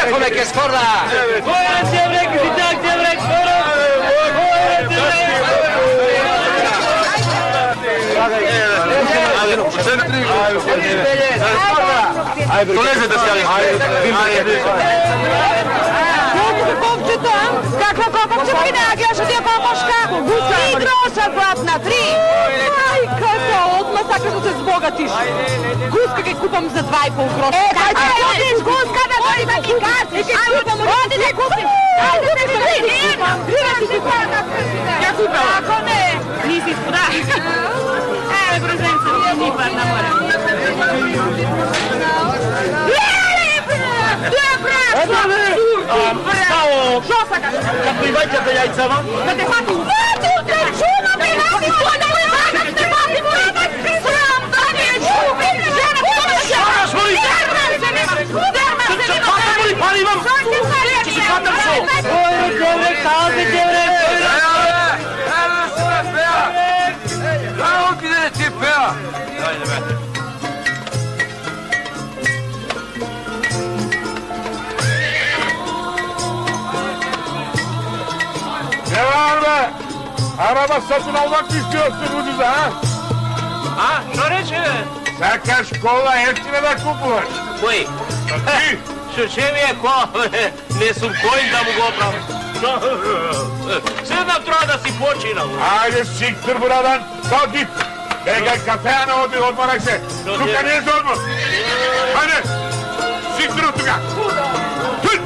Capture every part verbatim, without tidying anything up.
come che scorda! Fuori ti avrei, ti tag, ti avrei, scorda! Fuori ti avrei! Doleze da sjali! Ковчето, каква ковче принага, ще ти е колкошка? Три гроша, златна, три! Майка се, отма сакаш да се збогатиш. Гуска ке купам за два и пол гроша. Е, кај ќе купиш гуска, да ходи да ги кажеш? Оди да купим! Ајде да се види! Грива си ти којата президент! Ја купала! Ако не, ниси спода. Еве, брзенце, ни пар на море. Stavo! Što sakaš? Kako i vajćate jajcama? Da te fatim! Vati u te čuma, te vati u te vati! Te vati u te sram, da ne čupi! Žena, pomaša! Šaraš, voli! Derman se nema! Derman se nema! Kako voli, pali vam! Šorte sa Či se katam šo! Oj, Djevrek, kazi, djevrek! Kako ti ne ti peva? Dajde me. Ne var be? Araba satın almak mı istiyorsun ucuza ha? A, što reče? Saka škola jeftine da kupuješ. Koji? Ti? Što će mi je ko? Ne sam kojim da mu go opravim. Sve nam treba da si počinao. Ajde siktir buradan. Sal git. Gel gel kafeye odi odmarak se. Tuka nije za odmor. Hajde. Siktir od tuka. Tut.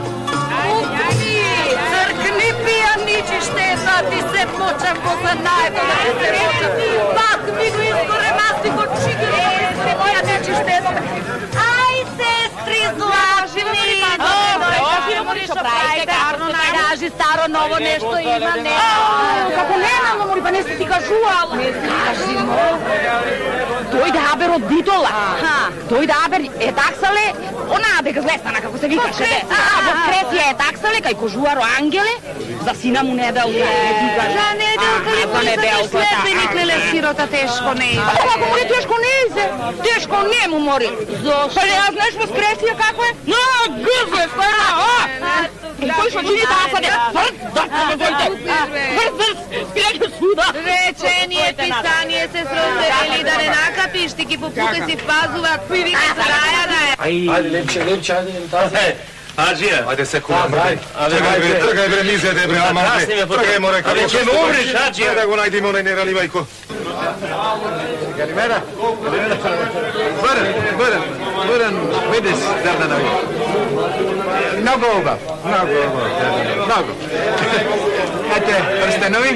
Crkni pijaničište, da ti se počem posle najbolje da se počem. Pak mi go izgore masti ko čigre, izgore moja nečište. Aj, sestri zlažni, dobro, kažemo ništa pravite, karno najraži, staro, novo, nešto ima, ne. Kako nemamo, mori, pa ne se ti kažu, ali ne kažimo. Dojde haber od didola. Dojde haber je taksale, ona bega zlestana, kako se vikaše. A, bo kresija je taksale, kaj ko žuaro angele, za sina mu ne da u tebe. Da ne da u tebe, za sledbenik lele sirota teško ne ide. A kako mori teško ne ide? Teško njemu mori. Zašto? Pa ja znaš vas kresija kako je? No, gzle, stvarno, a? I koji što čini tasade? Vrd, da se dojte. Vrd, vrd, spjeđu suda. Rečenije, pisanje se srozeli da ne nakapiš ti ki popuke si pazuva, koji vike se raja da je. Ajde, lepše, lepše, ajde, ajde. Ađija. Ajde se kuvam, braj. Trgaj bre, trgaj bre, mizete bre, amate. Trgaj more kako. Ali će mu umriš, Ađija. Da go najdimo onaj neralivajko. Kalimera. Bърен, bърен, bърен, vidiš, Dardanovi. Много оба, много оба, много. Ете, prstenovi.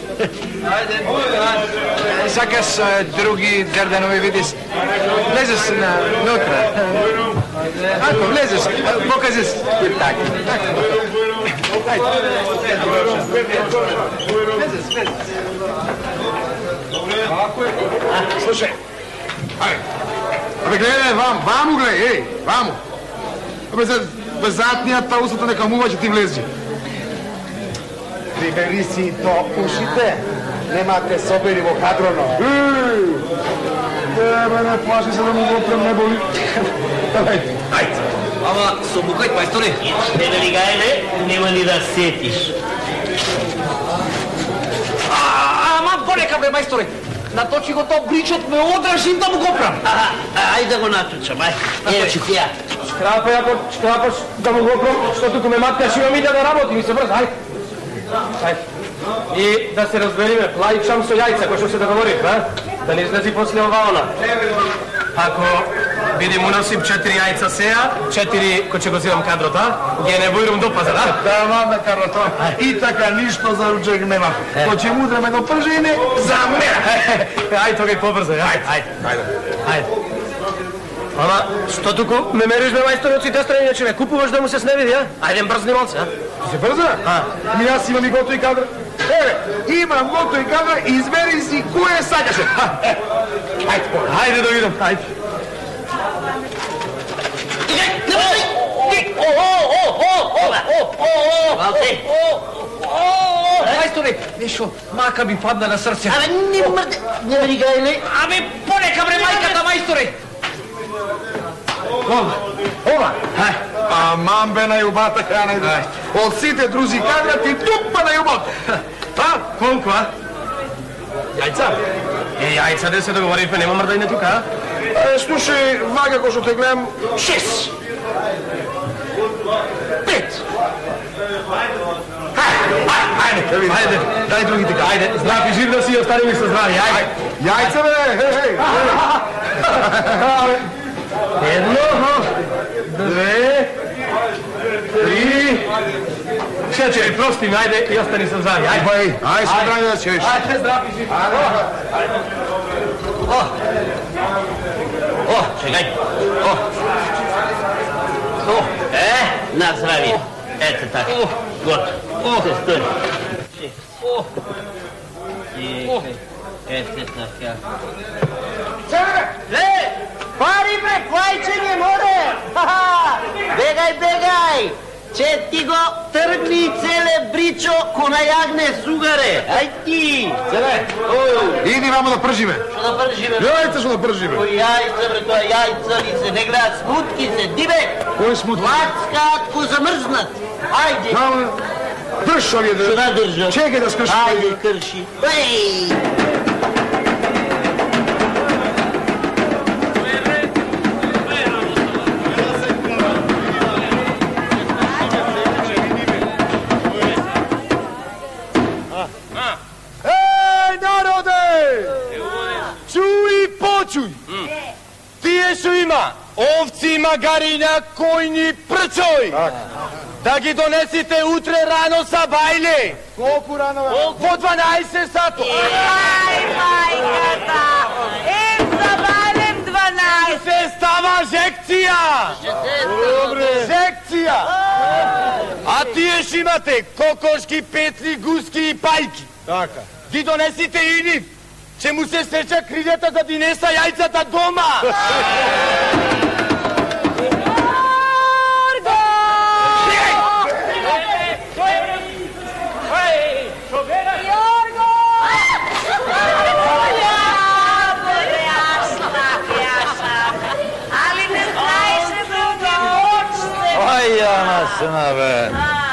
Sakaš drugi Dardanovi, vidiš, lezeš nutra. Ako vlezeš, pokažeš tak. Ajde. Lezeš, lezeš. Slušaj. Ajde. Абе, гледай, вам, ваму гледай, ей, ваму. Абе, за безатният устата нека мува, че ти влези. Прибери си до ушите. Немате собери во кадроно. Ей! Тебе не плаши се да му го прем не боли. Давай. Ajde. Ама, со букајт, мајсторе. Не да ли гајле, нема ли да сетиш. Ама, полека бе, мајсторе. Наточи го то бричот, ме одржим да му го прам. Ајде да го натучам, ајде. Ево, чихуја. Шкрапай, ако шкрапаш да му го пром, што туку ме маткаш, имам идеја да работи, ми се брз, ајде. Ајде. И да се разбериме, плајчам со јајца, кој што се договорив, а? Да не излези после ова она. Ако видим уносим четири јајца сеја, четири кој ќе го зивам кадрот, а? Ге не бојрум до пазар, а? Да, маме, Карлото. И така ништо за ручек нема. Кој ќе му удреме до пржине, за мера. Ајде, тогај побрзај, ајде. Ајде, ајде. Ајде. Ама, што туку ме мериш бе мајсторе од сите страни, че ме купуваш да му се сневиди, а? Ајде, брзни молце, а? Се брза? А. Ами јас имам и готови кадра. Еве, имам готови кадра, избери си кој е сакаш. Ајде, Ајде да видам, ајде. О, о, о, о, о, о, о, Валте. Мајсторе, нешо, мака ми падна на срце. Абе, не мрде, не ли гајле. Абе, полека бре, мајката, мајсторе. Ова, ова. Аман бе на юбата храна иде. От сите друзи кадрат и тупа на юбата. А, колко, а? Яйца? Е, яйца да се договорихме, нема мърдайне тук, а? Е, слушай, вага, ако ще те гледам, шест. Пет. Хайде, хайде, дай други така. Айде, здрав и жив да си, остани ми със здрави, айде. Яйца, бе, хей, хей. Едно, две, три, четири. Прости ми, айде и остани със здрави, айде. Бай, айде се здрави да чуеш. Айде, здрав и жив. О, о, чекай. О, О, е, на здравие. Ето така. Готово. О, се стори. о, Ето така. Ле, пари бе, клайче не море! Ха-ха! Бегай, бегай! Че ти го тръгни целе бричо, ко наягне сугаре! Ай ти! Целе! Иди, мамо, да пържиме! Що да пържиме? Яйца ще да пържиме! Кой яйца, бе, това яйца ли се не гледат, смутки се, дибе! Кой смутки? Лацкат, ко замръзнат! Айде! Мамо, дръж, що ли да... Що да държа? Чекай да скърши! Айде, кърши! Ей! Почуй! Тие шо има овци, магарина, койни, пръчой! Да ги донесите утре рано са байле! Колко рано, бе? По дванайсет сато! Ай, майката! Ем забавим дванайсет! Се става жекция! Добре! Жекция! А тие шо имате кокошки, петли, гуски и пайки! Така. Ги донесите и нив! Че му се сеча крилята да динеса яйцата дома! Йорго! Йорго! Али не знаеш ли други почте? Ай, Ана сына, бе!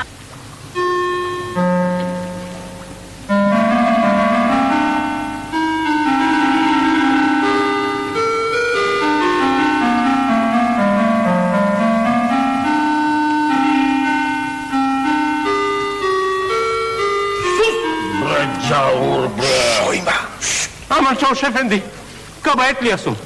Джаур, бе. Шо има? Ама Чауш ефенди, кабает ли я сум?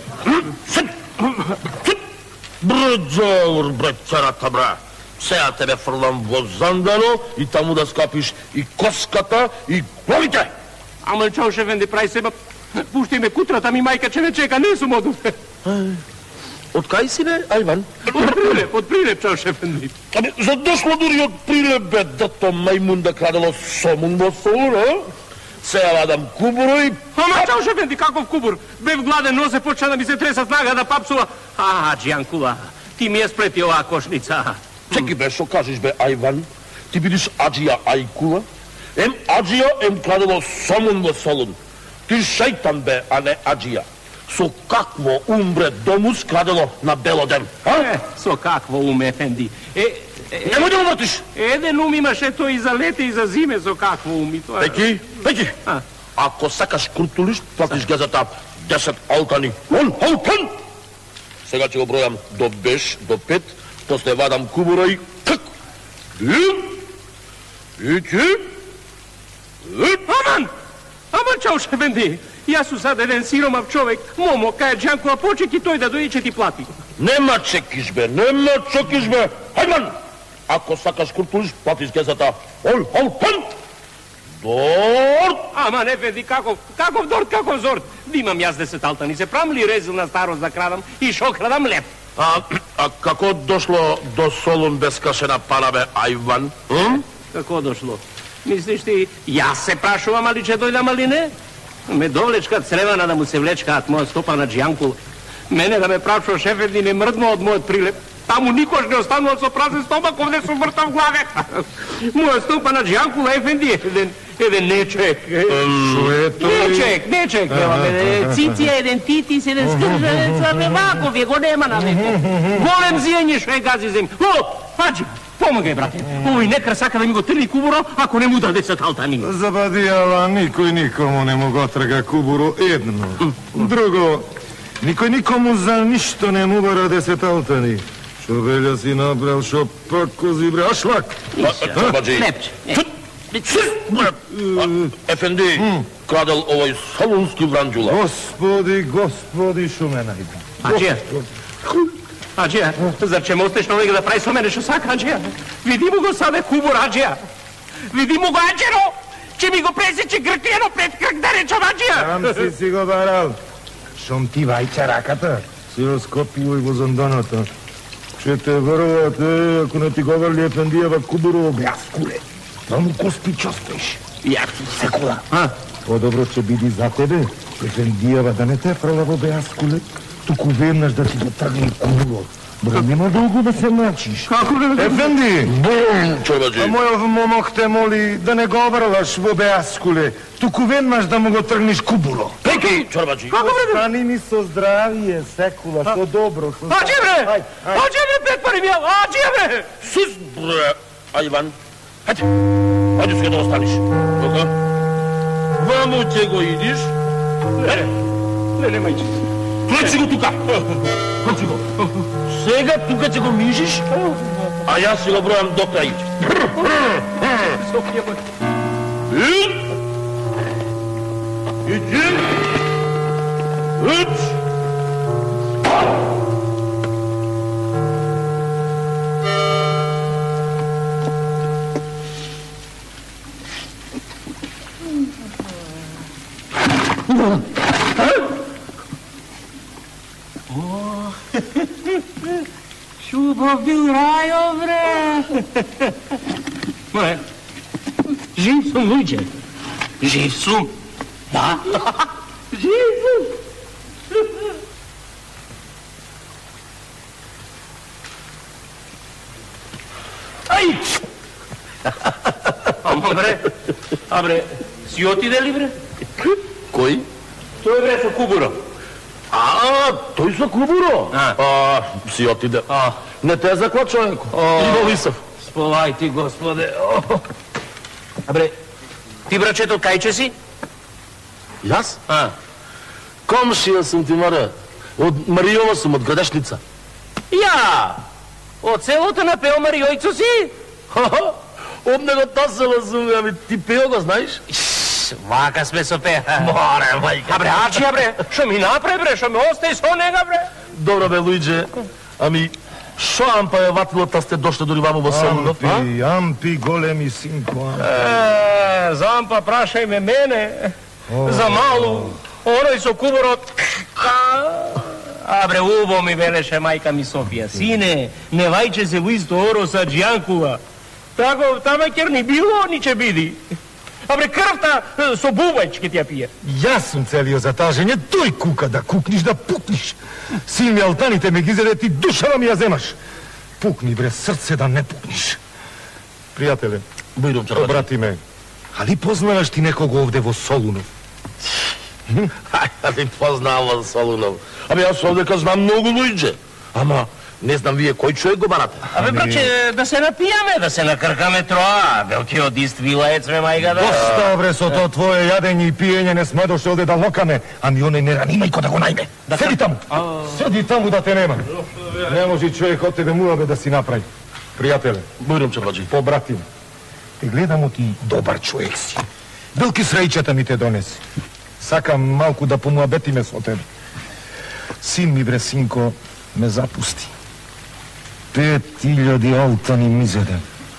Бре, Джаур, бре, царата, бре. Сега тебе фърлам в Зандано и таму да скапиш и коската, и главите. Ама Чауш ефенди, прави себе, пушти ме кутрата ми майка, че не чека, не сум одов. Откай си, бе, Айван? От прилеп, от прилеп, Чауш ефенди. Ами, задошло дори от прилеп, бе, дато маймун да крадело сомун во солу, а? Сега вадам кубуро и... Ама Чауш ефенди, каков кубур? Бев гладен, нозе почна да ми се треса снага да папсува. А, Джианкула, ти ми е сплети оваа кошница. Чеки, бе, шо кажеш, бе, Айван? Ти бидиш Аджија Айкула? Ем Аджија, ем крадело сомун во солун. Ти шејтан, бе, а не Аджија. Со какво умбре домус крадело на Белоден, а? Е, со какво ум, ефенди? Е, Немој да увртиш! еден ум имаше тој и за лете и за зиме, со какво ум и тоа... Пеки, Пеки, А? ако сакаш крутулиш, платиш газета десет алтани. Он, алтан! Сега ќе го бројам до беш, до пет, после вадам кубура и... Как? И... И ти... Аман! Аман, Чауш ефенди! Јас сум сад еден сиромав човек, момо, кај Джанкула почеки тој да дојде, че ти плати. Нема чекиш, бе, нема чекиш, бе. Хајман! Ако сакаш крутулиш, платиш газета. Он, алтан! Дорт! Ама не веди каков, каков дорт, каков зорт. Да имам јас десет алтани, се прам ли резил на старост да крадам и шо крадам леп. А, а како дошло до Солун без кашена пана, бе, Айван? М? Како дошло? Мислиш ти, јас се прашувам, али че дојдам, али не? Ме довлечкат сревана да му се влечкаат моја стопа на Джианкул. Мене да ме прашува шефът и не мрдна од мојот прилеп. Таму никош не останувал со празен стомак, овде сум вртав главе. Моја стопа на Джианкула, ефенди, еден Еден нечек. Шуето ли? Нечек, нечек, бела бе. Циција еден титис, еден скржавеца, бе, вако вие го нема на веко. Голем зијање шо е гази земја. О, аđи, помагай, брате. Овој некр сака да ми го трли кубуро, ако не му даде се талтани. Забадијава, никој никому не му го трга кубуро едно. Друго, никој никому за ништо не му бара десет алтани. Шо велја си набрал, шо пак кози бре, ашлак. Чорбаджи. Ефенди, крадел овој солунски вранџула. Господи, господи, шо ме најде. Аđија, аđија, зар ќе ме остеш на овега да прави со мене шо сака, аđија? Види му го саде кубур, аđија. Види му го, аđеро! Ќе ми го пресече грклено пред крк, да речам, аđија. Там си си го барал. Шом ти вајча раката, си го скопило и во зондоното. Че те врвате, ако не ти го врли Ефендијава кубурово бляскуле. Да му коспи чостиш. Ја, секула. По-добро ќе биди за тебе, Ефендијава да не те фрла во бляскуле, туку веднаш да ти го тргне кубуро. Бре, нема долго да се мачиш. Како да ме... Ефенди! Бум, чорбаджи. А мојов момок те моли да не го врлаш во беаскуле, туку веднаш да му го тргнеш кубуро. Пеки, чорбаджи. Остани ми со здравие, секула, со добро, со здравие. Аđе, бре! Аđе, бре, пет пари ми, аđе, бре! Сус, бре. А Иван, хајде, хајде сега да останиш. Тока? Ваму ќе го идиш? Не, не, не, мајче. Клечи го тука. Клечи го. Сега тука ќе го мижиш, а јас си го бројам до крај. И... Иди... Иди... Шубов бил рајо, бре! Море, жив сум, луѓе. Жив сум. Да. Жив сум. Ај! Ама, бре, а, бре, си отиде ли, бре? Кој? Тој, бре, со кубуро. А, тој со кубуро? А. А, си отиде. А. Не те закла човеко. Иво Лисов. Сполај ти, господе. А, бре, ти, брачето, кај че си? Јас? А. Комшија сум ти, море. Од Маријова сум, од Градешница. Ја! Од селото на Пео Маријојцо си? Ха-ха, од него та села сум, ами ти Пео го знаеш? Вака сме со Пео. Море, мајка. А, бре, аджија, бре, шо ми напре, бре, шо ме остај со нега, бре? Добро бе, Луидже. Ами, шо ампа е ватило та сте дошле дори ваму во Селунов, а? Ампи, ампи, големи синко, ампи. Е, зампа, прашај ме мене. За малу. Оној со кубурот. А, бре, убо ми велеше мајка ми Софија. Сине, не вајче се во исто оро са Джијанкува. Тако, тама ќер ни било, ни ќе биди. А, бре, крвта со бубајч ке ти ја пие. Јас сум целио за таа жење, тој кука да кукниш, да пукниш. Син ми алтаните ме ги зеде, ти душава ми ја земаш. Пукни, бре, срце да не пукниш. Пријателе, Бојдом, чарбаджи. обрати ме. Али познаваш ти некого овде во Солунов? Али познавам во Солунов. Ами јас овдека знам многу Луидже. Ама, не знам вие кој човек го барате. Абе, браче, да се напијаме, да се накркаме троа. Белке од ист вилаец ме мајка да... Доста, бре, со тоа твое јадење и пиење не сме дошли овде да локаме, ами оној не ранимајко да го најде. Седи таму, седи таму да те нема. Не може човек од тебе муабе да си направи. Пријателе, Бојдом, чарбаджи. побратим, те гледамо ти добар човек си. Белки среќата ми те донеси. Сакам малку да помуабетиме со тебе. Син ми, бре, синко, ме запусти. Пет илјади алтани ми зеде.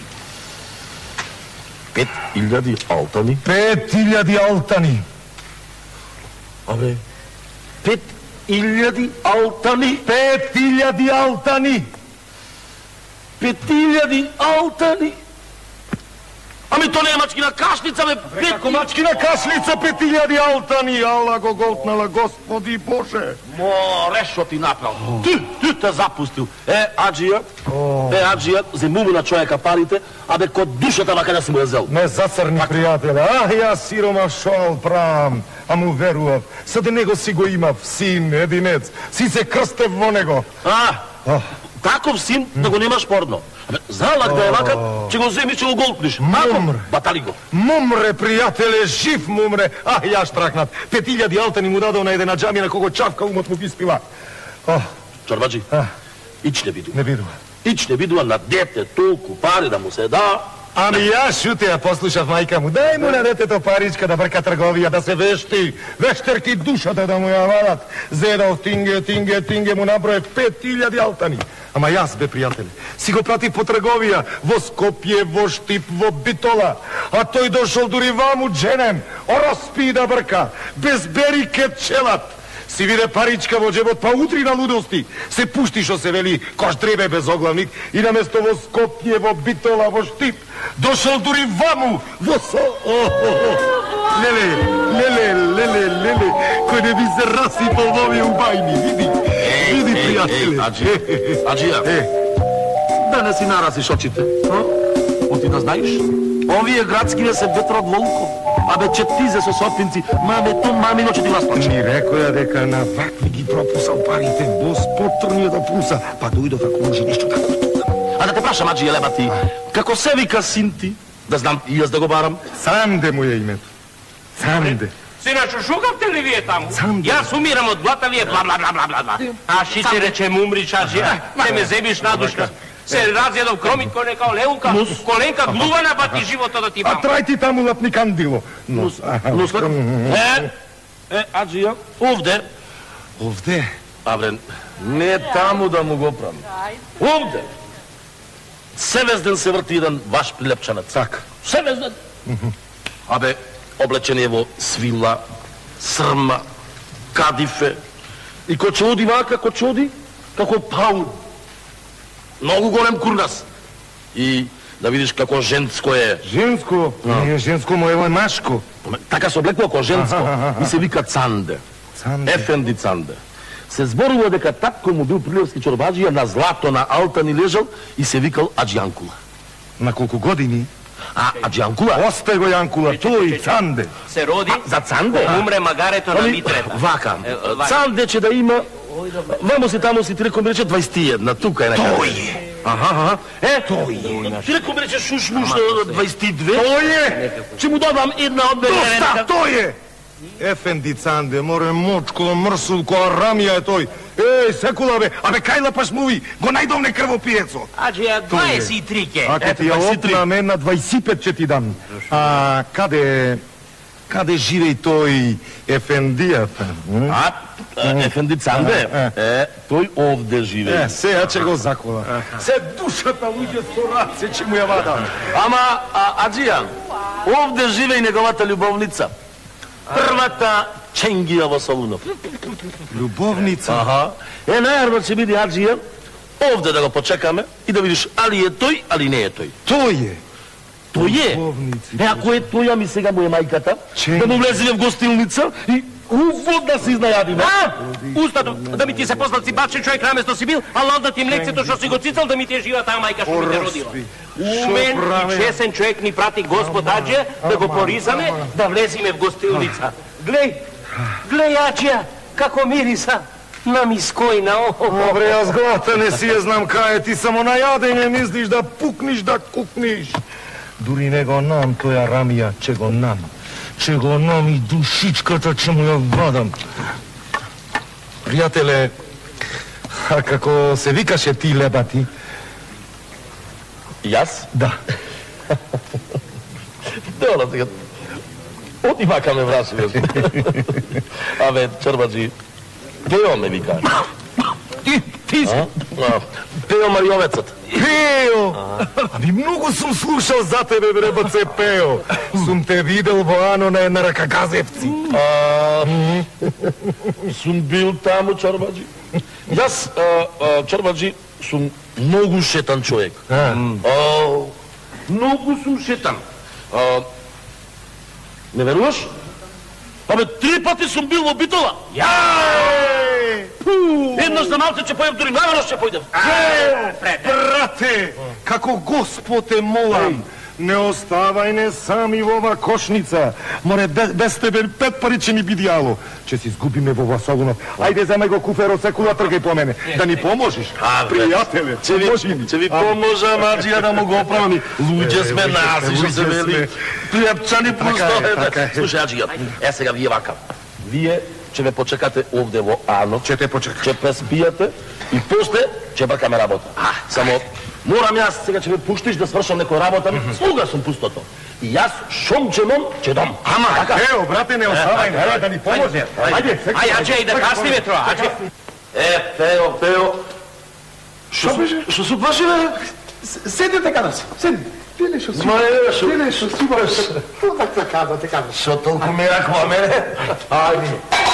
Пет илјади алтани? Пет илјади алтани. Абе, пет илјади алтани? Пет илјади алтани. Пет илјади алтани? Ами Али то не е мачкина кашлица, бе, пет... Како мачкина кашлица, пет илјади алтани, ала го голтнала, Господи Боже. Море, шо ти направил? Ти, ти те запустил. Е, Аджија, е, Аджија, земуми на човека парите, а бе, код душата вака да си му е зел. Не зацрни, пријателе, а, ја сирома шол правам, а му верував. Саде него си го имав, син, единец, си се крстев во него. А, таков син да го немаш порно. Залак да е вака, че го земиш, че го голтниш. Мумре. Батали го. Мумре, пријателе, жив мумре. А, ја штракнат. Пет илјади алтани му дадов на едена джамија на кого чавка умот му ги спила. Чорбаджи, ич не бидува. Не бидува. Ич не бидува на дете толку пари да му се да. Ами јас шуте ја послушав мајка му. Дај му на детето паричка да брка трговија, да се вешти. Вештерки душата да му ја вадат. Зедов тинге, тинге, тинге му наброев пет илјади алтани. Ама јас, бе, пријателе, си го прати по трговија, во Скопје, во Штип, во Битола. А тој дошол дури ваму дженем, ороспи да брка, без берикет челат. Си виде паричка во джебот, па утри на лудости. Се пушти шо се вели, кош дребе без оглавник, и наместо во Скопје, во Битола, во Штип, дошол дури ваму, во со... Леле, леле, леле, леле, кој не би се расипал во овие убајни, види. Види, пријателе. Аджија, Аджија, да не си нарасиш очите. Оти да знаеш, овие градскиве се ветро од волков. Абе, четизе со сопинци, маме то мамино че ти вас плаче. Ми рекоја дека на вакви ги пропусал парите, Господ трнија да пуса, па дојдов ако може нешто да култува. А да те прашам, Аджија, леба ти, како се вика син ти, да знам и јас да го барам? Санде му е името. Санде. Синачо, шукавте ли вие таму? Санде. Јас умирам од глата, вие бла бла бла бла бла бла. А ши ти речем умриш, Аджија, не ме земиш надушка. Се разједов кромит кој некао леука, коленка глувана, па ти живото да ти бам. А трај ти таму лапни кандило. Нус, нус, е, е, Аджија, овде. Овде? Абре, не таму да му го правим. Овде. Севезден се врти еден ваш прилепчанец. Така. Севезден. Абе, облечен е во свила, срма, кадифе. И кој ќе оди вака, кој ќе оди, како паун. Многу голем кургас. И да видиш како женско е. Женско? Не е женско, мо ево е машко. Така се облекува како женско. И се вика Цанде. Цанде. Ефенди Цанде. Се зборува дека татко му бил прилевски чорбаджија, на злато на алтани лежал и се викал Аджјанкула. На колку години? А Аджјанкула? Осте го Јанкула, тој Цанде. Се роди, За Цанде? умре магарето на Митрета. Вака, Цанде ќе да има, вамо си таму си трико ми рече двајсет и една, тука е некаде. Тој е. Аха, аха. Е, тој. Трико ми рече шушмуш двајсет и две. Тој е. Ќе му додам една од Доста, тој е. Ефенди Цанде, море мочко, мрсулко, арамија е тој. Еј, секула бе, абе кај лапаш муви, го најдовне крвопиецо. Аджија, дваесет и три ке. Ако ти ја опна мен на двајсет и пет ќе ти дам. А каде, каде живеј тој Ефендијата? А, Ефенди Цанде, е, тој овде живее. Е, сеја ќе го закола. Се душата луѓе со раце ќе му ја вадам. Ама, Аджија, овде живее неговата љубовница. Првата Ченгија во Солунов. Љубовница? Аха. Е, најарно ќе биде Аджија, овде да го почекаме и да видиш али е тој, али не е тој. Тој е. Тој е. Љубовници. Е, ако е тој, ами сега му е мајката, Ченгија. да му влеземе в гостилница и увод да се изнајадиме. А, устато, да ми ти се познат си бачен човек наместо си бил, а ладна ти млекцето што си го цицал да ми ти е жива таа мајка што ми те родила. Умен и чесен човек ни прати Господ Аджија да го поризаме, да влезиме в гостилница. Глеј, глеј Аджија, како мириса на мискојна. Добре, јас глата не си ја знам кај е, ти само најадење мислиш да пукниш, да кукниш. Дури не го нам тоја рамија, че го нам. Че го нам и душичката че му ја вадам. Пријателе, а како се викаше ти лебати? Јас? Да. Дола сега. Оди вака ме врашуваш. Абе, Чорбаджи, Пео ме вика. Ти, ти си? Пео Мариовецот. Пео! Ами многу сум слушал за тебе, бре, баце Пео. Сум те видел во Ано на една рака газевци. Сум бил таму, Чорбаджи. Јас, Чорбаджи, сум многу шетан човек. Многу сум шетан. А, не веруваш? Абе, три пати съм бил в Битола. Еднаш за малце, че поем, дори наведнъж ще поидем. Брате, како Господ те молам, не оставај не сами во ова кошница. Море, без, без тебе пет пари ќе ни би дијало. Че си изгубиме во ова Солунов. Ајде, земај го куферо, секула тргај по мене. Да ни поможиш, пријателе. Че ви, че ви поможам, Аджија, да му го оправи. Луѓе сме наси, што се вели. Пријапчани просто. Слушай, Аджија, е сега вие вака. Вие ќе ме почекате овде во Ано. Ќе те почекам. Ќе преспијате и после ќе бркаме работа. Само морам јас сега ќе ме пуштиш да свршам некој работа, слуга сум пустото. И јас шом чемом ќе дам. Ама, ео, брате, не оставај, не, да ни поможе. Ајде, Ај, Аджија, и да каснеме троа, Аджија. Е, Пео, Пео. Шо беше? Шо се баше, бе? Седите каде си, седи. Пиле шо си. Ма е, шо. Пиле шо си баш. Што така каза, те каза. Шо толку ме раква мене? Ајде.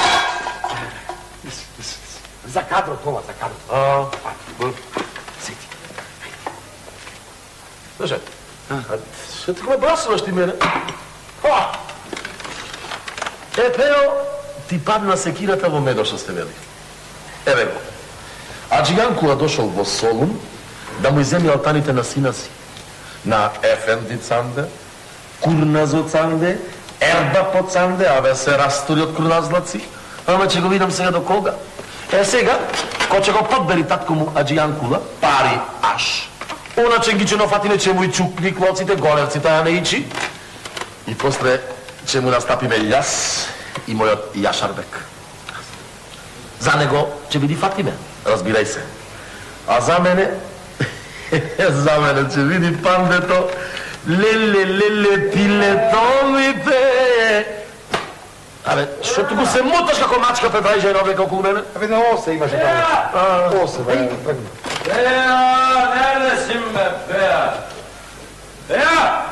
За кадро, това, за кадро. А, седи. Слушай, што така ме брасуваш ти мене? Е, Пео, ти падна секирата во медо што сте вели. Еве го. Аджијан кога дошол во Солун, да му изземи алтаните на сина си. На Ефенди Цанде, Курназо Цанде, Ербапо Цанде, абе се растори од курназлаци. Ама ќе го видам сега до кога. Е сега, ко ќе го подбери татко му Аджијан Кула, пари аш. Оначе ги ченофатине ќе му и чукни клоците, голевците, а не ичи. И после ќе му настапиме јас и мојот Јашарбек. За него ќе биди Фатиме, разбирај се. А за мене, за мене ќе биди пандето, леле, леле, пилетовите. Абе, што туку се муташ како мачка пред рајженове околу мене? Абе, на осе имаше право. Осе, бе. Пеа, не лесим бе, Пеа. Пеа!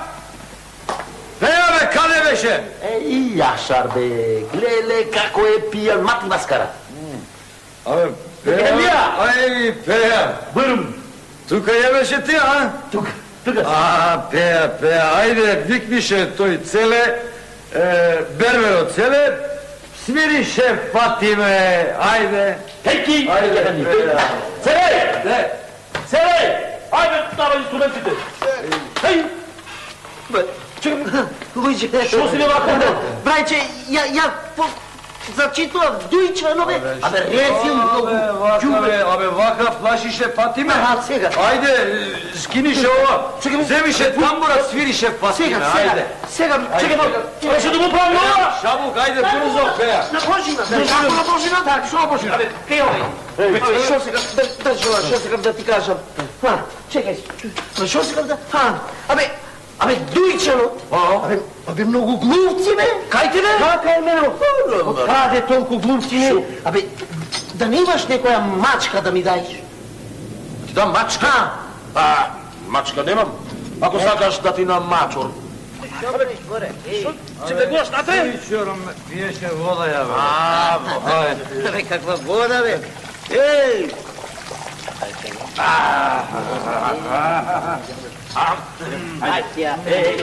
Пеа, бе, каде беше? Е, и Јашарбек, леле, како е пијан, мати маскара. Абе, Пеа, ај, Пеа. Бърм. Тука ја беше ти, а? Тука, тука. А, Пеа, Пеа, ајде, викнише тој целе, Берберо целе, свирише Фатиме, ајде. Тејки! Ајде, Пеа. Целе! Целе! Ајде, давај инструментите. Хеј! Бе, чекам. Луѓе, Што си ме вака? брајче, ја, ја, по... зачитував дујчано, бе. Абе, рецим многу. Абе, абе, вака плашише Фатиме. Аха, сега. Ајде, скинише ова. Земише тамбура, свирише Фатиме, Сега, сега, ајде. сега, чекай, Беше да му правим ова! Шабук, ајде, брзо, Пеа. на божина, на божина, так, што божина? Абе, пео, бе. Што сега, држи ова, што сега да ти кажам? Ха, чекај, што сега да, ха, абе, абе, дујчано, абе, абе, многу глумци, бе. Кај ти, бе? Кака е мене? Од каде толку глумци, бе? Абе, да не имаш некоја мачка да ми дајиш? Ти дам мачка? А, мачка немам. Ако сакаш да ти на мачор. Че ме глаш натре? Вечером пиеше вода, ја, бе. А, Бе, каква вода, бе? Еј! Ајде, ја, еј!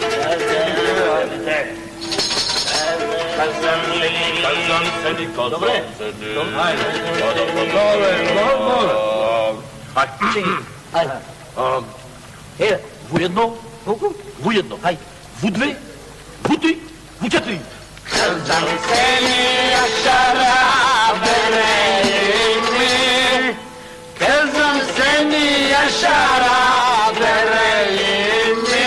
добре. Ајде. Е, Воедно, колку? воедно. Ај, во две, во три, во четири. Kızım seni yaşara vereyim mi?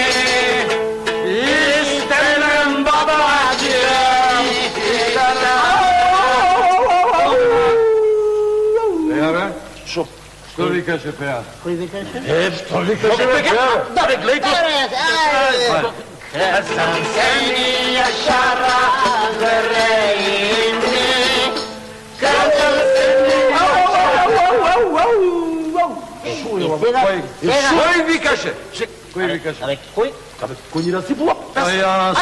İstemem babacığım, istemem. Пеа, бе? Шо? Што викаше Пеа? Кој викаше? Е, што викаше, бе? Да, бе, глеј го. Kızım seni yaşara vereyim mi? Kızım seni Кој викаше? Кој викаше? Абе, кој? Абе, кој ни расипува? А јас.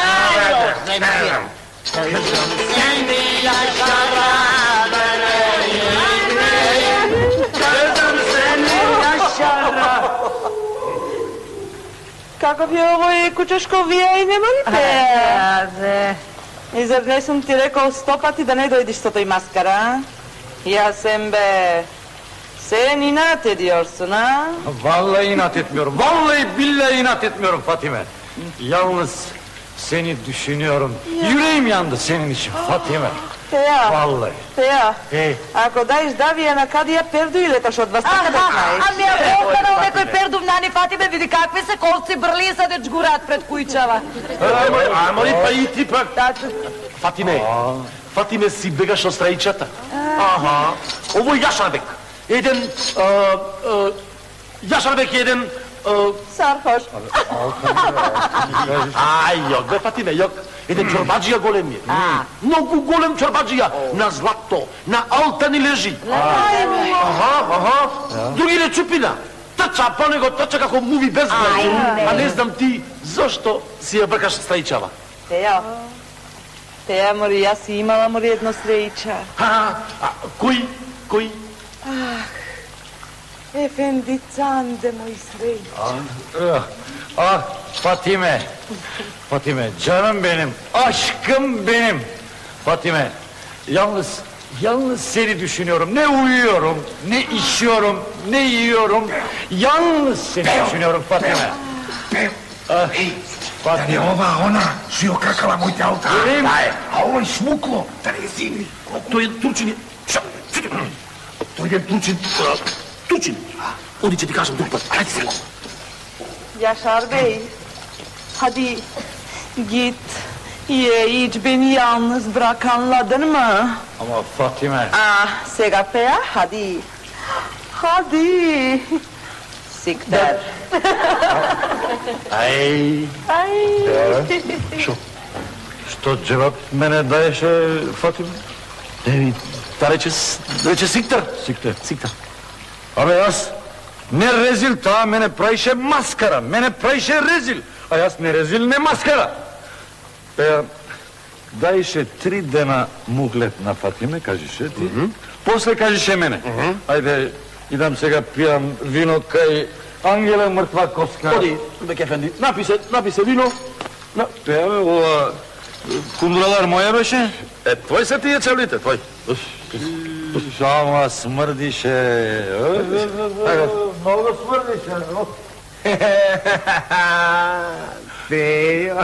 Kızım seni yaşara vereyim mi? Kızım seni yaşara. Kakav je ovo i kućaško vije i ne morite. Aze. I zar ne sam ti rekao stopati da ne dojdiš sa toj maskara? Ja sam be... Sen inat ediyorsun ha? Vallahi inat etmiyorum. Vallahi billahi inat etmiyorum Fatime. Yalnız seni düşünüyorum. Yüreğim yandı senin için Fatime. Teja, Vallahi. Teja, Ej. ako daješ Davijana kad ja perdu i letaš od vas, tako da znaš. A mi je pokana u nekoj perduvnani Fatime, vidi kakvi se kolci brli i sad je džgurat pred kujčava. Ajmo, ajmo li pa i ti pak. Tato. Fatime, Fatime si begaš od strajčata. Aha, ovo je Jašarbek. Jedan, uh, uh, Jašarbek jedan, uh, Sarhoš. aj, jok, be Fatime, jok. Jedan čorbađija golem je. Mnogo golem čorbađija. Na zlato, na altani leži. Aha, aha. Drugi je čupina. Trča po nego trča kako muvi bezgled. A ne znam ti zašto si je brkaš strajčava. Teja, Teja, mori, ja si imala mori jedno sreća. Ha, a koji, koji? Efendi Cande, moj sreća. Ah, ah Fatime. Fatime, canım benim, aşkım benim. Fatime, yalnız, yalnız seni düşünüyorum. Ne uyuyorum, ne içiyorum, ne yiyorum. Yalnız seni düşünüyorum Fatime. Ah, Da li je ova ona što je okakala moj te auta? Benim. A ovo je smuklo, da ne zimi. To je Turčin. To je Turčin. Turčin. Odi će ti kažem drugi put. Ajde se. Yaşar Bey, hadi git. Ye, hiç beni yalnız bırak, anladın mı? ama Fatime. Ah, Segafe'ya hadi. Hadi. Siktir. Ay, Ay. što cevap mene daješ Fatime? Da reče, reče siktar. Siktir. Siktar. Abi yas, ne rezil ta, mene praviše maskara, mene praviše rezil. A jas ne rezil, ne maskara. E, dajiše tri dena muhlet na Fatime, kažiše ti. Posle kažiše mene. Ajde, idam сега pijam vino kaj Angela Mrtvakovska. Odi, Bek Efendi, napi se, napi se vino. Na, Evo, ova kundralar moja beše? e, tvoj se ti je čevlite, tvoj. Šama smrdiše. Mnogo smrdiše. Tejo.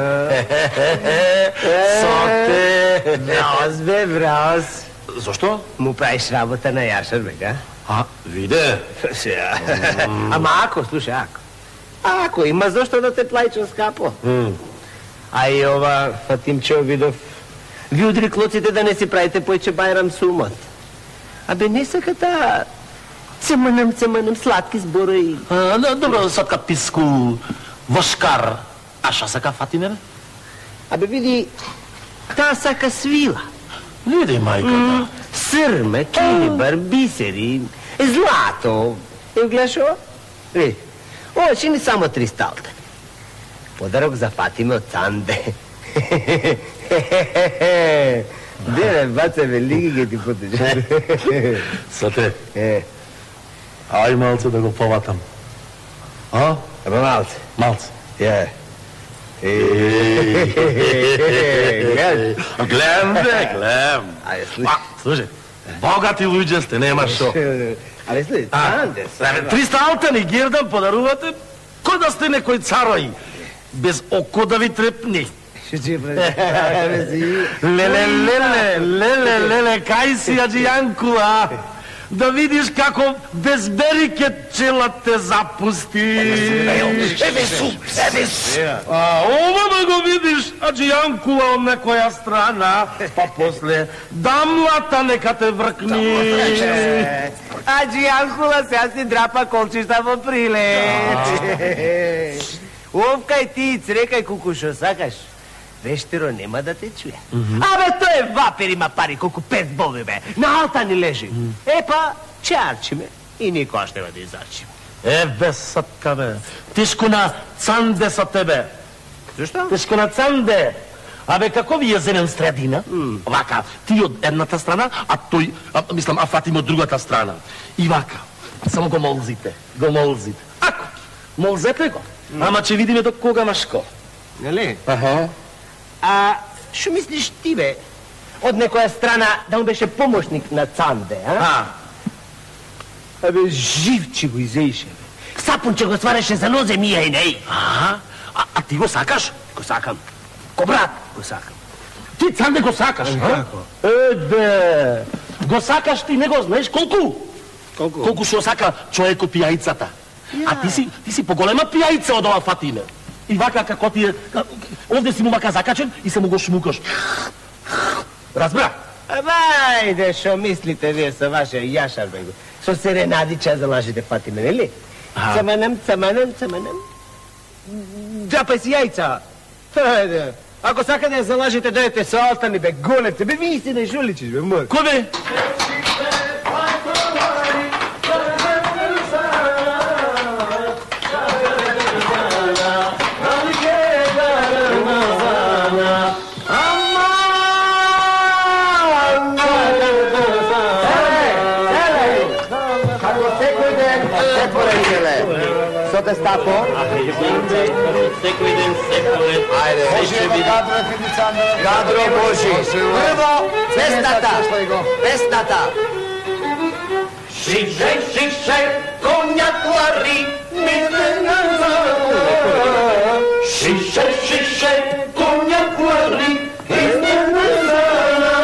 Sote. Braz be, braz. Zašto? Mu praviš rabota na Jašarbek, a? A, vide. Ама ако, слушай, ако. Ако има защо да те плайчам скапо. А и ова Фатимче Видов ви удри клоците да не си правите поече байрам сумат. Абе не саката цемънем, цемънем сладки збора и... А, да, добро, садка писку Вашкар. А ша сака Фатиме? Абе види, та сака свила. Види, майка. Сърме, кинибър, бисери, злато. И гледаш ова? Види, ова чини само три сталта. Подарок за Фатиме от Санде. Де, баце, велики ги ти потежа. Сате, Е, ай малце да го поватам. А? ама малце. Малце. Е. Глед. Гледам, бе, гледам. Ајде, А, слушай. слушай, богати луѓе сте, нема шо. Абе, слушай, Санде, Абе, триста алтани гирдам подарувате, кој да сте некој царој. Без око да ви трепни. Шо ти правиш? Леле, леле, леле, леле, кај си, аджи Јанкула? Да видиш како без берике чела те запусти. Еве су, еве су. А ова да го видиш, аджи Јанкула од некоја страна, па после дамлата нека те вркни. Аджи Јанкула сега си драпа колчишта во прилет. Овкај ти, црекај кукушо, сакаш? Вештеро нема да те чуе. Абе, тој е вапер, има пари, колку пет боби, бе. На алта ни лежи. Епа, чарчиме и никош нема да изачиме. Еве сатка, бе. Тишко на Цанде со тебе. Зашто? Тишко на Цанде. Абе, како ви е зелен средина? Вака, ти од едната страна, а тој, а, мислам, а Фатиме од другата страна. И вака, само го молзите, го молзите. Ако, молзете го. Ама ќе видиме до кога, Машко. Нели? Аха. А што мислиш ти, бе? Од некоја страна да му беше помошник на Цанде, а? А. Абе, жив че го изеише, бе. Сапун че го свареше за нозе мија и неј. А, а, а ти го сакаш? Го сакам. Ко брат го сакам. Ти Цанде го сакаш, а? Како? Е, бе. Го сакаш ти, не го знаеш колку? Колку? Колку што сака човекот пијаицата. А ти си, ти си поголема пијаица од ова Фатиме. И вака како ти е, овде си му мака закачен и се му го шмукаш. Разбра? Ајде, шо мислите вие со ваше јашар, бе? Со серенадича залажите Фатиме, нели? Цаманем, цаманем, цаманем. Драпај си јајца. Ајде. Ако сакате да залажите, дојдете со Алтани, бе, голете. Бе, ви си не жуличиш, бе, мој. Кој бе? Sote stapo? Секој ден се поред. Ајде, Божи, гадро е Фидицандо. Гадро Божи. Прво, песната. Песната. Шише, шише, конјак лари, мисле на зора. Шише, шише, конјак лари, мисле на зора.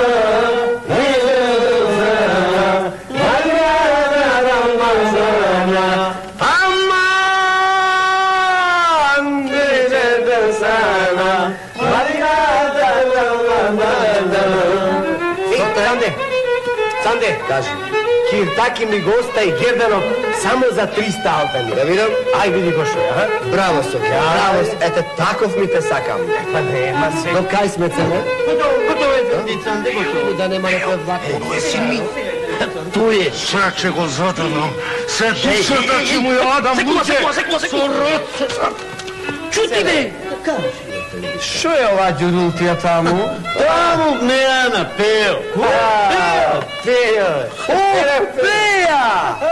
Санде, кажи. Киртаки ми го остави Герданов само за триста алтани. Да видам? Ај види го шо е, аха? Браво, Софија, браво. Ете, таков ми те сакам. Па нема се. До кај сме цене? Готово е, Фендицанде, готово. Да нема некој вака. Оно е си ми. Тој е. Сега ќе го задрнам. Се душата ќе му ја адам луѓе. Секула, секула, секула. Чути бе. Шо е ова ѓурултија таму? Таму не ана, Пео. Пео! Пео! О, Пеја!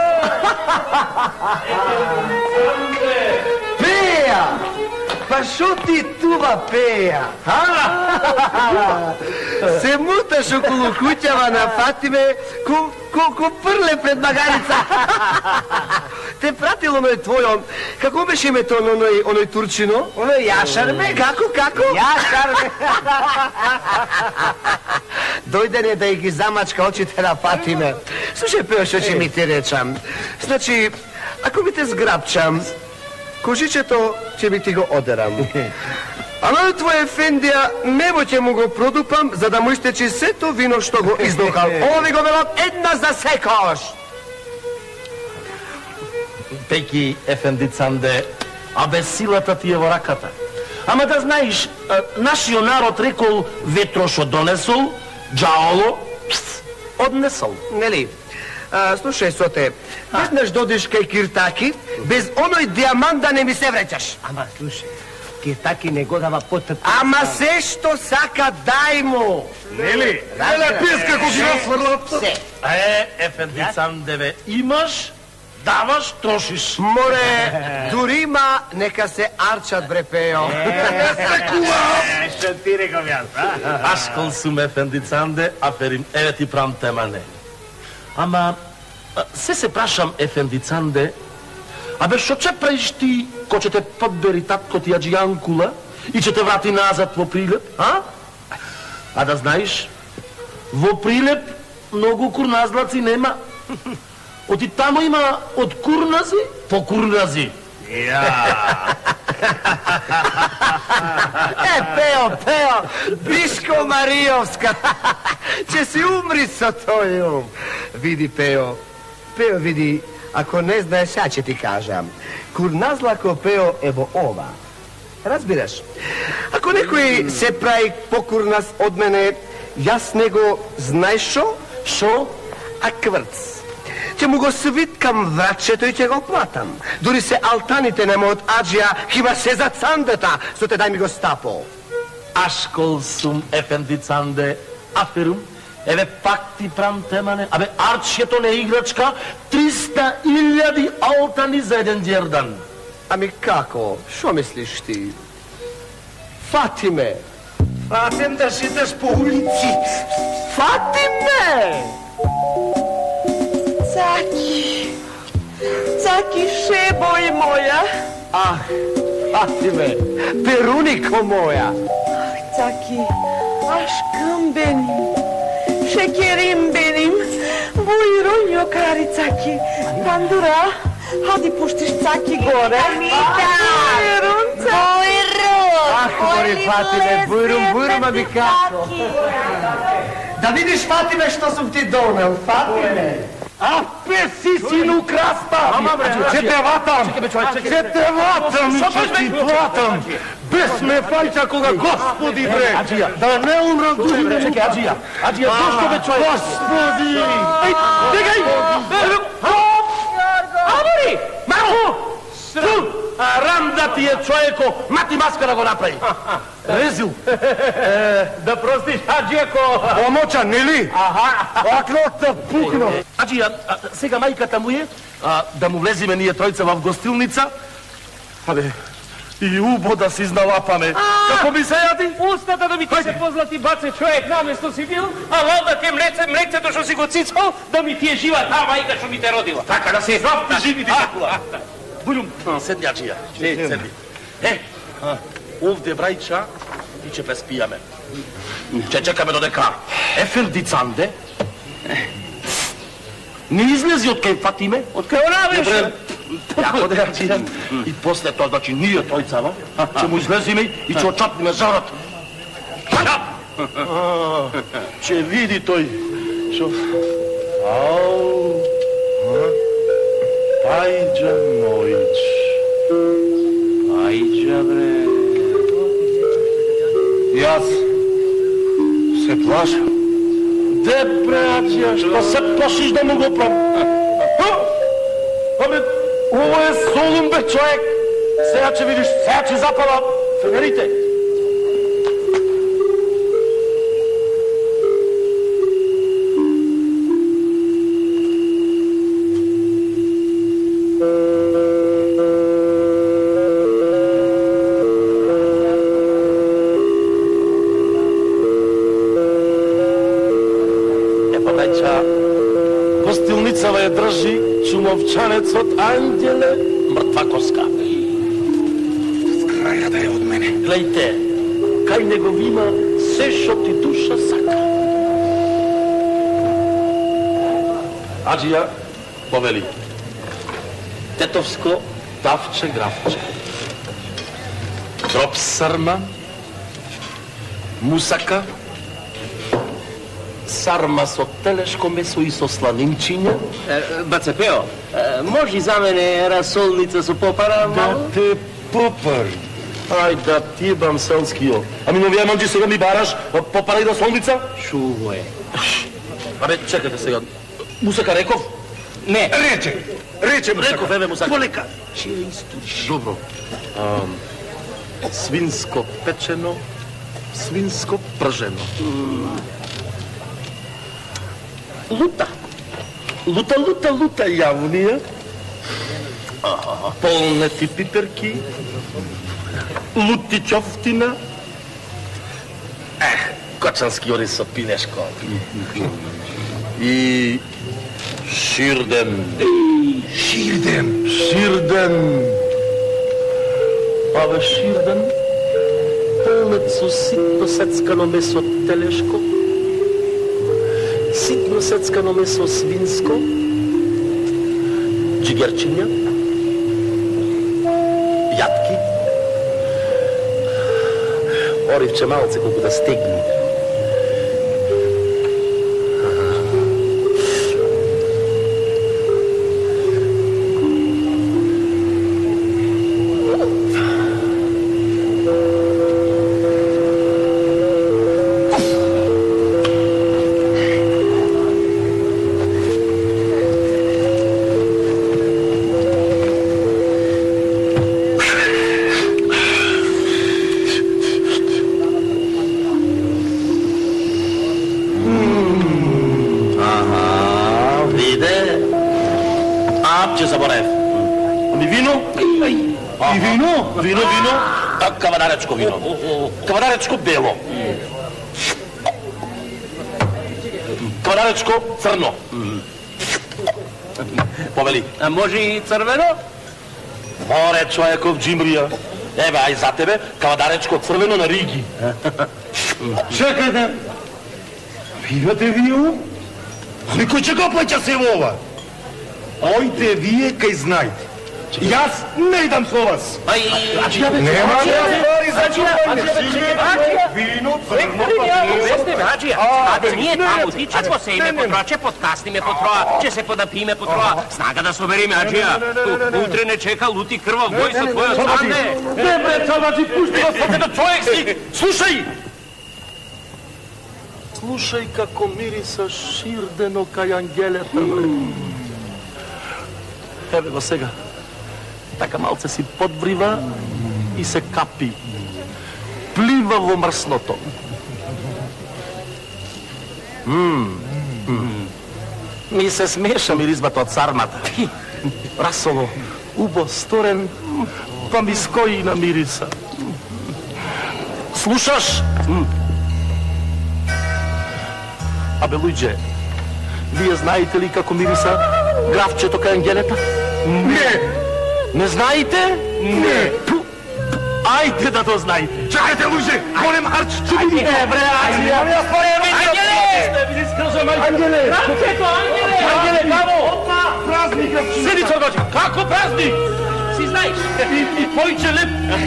Пеја! Па шо ти тува, Пеја? Се муташ околу куќава на Фатиме ко, ко, ко прле пред магарица. Те пратил оној твојон, како беше името на оној, оној турчино? Оној Јашар, бе, како, како? Јашар, бе. Дојдене да ги замачка очите на Фатиме. Слушај, Пео, што ќе ми ти речам. Значи, ако ми те зграбчам, кожичето ќе ми ти го одерам. А на твој Ефендија небо ќе му го продупам, за да му истечи сето вино што го издухал. Ово ви го велам една за секош. Пеки, Ефендицанде, а без силата ти е во раката. Ама да знаеш, нашиот народ рекол ветро шо донесол, џаоло однесол. Нели? А, слушај, Соте, веднаш додиш кај Киртаки, без оној диамант да не ми се вреќаш. Ама, слушај, Киртаки не го дава потоп. Ама се што сака, дај му. Нели? Еле писка ко ги расфрлат. Се. Е, Ефендицанде, бе, имаш, даваш, трошиш. Море, дури има, нека се арчат, бре, Пео. Што ти рекам јас, а? Ашкол сум, Ефендицанде, аферим, еве ти прам тема не. Ама, се се прашам, Ефендицанде, абе, шо ќе правиш ти, ко ќе те подбери татко ти Аџијанкула и ќе те врати назад во Прилеп, а? А да знаеш, во Прилеп многу курназлаци нема. Оти тамо има од курнази по курнази. Ја. Е, Пео, Пео, Бишко Маријовска. Ќе си умри со тој ум. Види, Пео, Пео, види, ако не знаеш, ја ќе ти кажам. Курназлако, Пео, е во ова. Разбираш? Ако некој се прави покурназ од мене, јас него, знаеш шо? Шо? А кврц. Ќе му го свиткам врачето и ќе го платам. Дури се алтаните нема од Аџија, хима се за Цандета, со те дај ми го стапо. Ашкол сум, Ефендицанде, аферум, еве пак ти прам темане, абе арчето не играчка, триста илјади алтани за еден џердан. Ами како? Шо мислиш ти? Фатиме! Пратен да шеташ по улици. Фатиме! Цаки, Цаки, шебой моя. Ах, Фатиме, перунико моя. Ах, Цаки, aşkım benim, şekerim benim. Buyurun yukarı Цаки. Bandura, hadi puštiš Цаки gore. Buyurun Цаки. Ах, говори Фатиме, buyurun, buyurun, ами како? Да видиш, Фатиме, што сум ти донел, Фатиме. А, песи, сину краста! Че те ватам! Че те ватам и че ти платам! Без ме фајча кога Господи бре! Да не умрам дури! Чекай, Аджија! Аджија, зошто бе човек? Господи! Еј, дегай! Амори! Марко! Стул! Рам да ти е човеко! Мати маскара го направи! Резил! Да простиш, Аджијако! Помоча, нели? Аха! Акнота пукна! Аджија, а, сега мајката му е а, да му влезиме ние тројца в гостилница. Абе, и убо да си изналапаме. Како би се јади? Устата да ми ти се позлати баце човек, наместо си бил, а вода ке млеце, млецето што си го цицал, да ми ти е жива таа мајка што ми те родила. Така да се здрав ти живи дитекула. Бујум, седни Аджија. Е, седни. Е, овде брајча и ќе преспијаме. Ќе чекаме додека Ефенди Цанде не излези од кај Фатиме, Од кај она беше? Јако да Аджија. И после тоа, значи, ние тројцава ќе му излезиме и ќе очапниме зарат. Чап! Ќе види тој што... Ау! Ајджа, мојч. Ајджа, бре. Јас се плашам. Де, бре, Аджија, што се плашиш да му го прав? Абе, ово е Солун, бе, човек. Сега ќе видиш, сега ќе запала фенерите. Гостилницава ја држи чумовчанецот Анđеле Мртваковска. Краја да е од мене. Глејте, кај него има се што ти душа сака. Аджија повели. Тетовско давче гравче. Дроп сарма, мусака, сарма со телешко месо и со сланинчиња. Баце Пео, може за мене расолница со попара мало? Да те попар. Ај да ти бам селскио. Ами но вие манџи сега ми бараш попара и расолница? Шуво е. Абе, чекате сега. Мусака реков? Не. Рече, рече му Реков, еве мусака. Полека. Че историш? Добро. Ам, свинско печено, свинско пržено. Лута. Лута, лута, лута јавнија. Полнети пиперки. Лути чофтина. Ех, кочански орис со пинешко. И ширден. Ширден. Ширден. Абе ширден. Полнет со ситно сецкано месо телешко. Ситно сецкано месо свинско. Джигерчиња. Јатки. Оривче малце колку да стегни. Апче Заборев. Ами вино? И вино? Вино, вино, а кавадаречко вино. Кавадаречко бело. Кавадаречко црно. Повели. А може и црвено? Море, човеков джимрија. Еве, ај за тебе, кавадаречко црвено на риги. Чекайте. Пивате вие? Ами кој ќе го плаќа се ова? Ојте вие кај знајте. Јас не идам со вас. Ај, Нема да пари за чупање. Вино, црно, Хаджија, абе ние таму, ти ќе го сеиме по троа, ќе подкасниме по троа, ќе се подапиме по троа. Снага да собериме, Хаджија. Утре не чека лути крвав бој со твоја санде. Не, бре, Салваджи, пушти го сопето човек си. Слушај! Слушај како мириса ширдено кај ангелета, бре. Еве го сега. Така малце си подврива и се капи. Плива во мрсното. Мм. Ми се смеша миризмата од сармата. Расово, убо сторен, па ми скои на мириса. Слушаш? Абе, луѓе, вие знаете ли како мириса графчето кај ангелета? Не! Не знаете? Не! Ајде да то знаете. Чекайте, луѓе! Молем, Арч, чуди ми! Ајде, бре, ајде! Ангеле! Ангеле! Ракето, Ангеле! Ангеле, камо? Опа! Празник, графче! Седи, Цоргоđe! Како празник? Си знаеш? И, и појче леп!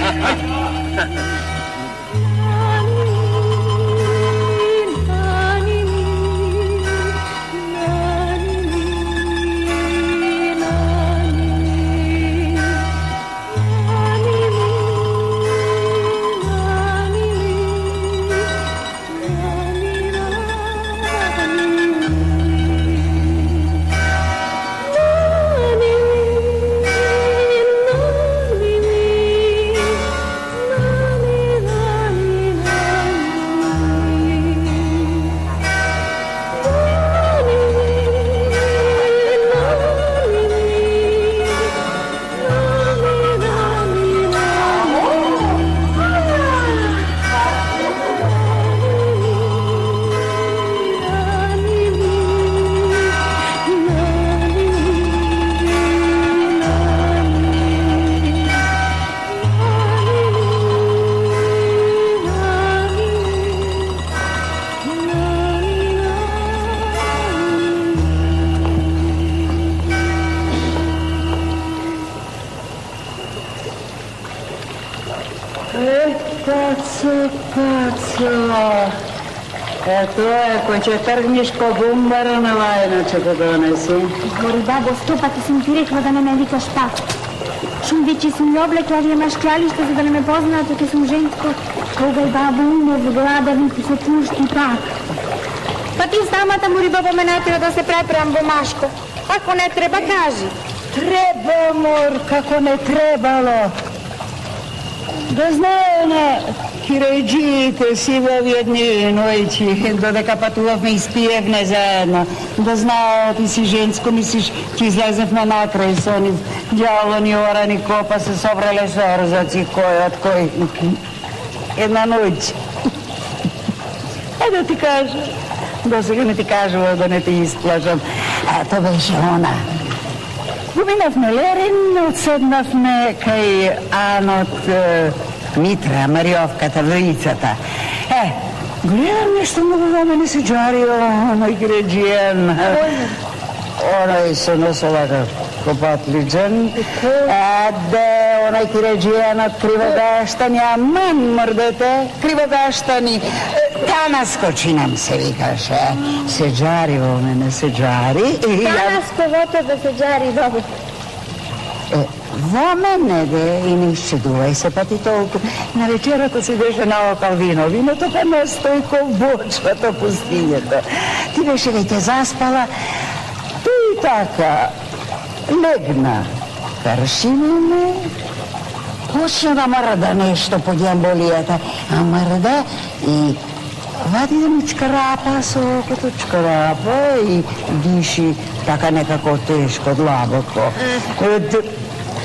Ето е, ако ќе тргнеш ко бумбара на лајна ќе го донеси. Гори, бабо, сто пати съм ти рекла да не ме викаш пак. Шум вече съм ми облекла, вие ме шклялиште, за да не ме познаат, че съм женско. Кога и бабо уме в глада ви се пушти пак. Па ти самата мори баба ме натира да се препрам бумашко. Ако не треба, кажи. Треба, мор, како не требало. Да знае на кирејджиите си во едни нојчи, додека патувавме и спиевне заедно. Да знае, ти си женско, мислиш, ќе излезевме накрај со они дјаволни орани копа, се собрале со орзаци, кој од кој. Една ноќ. Е да ти кажа, до сега не ти кажува да не ти изплашам. А то беше она. Поминавме Лерин, отседнавме кај Анот Митра, Мариовката, Врицата. Е, гледам нешто многу во мене се джарио, оној греđијан, оној се носила копатлиđан, а де оној греđијан од Кривогаштани, аман мрдете, Кривогаштани, Танаскочи нам се викаше, се джари во мене, се джари. Танаско во тебе се джари, бабо. Во мене, де, и не изчедувај се, па ти толку. На вечерата си беше наокал вино. Виното па настои ко бочвата пустињата. Ти беше веќе заспала, ти и така легна. Кршина ме, почна да мрда нешто по ѓамболијата, а мрда и вади да ми чкрапа со окото, чкрапа и диши така некако тешко, длабоко.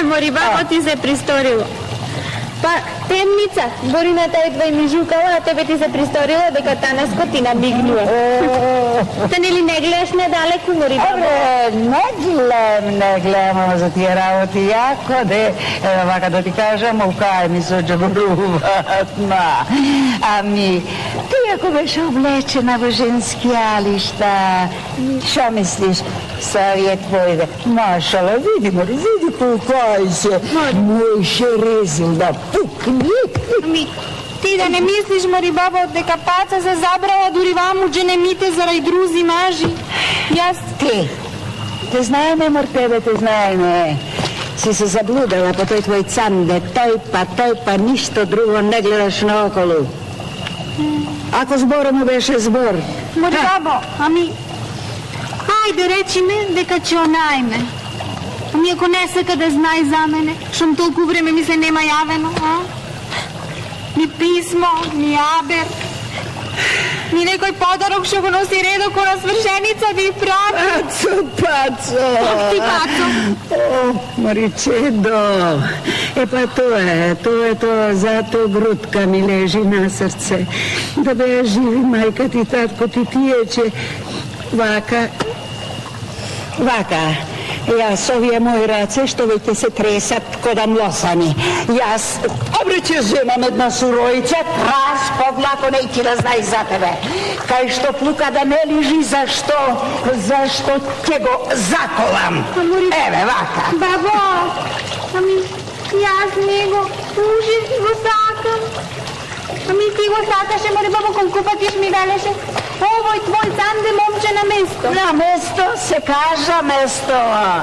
mori, babo ti se pristorilo. Pa, temnica, gori na taj tvoj mi žukala, a tebe ti se pristorilo дека Tanasco ti namignува. Te нели не гледаш недалеку, мори, бабо? Не гледам, не гледам, ама за тия работи яко, де, вака да ти кажам, окај ми се джабруваат, ма. Ами, ти ако беше облечена во женски алишта, шо мислиш? Совет твојде, машала, види, мори, види ту, кај се, мој ше резил да пукни. Ами, ти да не мислиш, мори, бабо, дека паца се забрала дури ваму дженемите заради друзи мажи. Јас... Ти, те знаеме, мор, тебе те знаеме. Си се заблудала по тој твој цанде, тој па, тој па, ништо друго не гледаш наоколу. Ако зборот му беше збор... Мори, бабо, ами... Ајде, речи ме дека ќе онајме. Ами ако не сака да знај за мене, шом толку време ми се нема јавено, а? Ни писмо, ни абер, ни некој подарок што го носи редоко на свршеница да и прати. Пацо, пацо! Ти, пацо? О, Маричедо! Е, па тоа е, тоа е тоа, зато грудка ми лежи на срце. Да беа живи мајка ти, татко ти, тие, че... Вака... Вака... Јас овие мои раце што веќе се тресат кода млосани. Јас обрече земам една суројица, трас подлако нејки да знај за тебе. Кај што плука да не лижи, зашто, зашто ќе го заколам. Еве, вака. Бабо, ами јас него ужас го сакам. Ами ти го сакаше, мори, бабо, колку пати ми велеше. Овој твој цанде момче на место. На место се кажа место.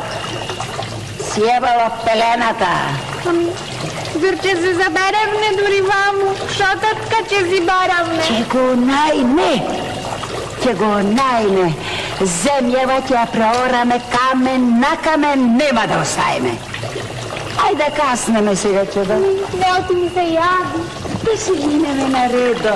Сјебало пелената. Ами, зар ќе се заберавме дури ваму? Шо татка ќе си баравме? Ќе го најме. Ќе го најме. Земјава ќе ја преораме камен на камен, нема да оставиме. Ајде каснеме сега, чудо. Не, оти ми се јади. Да си минеме на редо.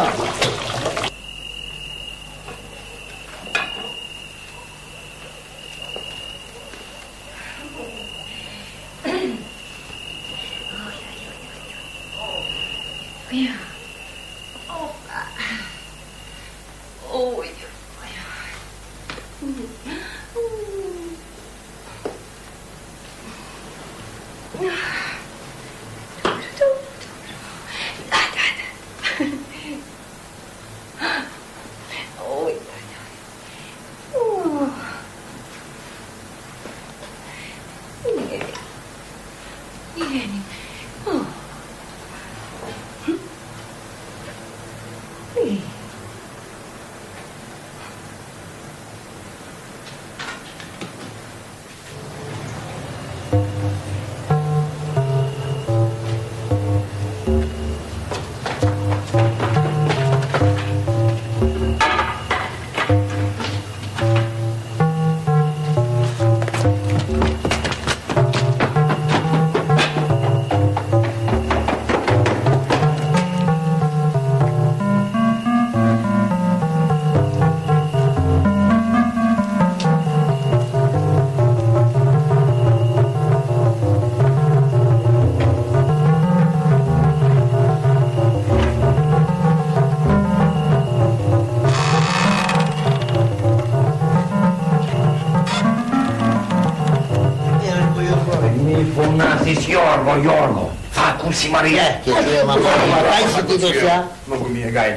Jorgo, Jorgo, facusi Maria. Che sia, ma dai si ti sia. Много ми е гай.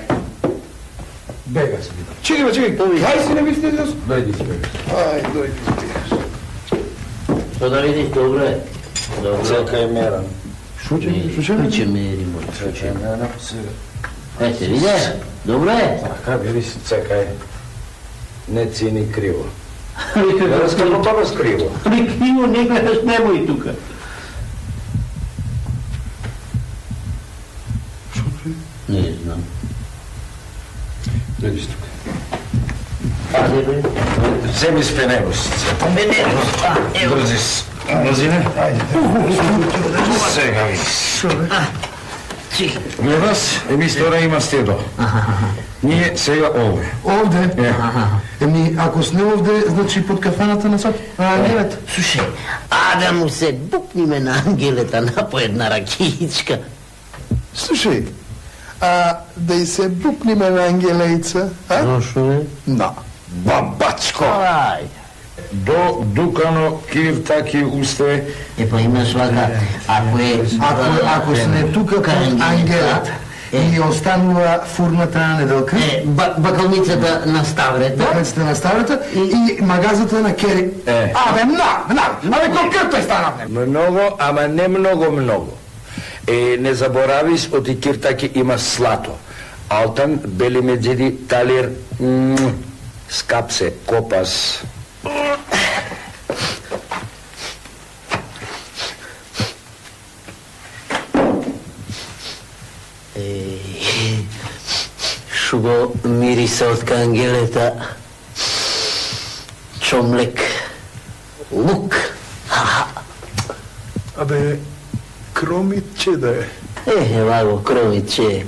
Бега си. Чекай, бе, чекай. Хай си не ви сте да... Дойди си, бега. Ай, дойди си. Што да видиш, добре. Чекай, мерам. Шуче, шуче. Шуче меримо. Чекай, мерам сега. Ете, видиш? Добре. Така, бери си, чекай. Не цини криво. Не разкажа това с криво. Ами криво не гледаш немој тука. Не знам. Дойди си тук. Аде бе. Вземи с пеневостица. Пеневост, а, ево. Бързи с. Бързи не? Айде. Сега видиш. Гледаш, еми стора има стедо. Ние сега овде. Овде? Еми, ако сме овде, значи под кафаната на сад. Ангелета. Слушай, а да му се букниме на Ангелета на по една ракиичка. Слушай, а да и се букниме на Ангелейца, а? Зашо не? Да. Бабачко! Ай! До дукано киртаки усте. Е, па имаш вака, ако е... Ако, ако сме тука под Ангелета и останува фурната на Неделка, Е, бакалницата на Ставрета. бакалницата на Ставрета и магазата на Кери. Е. Абе, много, много! Абе, колко той стана в него? Много, ама не много, много. Е, не заборавиш, оти киртаки има слато. Алтан, бели меджеди, талир, скапсе, копас. Шуго мириса от Ангелета. Чомлек. Лук. Абе, кромитче да е. Е, еваго, кромитче.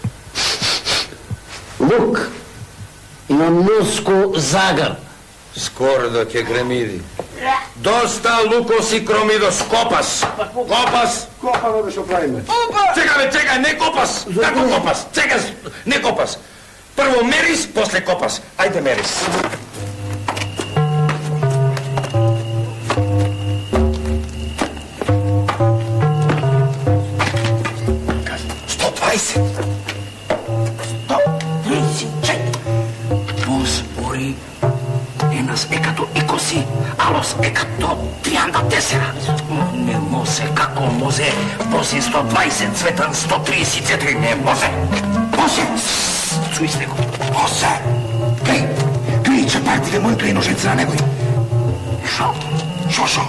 Лук. Има муско загар. Скоро да ќе гремиди. Доста лукос и кромидос, копас! Копас! Копано да шо правиме? Чекай, бе, чекай, не копас! Како копас? Чекай, не копас! Прво мерис, после копас. Ајде мерис. сто дваесет. сто тридесет четири. Бос, ори, енас е като икоси, алос е като трианда тесера. Не може, како може, боси сто дваесет, цветан сто тридесет четири, не може. Може, чуй с него, може. Глей, глей, че партите му и ножица на него. Шо, шо, шо.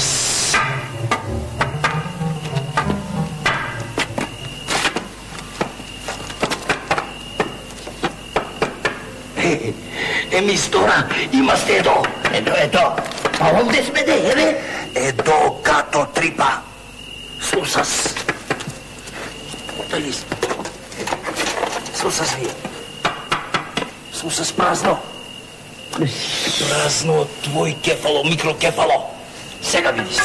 Еми стора, има стедо. Ето, ето. Па овде сме де, еве. Едо като трипа. Слусас. Дали? Слусас ви. Слусас празно. Празно твој кефало, микрокефало. Сега видиш.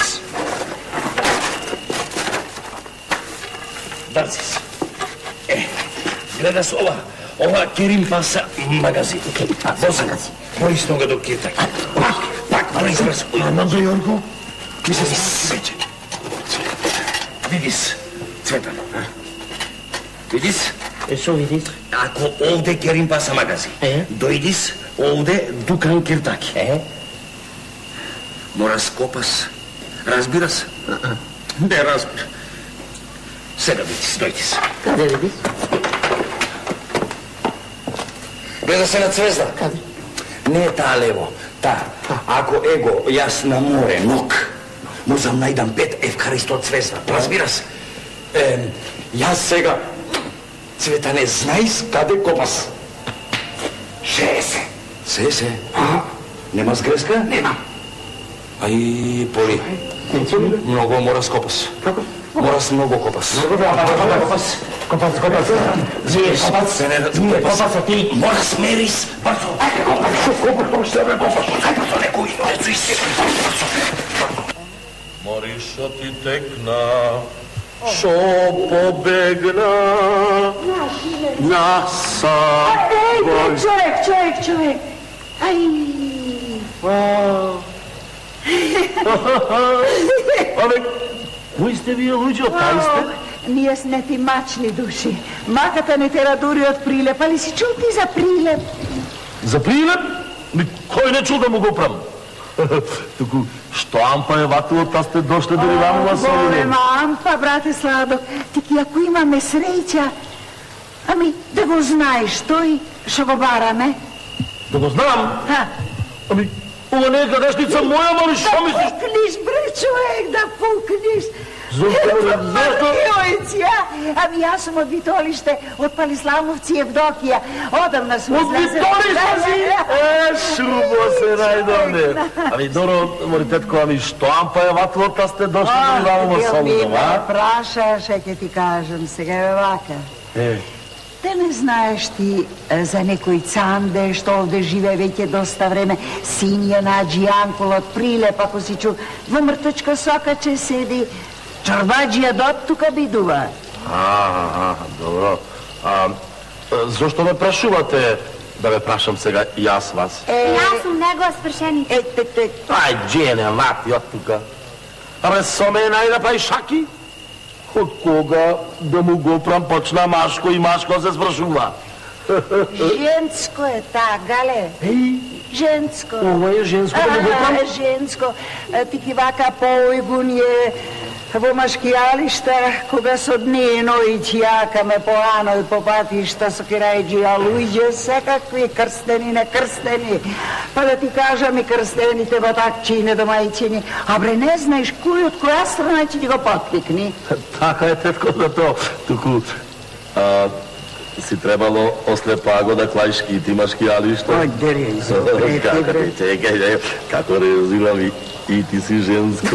Дарцис. Е, гледаш ова. Ова керим паса магазин. Воза, поисно ga do kirtak. Pak, pak, proizraz. Ама до Јорко? Ми се свече. Видис, Цветан. Видис? Е, шо видис? Ако овде керим паса магазин, дојдис овде дукан киртаки. Е? Мора скопас. Разбирас? Не разбира. Сега видис, дојдис. Каде видис? Гледа се на цвезда. Каде? Не е таа лево, таа. Ако его, јас на море, ног, можам најдам пет евхаристо цвезда. Разбираш? Е, јас сега, Цветане, знаеш каде копас? шеесет. шеесет? А, нема сгреска? Нема. Ај, Поли, многу мора скопас. Како? Морас многу копас. Копас, копас, копас. Зиеш, копас, се не разбира. Копас, а ти морас мерис. Бързо. Ајде, копас, копас, копас, ще бе копас. Ајде, бързо, некој, не цуи се. Мариша ти текна, шо побегна, наса. Ej, čovjek, čovjek, čovjek. Aj. Абе, кои сте вие луѓе, тај сте? Ние сме ти мачни души. Маката не те радури од прилеп, али си чул ти за прилеп? За прилеп? Ми, кој не чул да му го прам? Туку, што ампа е ватило, та сте дошле да ви вамува со Боже, ма ампа, брате Сладо, тики ако имаме среќа, ами да го знаеш тој, шо го бараме? Да го знам? Ха? Ами, ова не е гадешница моја, мали, шо мислиш? Да пукниш, бре, човек, да пукниш. Зошто? Зошто? Јојци, а? Ами јас сум од Витолиште, од Палиславовци Евдокија. Одамна сум Од Витолиште си? Е, шубо се најдовне. Ами, добро, мори тетко, ами што па е ватлота сте дошли до Иваново Солудово, а? Прашаш, ќе ти кажам, сега е вака. Е. Те не знаеш ти за некој Цанде, што овде живе веќе доста време, синја на Аджи Јанкула од Прилеп, ако си чу, во мрточка сока че седи, чорбаджија дот тука бидува. А, добро. А, зошто ме прашувате да ме прашам сега јас вас? Јас сум негова свршеница. Е, те, те. Ај, джене, вати од тука. Абе, со мене најда прави шаки? Од кога да му го прам почна машко и машко се спрашува? Женско е та, гале. Еј, Женско. ова е женско да му го прам? А, женско. Ти ки вака појгун е во машкијалишта, кога со дненојќ јакаме по ано и по патишта со кирајджија луѓе, секакви крстени, не крстени. Па да ти кажам и крстените во такчине домајчини. А бре, не знаеш кој од која страна ќе ти го потпикни? Така е, тетко, за то. Туку, а, си требало ослепаго да клаиш кити машкијалишта. Ој, дери, изобре, ти бре. Чекај, како резилам и, и ти си женско.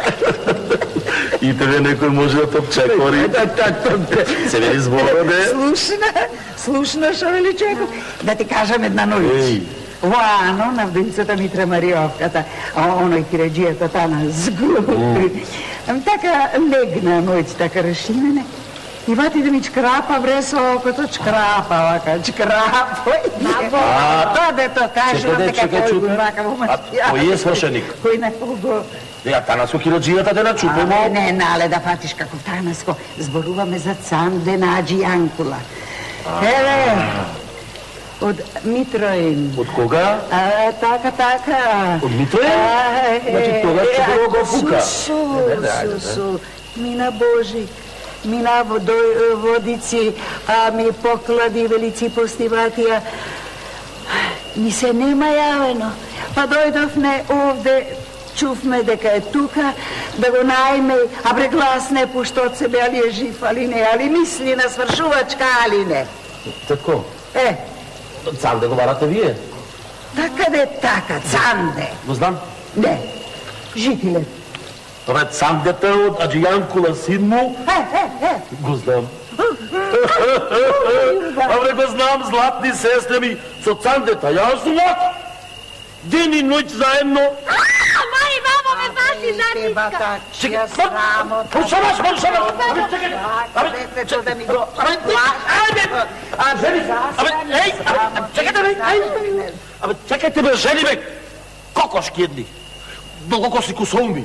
И тебе некој може да топчекори. Се вели збороде. Слушна, слушна, шо вели човеков? Да ти кажам една ноќ. Во ано, на вдинцата Митра Мариовката, а оној киреджијата тана згрупи. Така легна ноќ, така решимене. И вати да ми чкрапа вресо окото, чкрапа, вака, чкрапа. А, тоа да то кажам, така кој го вака во машкија. Кој е свршеник? Кој на кого? Ја, Танаско киреджијата да начупимо. А, не, нале да фатиш како Танаско. Зборуваме за Цанде на Аджи Јанкула. Еве, од Митроин. Од кога? А, така, така. Од Митроин? Значи тога чупило го фука. Су, су, су, мина Божик. Мина водици, а ми поклади велици постиватија. Ни се нема јавено. Па дојдовме овде, чувме дека е тука, да го најме, а бре глас не пушта од себе, али е жив, али не, али мисли на свршувачка, али не. Тетко, Е, Цанде го барате вие? така де така, Цанде. Го знам. Не, жителе. Тоа е Цандете од Аджи Јанкула син му. Е, е, е. Го знам. Абре, го знам, златни сестре ми, со Цандета, јас сум лак. Ден и ноќ заедно. Мај, мамо, ме паси задница. Чекай, срамот. Пушамаш, пушамаш. Абе, чекай. Абе, Детето да ми го... Ајде, а, жени, абе, еј, абе, чекайте, бе, ајде. Абе, чекайте, бе, жени, бе, кокошки едни. Долго си кусолми.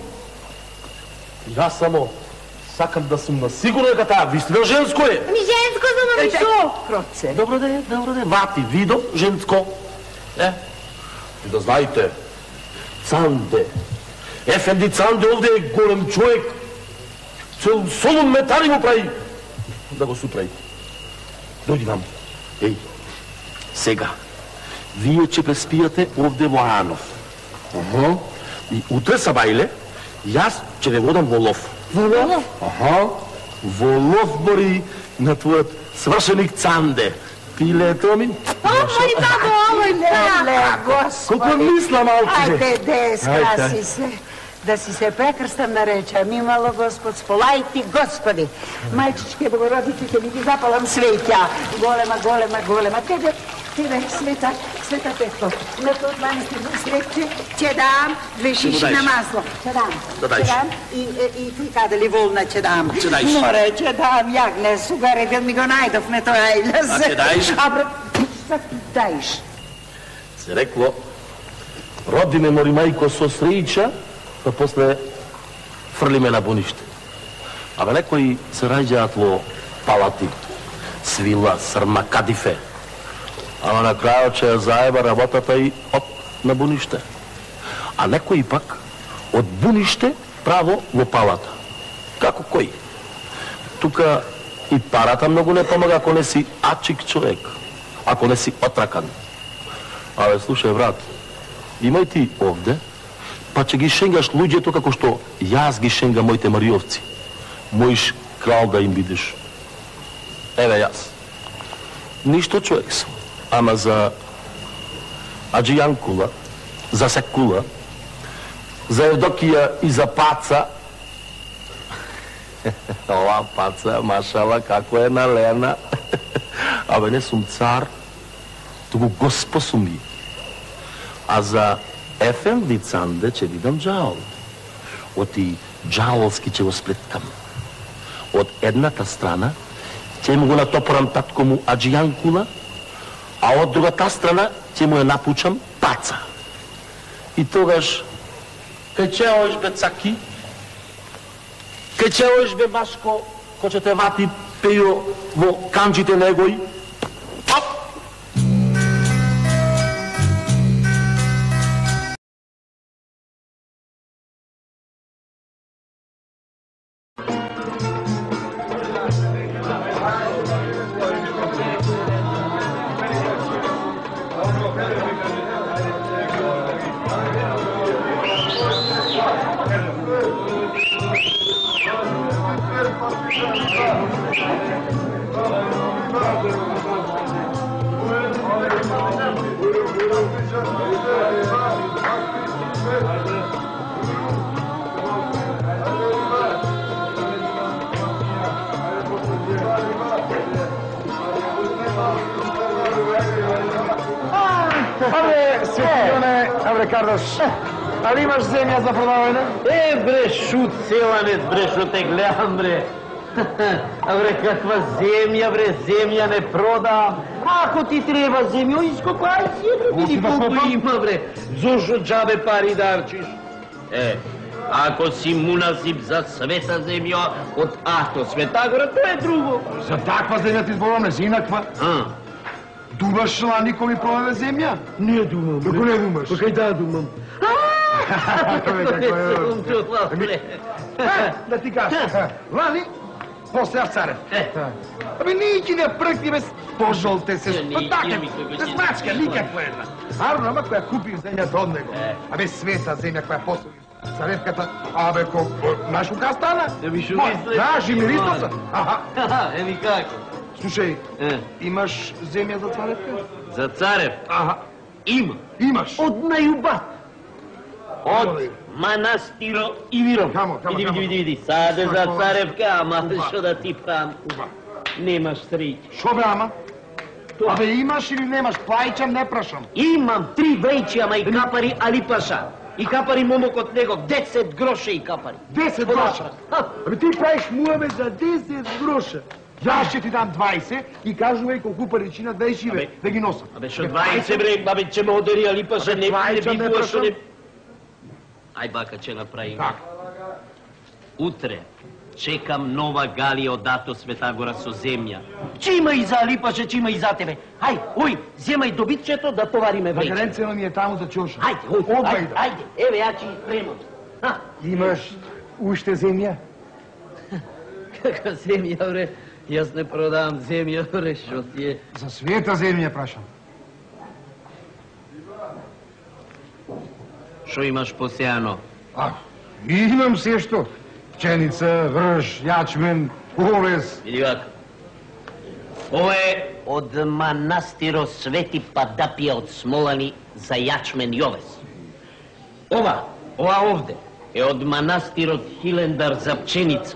Јас само сакам да сум на сигурно дека таа вистина женско е. Ми женско за да ми шо? Кроце. Добро да е, добро да е. Вати, видов, женско. Е, и да знаете, Цанде, Ефенди Цанде овде е голем човек. Цел Солун метари му прави. Да го суправи. Дојди нам. Еј, сега, вие ќе преспијате овде во Анов. Ага. И утре сабајле, јас ќе ве водам во лов. Во лов? Аха. Во лов бори на твојот свршеник Цанде. Пилето ми. О, мој бабо, овој Леле, господи. Колко мисла малче. Ајде, де, скраси се. Да си се прекрстам да речам, имало Господ, сполај ти, Господи. Мајчичке Богородице, ќе ми ги запалам свеќа. Голема, голема, голема. Тебе, тебе, света, света Петко. На тој дванаести среќе ќе дам две шиши на масло. Ќе дам. Да дајш. Ќе дам и, и, и ти каде ли волна ќе дам. Ќе дајш. Море, ќе дам, јагне, сугаре, гад ми го најдовме тој ајлес. А ќе дајш? А бре, šta ti dajiš? Се рекло, роди ме мори мајко со среќа, па после фрли ме на буниште. Абе некои се раѓаат во палати, свила, срма, кадифе. Ама на крајот ќе ја заеба работата и оп, на буниште. А некои пак од буниште право во палата. Како кој? Тука и парата многу не помага ако не си ачик човек, ако не си отракан. Абе, слушај, брат, имај ти овде, па ќе ги шенгаш луѓето како што јас ги шенгам моите мариовци. Можеш крал да им бидеш. Еве јас. Ништо човек сум. Ама за Аджијан Кула, за Секула, за Евдокија и за Паца. Ова Паца, машала, како е налена. Абе, не сум цар, туку госпо сум ви. А за Ефенди Цанде ќе видам джаол. Оти джаолски ќе го сплеткам. Од едната страна ќе му го натопорам татко му Аджијан Кула, а од другата страна ќе му ја напучам Паца. И тогаш, кај чеош бе Цаки, кај чеош бе Машко, кој ќе те вати пејо во канџите негој, оп! Абе, Светлионе, абе, Кардош, али имаш земја за продавање? Е, бре, шут, селанец, бре, шо те гледам, бре. А бре, каква земја, бре, земја не продавам. Ако ти треба земја, ископај си, бре, види колку има, бре. Зошо джабе пари дарчиш? Е, ако си мунасип за света земја од Ахто Светагора, тоа е друго. За таква земја ти зборуваме, за инаква. А? Думаш ла никој ми продаде земја? Не думам, бре. Како не думаш? Па кај да думам? Да ти кажеш, лани, после аз царев. Абе, ники не пръкни без пожолте се, спотаке, без мачка, никаква една. Арно, ама која купи земја од него. Абе, света земја која посови царевката, абе, ко, знаеш која стана? Знаеш и миристоса. Еми како? Слушај, имаш земја за царевка? За царев? Аха. Има. Имаш? Од најубат. Од манастиро Ивиром. Камо, камо, Види, камо. види, види, саде за царевка, ама шо да ти правам? Немаш среќа. Шо бе, ама? Абе, имаш или немаш? Плајчам, не прашам. Имам три вреќи, ама и капари Алипаша. И капари момокот него, десет гроша и капари. Десет гроша? Абе, ти правиш муаме за десет гроша. Јас ќе ти дам двајсет и кажувај колку паричина да живе, да ги носам. Абе, шо двајсет, бре, абе, ќе ме одери Алипаша, не би било шо не... Ај, бака, ќе направим. Как? Утре чекам нова галија од Ахто Светагора со земја. Че има и за Алипаша, че има и за тебе. Ај, ој, земај добитчето да товариме вреќа. Гренцено ми е таму за чоша. Ајде, ој, ајде, ајде, еве, ја ќе испремам. Имаш уште земја? Кака земја, бре? Јас не продавам земја, бре, шо ти е? За света земја прашам. Шо имаш посеано? А, имам се што. Пченица, врж, јачмен, овес. Види вака. Ова е од манастиро Свети Падапија од Смолани за јачмен и овес. Ова, ова овде, е од манастирот Хилендар за пченица.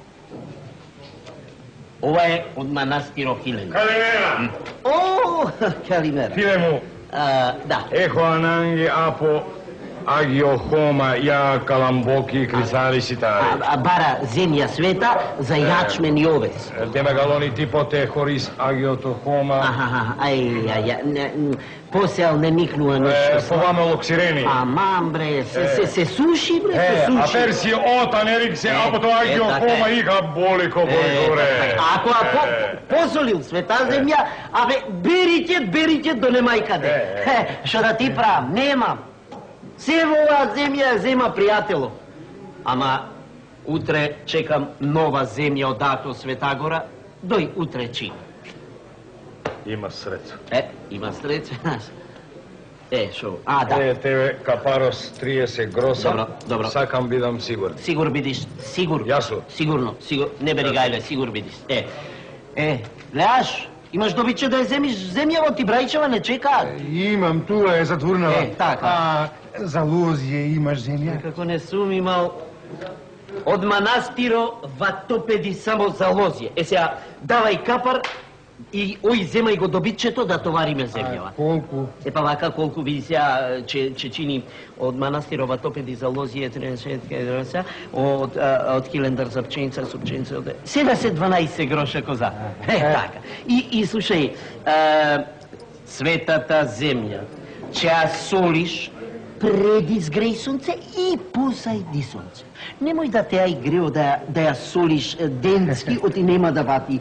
Ова е од манастиро Хилендар. Калимера! О, Калимера. Филему. Да. Ехо ананги апо агио хома ја каламбоки крисари ситари. А бара земја света за јачмен и овес. Деме галони типоте хорис агиото хома. Аха, ај, ај, посел не никнува нешто. Поваме локсирени. Амам, бре, се, се, се суши, бре, се суши. А перси ота не риксе, апото агио хома иха боли ко боли горе. Ако ако посолил света земја, абе, берите, берите до немај каде. Шо да ти правам, немам. Се во оваа земја зема пријатело. Ама утре чекам нова земја од Ахто Светагора, дој утре чин. Има среќа. Е, има среќа. Е, шо? А, да. Е, тебе капарос триесет гроса. Добро, добро. Сакам бидам сигурен. Сигур бидиш, сигур. Јасо. Сигурно, сигур. Не бери гајле, сигур бидиш. Е, е, гледаш, имаш добиче да ја земиш земја во ти брајчева, не чекаат. Имам, туа е затворнала. Е, така. А за лозија имаш земја? Како не сум имал од манастиро ватопеди само за лозје. Е сега, давај капар и ој земај го добитчето да товариме земјава. Колку? Е па вака колку види сега че, че чини од манастиро ватопеди за лозје тридесет од од килендар за пченица, со пченица од седесет дванаесет гроша коза. Е така. И и слушај, е, светата земја, че ја солиш преди згреј сонце и посајди сонце. Немој да те ај грео да, да ја солиш денски, оти нема да вати.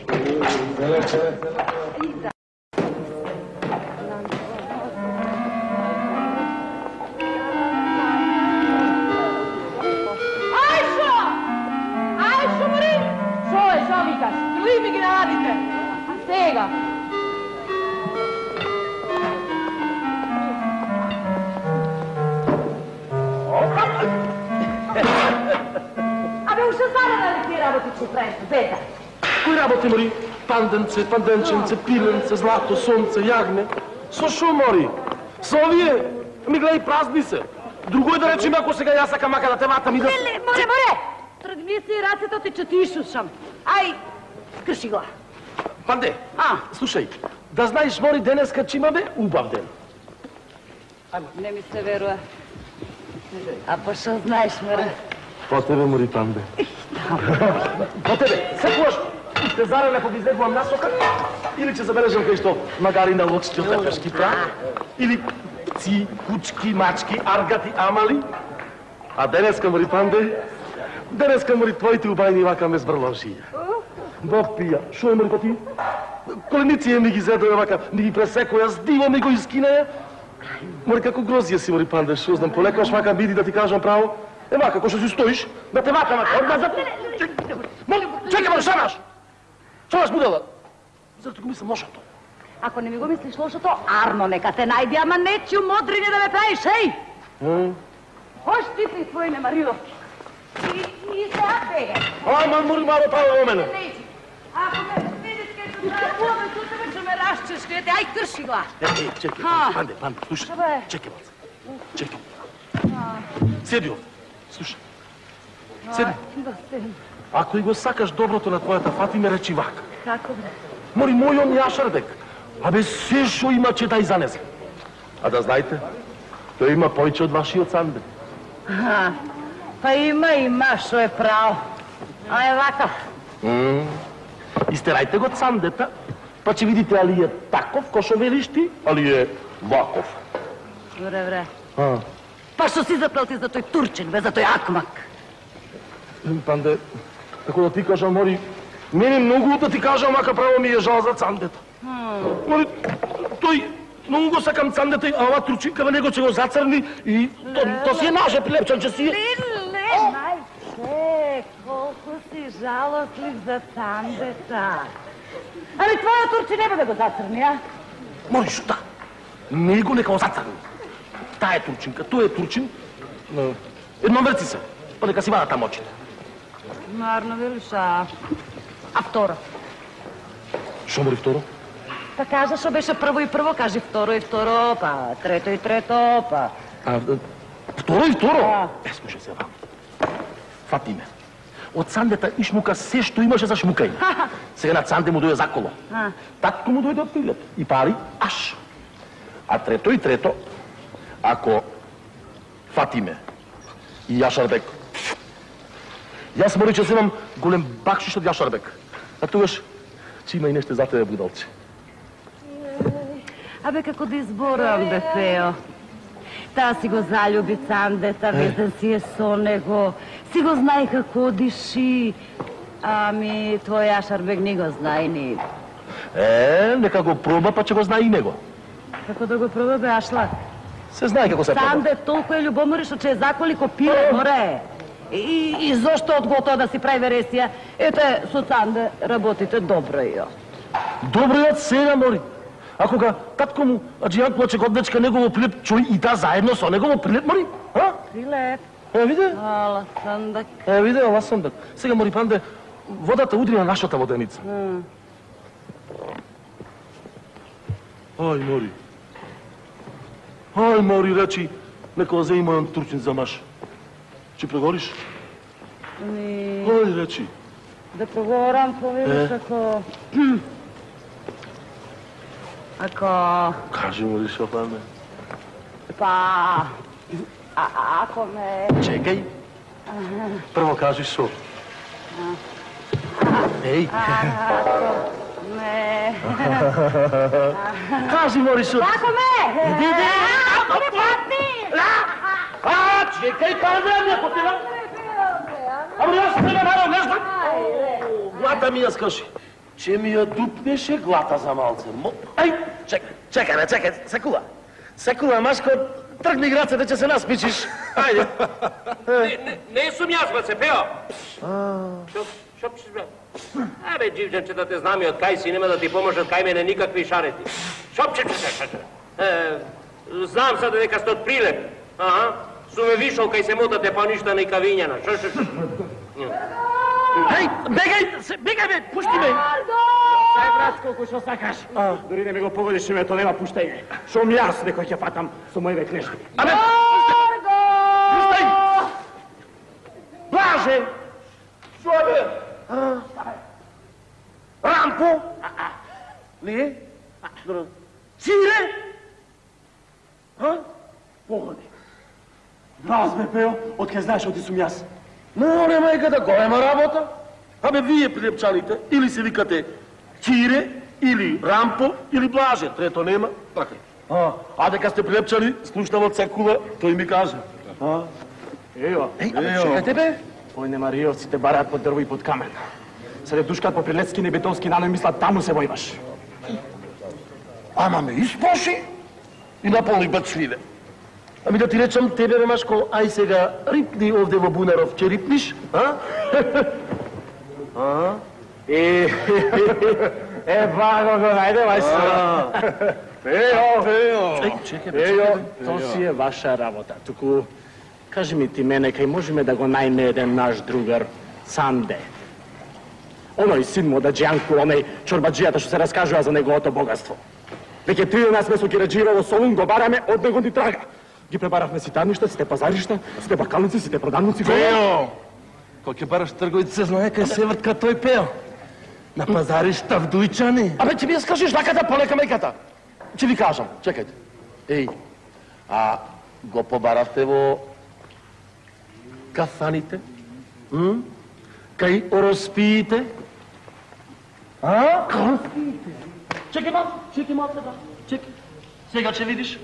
Ajšo! Ajšo, mori! Šo je, šo vikaš? Ili mi gi radite? Stega! Абе, уште зарана ли ти работи че правиш, бета? Кои работи, мори? Панденце, панденченце, пиленце, злато, сонце, јагне. Со шо, мори? Со овие, ми гледај, празни се. Друго е да речем, ако сега јас сакам мака да те ватам и да... Леле, море, море! Тргни си рацето ти, че ти ишушам. Ај, крши го. Панде, А? слушај, да знаеш, мори, денеска че имаме убав ден. Не ми се верува. А па шо знаеш, море? По тебе, мори, Панде. По тебе, секогаш те заране ако ги излегувам насока, или ќе забележам кај што магари на локчи од тепешки прах, или пци, кучки, мачки, аргати, амали. А денеска, мори, Панде, денеска, мори, твоите убајни вака ме збрлошија. Бог пија, шо е, мори, па ти? Коленици ми ги зедоја вака, ми ги пресекоја, с диво ми го искинаја. Мори, како грозија си, мори, Панде, шо знам, полекаш вака биди да ти кажам право. Е, вака, како што си стоиш, да те вака, вака, од назад. Моли, чекай, моли, шамаш! Шамаш будела! Зато го мислам лошото. Ако не ми го мислиш лошото, арно нека те најди, ама нечио модрине да ме правиш, еј! Хош ти си својме мариловки. И, и сега бегај. Ама, мори, мало право о мене. Ако ме видиш кај што да плове, тут тебе ќе ме расчешкате, ај крши го. Е, е, чекай, Ха. Панде, Панде, слушай. Абе. Чекай, малце. Чекай. Седи овде. Слушай. Седи. Да седи. Ако и го сакаш доброто на твојата Фатиме, речи вака. Како бре? Мори, мојом јашарбек. Абе, се шо има че да занесе. А да знаете, тој има повеќе од вашиот Санде. Аха. Па има, има, шо е право. А е вака. Истерајте го Сандета, па ќе видите али е таков, ко шо велиш ти, али е ваков. Вре, вре. А. Па што си заплел ти за тој турчин, бе, за тој акмак? Панде, како да ти кажам, мори, мене многу да ти кажам, ака право ми е жал за Цандета. Мори, тој, многу го сакам Цандета, а ова турчинка во него ќе го зацрни и то, то си е наше прилепчан, че си е... Леле, мајче, колку си жалостлив за Цандета. Ами твоја турчин не бе да го зацрни, а? Мори, шута, него нека го зацрни. Таа е турчинка, тој е турчин, едно врци се, па нека си вада там очите. Марно велиш, а... А второ? Шо, мори, второ? Па кажа шо беше прво и прво, кажи второ и второ, па трето и трето, па... А, второ и второ? А. Е, слушай се, вам. Фатиме, од Цандета ишмука се што имаше за шмукање. Сега на Цанде му дојде заколо. А. Татко му дојде од пилет. И пари, аш. А трето и трето, ако Фатиме и Јашарбек, јас мори че земам голем бакшиш од Јашарбек. А тогаш, че има и нешто за тебе, будалче. Абе, како да изборувам, Бепео. Таа си го залюби Цандета, без да си е со него. Си го знај како одиши. Ами, твој Јашарбек не го знај ни. Е, нека го проба, па ќе го знае и него. Како да го проба, бе, Ашлак? Се знае како се проба. Цанде толку е љубомори што че е заколи ко пиле, море. И, и зошто од готоа да си прави вересија? Ете, со Цанде работите добро, јо. Добро јот сега, мори. Ако га татко му, аджијанкова чекотнечка негово прилеп, чуј и та заедно со негово прилеп, мори? А? Прилеп. Е, виде? Ала сандак. Е, виде, ала сандак. Сега, мори, панде, водата удри на нашата воденица. Ај, мори. Ај, мори, речи, нека озе има jedan турчин за маш. Чи преговориш? Ами... Ај, речи. Да проговорам, поведеш, ако... Ако... Кажи, мори, шо панде. Па... А, ако ме... Чекај. Прво кажи шо. Еј. Ако ме... Кажи, мори, шо. Ако ме! Иди, иди! Ако ме патни! А, чекај, панде, ако ти... Ама јас тебе народ, не знам. Глата ми ја скажи. Че ми ја дупнеше глата за малце. Ај, чекај, чекај, бе, чекај, секула. Секула, машко, тргни граце, да ќе се наспичиш. Ајде. Не сум јас, бе, се пео. Шо пишеш, бе? Абе, дживджанче, да те знам и од кај си, нема да ти поможат кај мене никакви шарети. Шо пишеш, знам саде дека сте од Прилеп. Аха. Суме вишол кај се мотате па ништа не кавињана. Шо, шо, шо? Ај, бегај, бегај, бе, пушти ме. Сај, брат, колку шо сакаш. Дори не ме го погодиш името, нема пуштање. Шом јас некој ќе фатам со моје кнешки. Абе, пуштай! Блаже! Шо е, бе? Рампо? Не? Чире? Погоди. Раз, бе, пео, откај знаеш оти сум јас. Море, мајката, голема работа. Абе, вие прилепчаните, или се викате Чире, или Рампо, или Блаже. Трето нема. Така. А, а дека сте прилепчали, слушнав од секула, тој ми каже. А? Ео. Еј, абе, чекајте, бе. Ој немариовците бараат под дрво и под камен. Се душкат по прилецки небетовски наној мислат таму се војваш. Ама ме испоши и наполни бацвиле. Ами да ти речам, тебе, бе, Машко, ај сега рипни овде во Бунаров, ќе рипниш, а? А? Е, е, баго го најде, мајстро. Ео, ео. Чекај, бе, Ео, чекај, то си е ваша работа. Туку, кажи ми ти мене, кај можеме да го најме еден наш другар, Санде. Оној син му да Джанко, оној чорбаджијата што се раскажува за неговото богатство. Веќе тринаесет сме со Кираџиево Солун го бараме, од него ни трага. Ги пребаравме ситарништа, сите пазаришта, сите бакалници, сите продавници. Пео! Кој ќе бараш трговици се знае кај се вртка тој Пео. На пазаришта в Дујчани. Абе, ќе ми ја скажеш лаката, полека мајката. Ќе ви кажам, чекајте. Еј, а го побаравте во кафаните? М? Кај ороспиите? А? Ороспиите? Чекај мал, чекај мал сега. Чекај. Сега ќе видиш.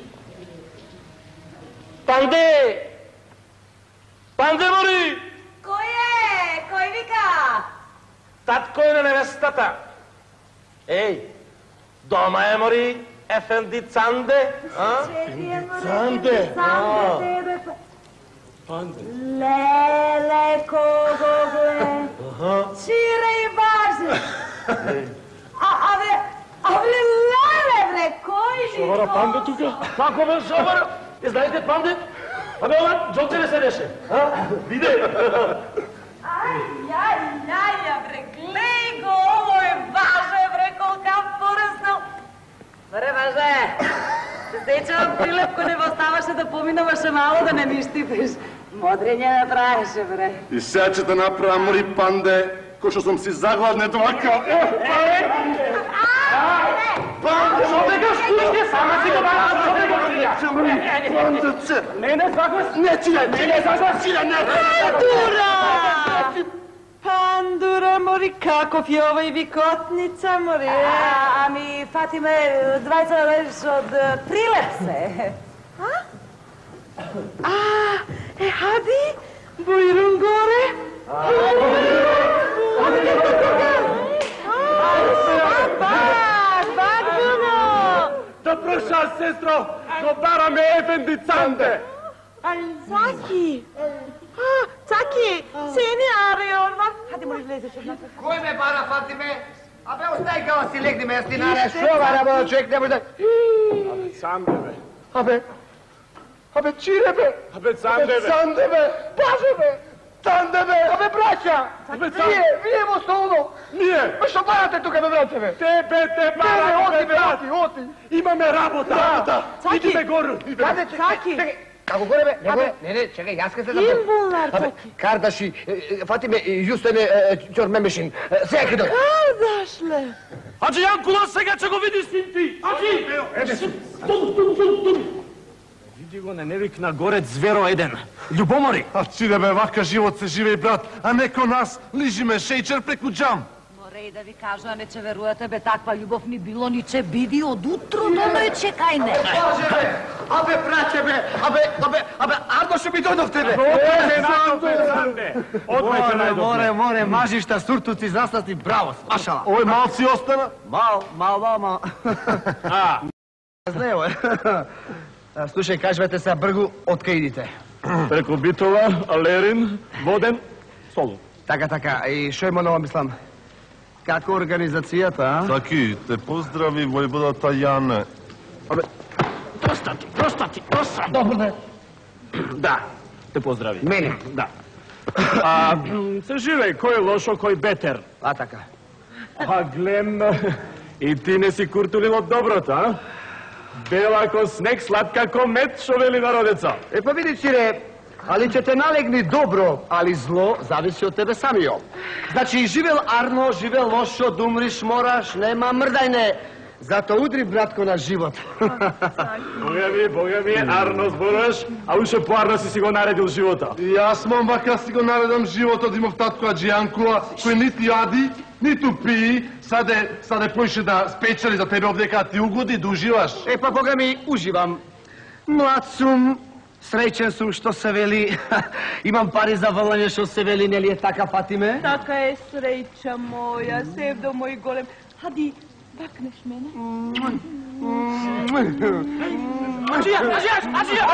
Панде! Панде, мори! Кој е? Кој вика? Татко е на невестата. Еј, дома е, мори, ефенди Цанде, а? Цанде? Цанде, Панде. Леле, кого гле? Чире и баже. Абе, абе, леле, бре, кој ли? Шовара Панде тука? Како бе, Шовара? Е, знаете Панде? Абе, ова, Джонце не се реше, а? Виде? Ај, јај, јај, бре, глеј го, ово е баже, бре, колка пореснал. Бре, баже, се сеќавам Прилеп кој не оставаше да поминуваше мало да не ништипиш. Модрење да правеше, бре. И сега ќе те направам, мори Панде, кој што сум си загладне двака. Панде, што бегаш, кујте, сама си го бараш, што бегаш, Панде, не, не, заглас, не, Чиле, не, не, заглас, Чиле, не. Пандура! Пандура, мори, каков е овој викотница, мори? А, ами, Фатиме, двајца леш од Прилеп се. А, е, хади, бојрун горе. Бак, бак, Буно! Добро шанс, сестро, го бараме ефенди Цанде. Цаки! А, Цаки, сени Арион, хади, мори, влезеш однака. Кој ме бара, Фатиме? Abе, ostaj kao si legni me, jesi nare, šova rabada, čovjek ne može da... Abet sam debe. Abe, abe, čire be. Abet sam debe. Sam debe, paže be. Tam debe, abe, braća. Nije, nije mo stolno. Nije. Pa što parate tukaj me, braće be? Tebe, te parate, oti be, oti, oti. Ima me rabota, rabota. Idi me goru. Kade, Caki. Čekaj, kako gore be? Ne, gore. Ne, ne, čekaj, jaska se da... Imbular, Caki. Kardaši, Fatime, Justene, Čor Memešin, всеки дой. Kardašle. Аджи Јанкула, сега ќе го видиш син ти. Аджи! Еде су. Ступ, ступ, ступ, ступ. Види го на невикна горец зверо еден. Љубомори. А чи да бе, вака живот се живее, брат, а неко нас лижиме шејчер преку джам. Море и да ви кажа, а не че верувате, бе, таква љубов ни било, ни че биди од утро до ноче кај не. Боже бе, абе, браќе бе, абе, абе, абе, Арно ще ми дојдов тебе. Оде, најдовте, Санде. Одвајте најдовте. Море, море, мажишта, суртуци, застати, браво, спашала. Овој малци остана? Мал, мал, мал, мал. А. Знаево, слушај, кажвате се бргу, откај идите? Преку Битола, Алерин, Воден, Солун. Така, така, и шо има ново, мислам? Како организацијата, а? Таки, те поздрави војводата Јане. Абе, Доста ти, доста ти, доста. добро ден. Да, те поздрави. Мене. Да. А, се живеј, кој е лошо, кој бетер. А, така. А глем, и ти не си куртулил од доброто, а? Бела ко снег, сладка ко мед, шо вели народеца. Е, па види, Чире, али ќе те налегни добро, али зло, зависи од тебе самио. Значи, живел Арно, живел лошо, да умриш мораш, нема мрдајне. Зато удри, братко, на живот. Бога ми, бога ми, Арно зборуваш, а уште по Арно си си го наредил живота. И јас мам вака си го наредам животот, имав татко Аджи Јанкула, кој нити јади, ниту пии, саде, саде поише да спечели за тебе овдека, ти угоди да уживаш. Е, па бога ми, уживам. Млад сум, среќен сум, што се вели. Имам пари за валање, што се вели, нели е така, Фатиме? Така е среќа моја, Севдо мој голем. Хади, бакнеш мене? Аджија, аджија, аджија!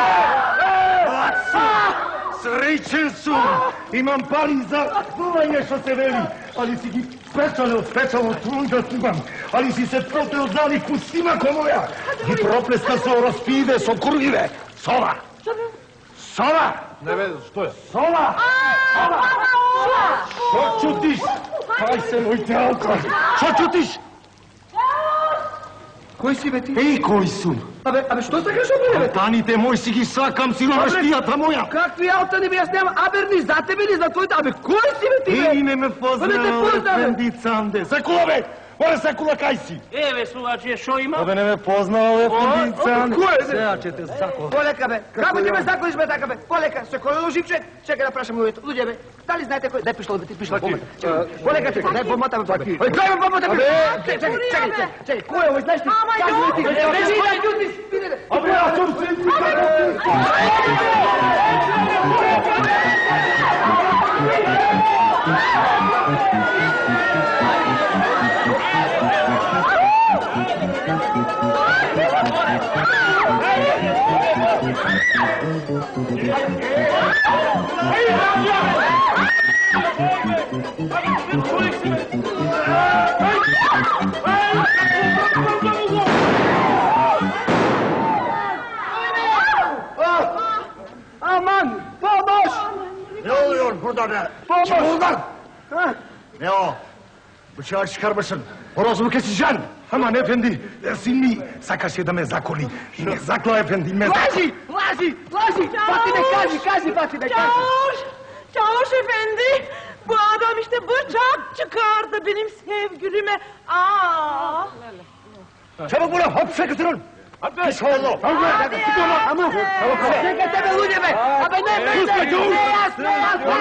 Среќен сум, имам пари за валање, што се вели, али си ги спечалил, спечалил трунда тубам, али си се протео зали пустима ко моја. Ги проплеска со распиде, со курвиве. Сола! Сола! Не бе, што е? Сола! Шо чутиш? Ај се мој театро! Шо чутиш? Кој си, бе ти? Еј, кој сум? Абе, абе, што сакаш од мене, бе? Таните мој си ги сакам, силовештијата моја! Какви аутани, бе, јас немам, абе, ни за тебе, ни за твоите, абе, кој си, бе, ти, бе? Еј, не ме Абе, те познава, познавам. Ефенди Цанде. Секула, бе! Море, секула, кај си? Еве, слугаче, шо има? Абе, не ме познава, Ефенди Цанде. Кој е, бе? Сега ќе те заколам. Полека, бе. Како ќе ме заколиш, бе, така, бе? Полека, се кој лужив човек? Чекај да прашам луѓето. Луѓе, бе, дали знаете кој? Дај пиштол, бе, ти пиштол, бомата. Полека, чекај, дај бомата, бе, бе. Ој, дај ми бомата, бе. Чекај, чекај, чекај, чекај. Кој е овој, знаеш ти? Кажи ми ти. Кажи ми ти, ти, ти. Абе, јас сум Aman, pomoć! Ne oluyor burada be? Pomoć! Çık buradan! Ne o? Bıçağı çıkar mısın? Horozumu keseceğim. Aman efendi, sinmi sakaš je da me zakoli. Ne zakla efendi, me zakla. Laži, laži, laži! Fatime, kaži, kaži, Fatime, kaži! Çavuş, Çavuş efendi, bu adam işte bıçak çıkardı benim sevgilime. Aa! Çabuk bunu hapse götürün. Pis oğlu. Hadi ya! Ama, çekete be luđe be! Abe ne, ne, ne, ne, jasno,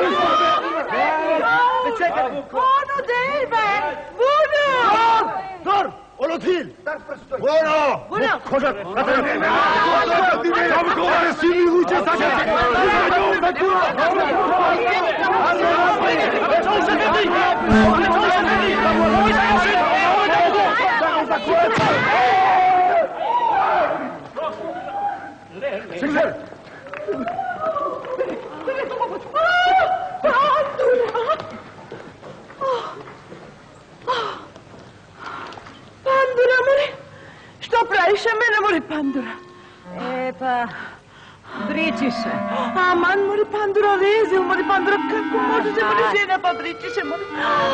jasno! Onu değil be, bunu! Dur, onu değil. Bunu. Bunu! Koca, çabuk olanı sinmi luđe sakın. Çavuş efendi! Çavuş efendi! Çıkın! Pandura. E pa, briči se. Aman, mori Pandura rezil, mori Pandura, kako može se mori žena, pa briči se, mori...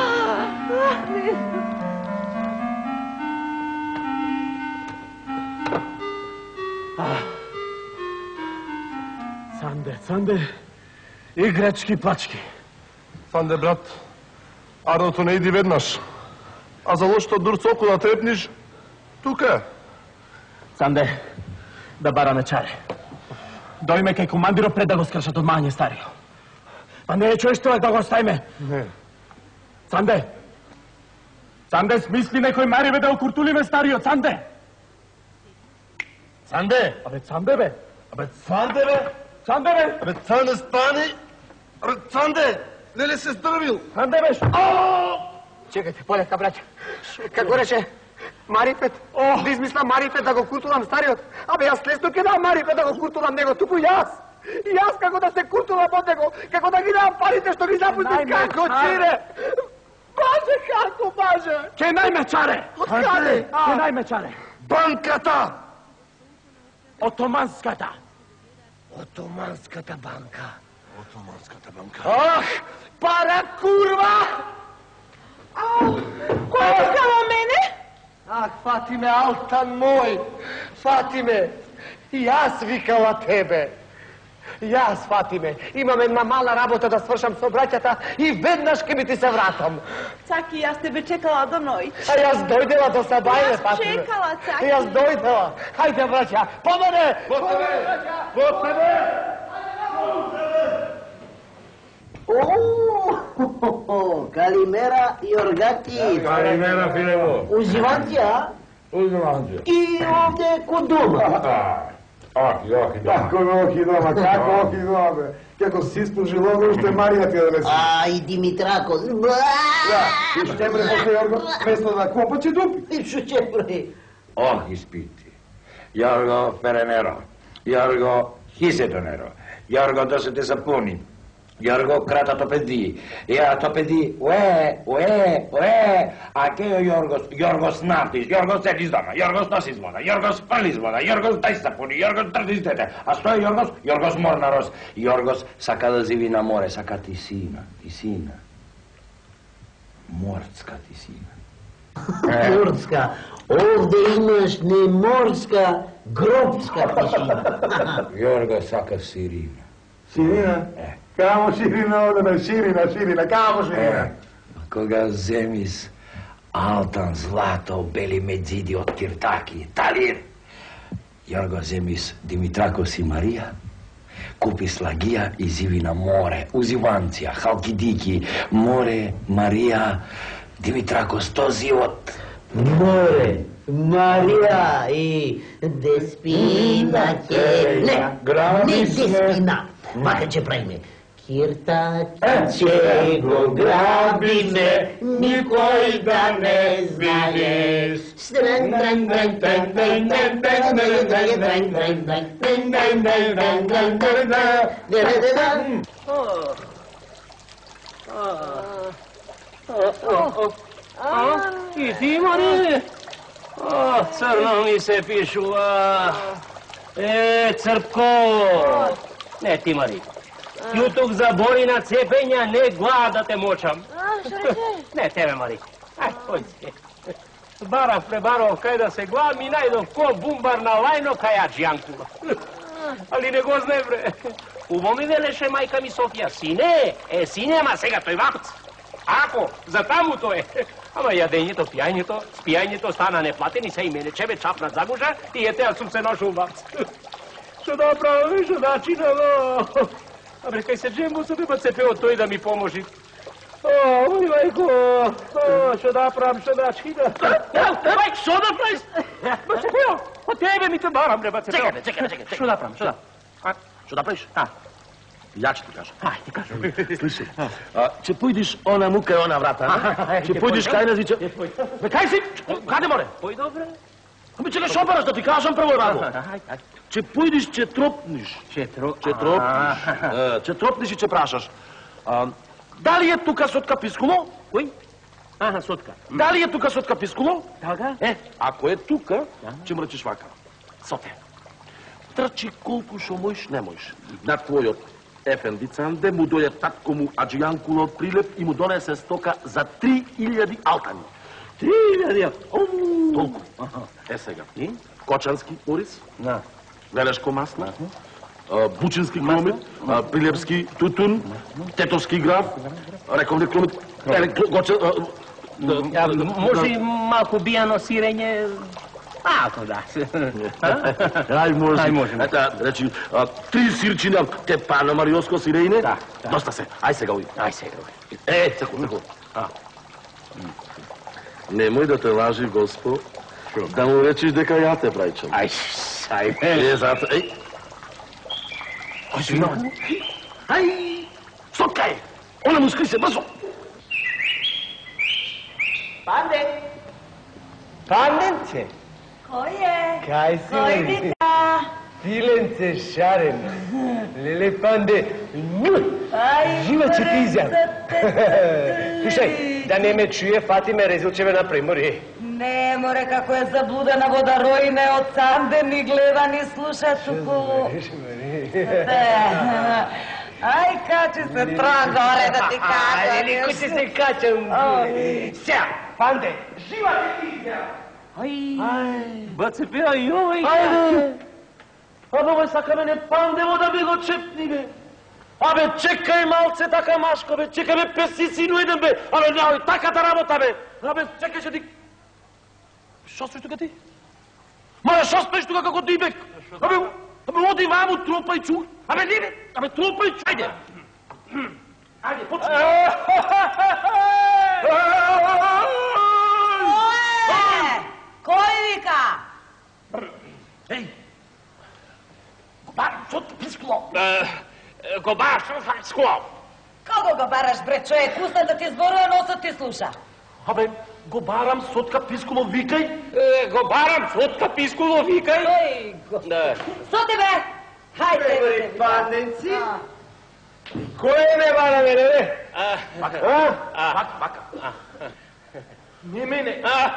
Цанде, Цанде, играчки пачки. Цанде, брат, Ардото не иди веднаш. А за лошто дурцоку да трепниш, тука е. Цанде, да бараме чаре. Дојме кај командиро пред да го скршат од мање старио. Па не чуеш тоа да го оставиме? Не. Цанде! Цанде, смисли некој мариве да окуртулиме старио, Цанде! Цанде! Абе, Цанде, бе! Абе, Цанде, бе! Цанде, бе! Абе, Цанде, спани! Абе, Цанде! Не ли се здравил? Цанде, беш! Чекайте, полека, браќа. Како рече, Марипет, да измислам Марипет да го куртулам стариот. Абе, јас лесно ке дам Марипет да го куртулам него, туку јас. Јас како да се куртулам од него, како да ги дам парите што ги запузи, како чире. Боже, како, боже. Ке најме чаре! Од каде? Ке најме чаре! Банката! Отоманската! Отоманската банка. Отоманската банка. Ах, пара курва! Кој е искала мене? Ах, Фатиме, Алтан мој! Фатиме, јас викала тебе. Јас, Фатиме, имам една мала работа да свршам со браќата и веднаш ке ми ти се вратам. Цаки, јас тебе чекала до ноќ. А јас дојдела до Сабајле, Јас Фатиме. чекала, Цаки. Јас дојдела. Хајде, браќа, по мене! По тебе! По тебе! О, Калимера Јоргати. Калимера, Филево. Уживанци, а? Уживанци. И овде код дома. Охи, охи, дома. Како охи дома, како охи дома, бе. Како си спожила, уште Марија ти да не си. А, и Димитрако. Да, и ще бре после Јорго, место да копа, че дупи. И шо че бре? Ох, испити. Јорго Ференеро. Јорго Хисетонеро. Јорго да се те сапуни. Јорго крататопеди. Јатопеди, уе, уе, уе. А кео Јоргос, Јоргос напиш, Јоргос седи из дома, Јоргос носи из вода, Јоргос пали из вода, Јоргос дај сапуни, Јоргос трди из дете. А што е Јоргос? Јоргос морнарос. Јоргос сака да живи на море, сака тисина, тисина. Морска тисина. Морска. Овде имаш не морска, гробска тишина. Јорго сака сирина. Ширина? Е. Камо ширина одеме, ширина, ширина, камо ширина? Кога земис алтан, злато, бели медзиди од киртаки, талир. Јорго земис Димитракос и Марија, купи слагија и зиви на море, узиванција, халкидики, море, Марија, Димитракос, то живот. Море, Марија и Деспина ќе... Не, не Деспина. Вака ќе правиме. Киртаки ќе го грабиме, никој да не знае. Стрен, трен, трен, трен, трен, трен, трен, трен, трен, трен, трен, трен, трен, трен, трен, И ти, Мари? О, црно ми се пишува. Е, Црпко! Не, ти, Мари. Јутук забори на цепења, не глад да те мочам. А, шо рече? Не, тебе, Мари. Ај, ојде. Барав, пребарав, кај да се глад, ми најдов ко бумбар на лајно, кај аджијанкула. Али не го знае, бре. Убо ми велеше мајка ми Софија, сине, е, сине, ама сега тој вапц. Ако, за таму тој е. Ама јадењето, пијањето, спијањето стана неплатени, се и мене чебе чапнат за гужа и ете, јас сум се нашол вапц. Што да правам, што да чинам, абе, кај се джембо се треба цепеот тој да ми поможи. О, мој мајко, о, што да правам, што да чинам. Мај, што да правиш? Ба, цепео, од тебе ми те барам, бре, ба, цепео. Чекајте, чекајте, чекајте. Што да правам, што да? А, што да правиш? А, Ја ќе ти кажам. ај, ти кажам. Слушај, ќе појдеш она мука и она врата, а? Ќе појдеш кај нас и ќе... Бе, кај си? Каде море? Пој добре. Ами чекај, шо бараш да ти кажам прво раго? Ќе појдеш, ќе тропниш. Ќе тро... Ќе тропниш. Е, Ќе тропниш и ќе прашаш. А, Дали е тука сотка пискуло? Кој? Аха, сотка. Дали е тука сотка пискуло? Така? Е, ако е тука, ќе му речеш вака. Соте, трчи колку шо можеш, не можеш. На твојот ефендицанде му дојде татко му Аджијанкуло од Прилеп и му донесе стока за три илјади алтани. Три илјади? Толку. Е сега. Кочански орис, велешко масло, бучински кломит, прилепски тутун, тетовски граф, рековни кломит, може и малку бијано сирење? Малко, да. Ај, може. Ај, може. Ета, речи, три сирчина те пана мариоско сирејне. Да, да. Доста се. Ај сега ови. Ај сега ови. Е, цеко, цеко. Немој да те лажи, Госпо, да му речиш дека ја те прајчам. Ај, ај, е, зато, еј. Ај, жена. Ај, стопкај. Она му скри се, брзо. Панде. Панденце. Кој е? Кај си? Кој вика? Пиленце шарен. Леле, Панде. Жива ќе ти изјам. Слушај, да не ме чуе Фатиме Резилчеве на примори. Не, море, како е заблудена во да роине од сам ден ни гледа, ни слуша туку. Ај, качи се трон горе да ти кажа. Ајде, никој ќе се качам. Сега, Панде, жива ќе ти изјам. Ај, баце пеа и овој. Ајде. Абе, овој сака мене Пандево да ми го чепни, бе. Абе, чекај малце така машко, бе. Чекај, бе, песицину еден, бе. Абе, наој, таката работа, бе. Абе, чекај, ќе ти... Шо стоиш тука ти? Мале, шо стоиш тука како дибек? Абе, абе, оди ваму, тропај чу. Абе, не, бе. Абе, тропај чу. Ајде. Ајде, почни. кој вика? Еј! Гобар, шо ти пискуло? Гобар, шо ти пискуло? Кого го бараш, бре, човек? Уста да ти зборува, носот ти слуша. Абе, го барам сотка пискуло, викај. Го барам сотка пискуло, викај. Ој, го... Соти, бе! Хајде! Добри панденци. Кој не бара мене, бе? Вака, вака, вака. Не мене.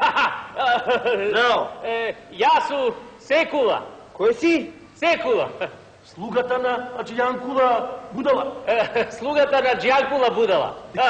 No. Јас су Секула. Кој си? Секула. Слугата на Аджијанкула Будала. Слугата на Аджијанкула Будала.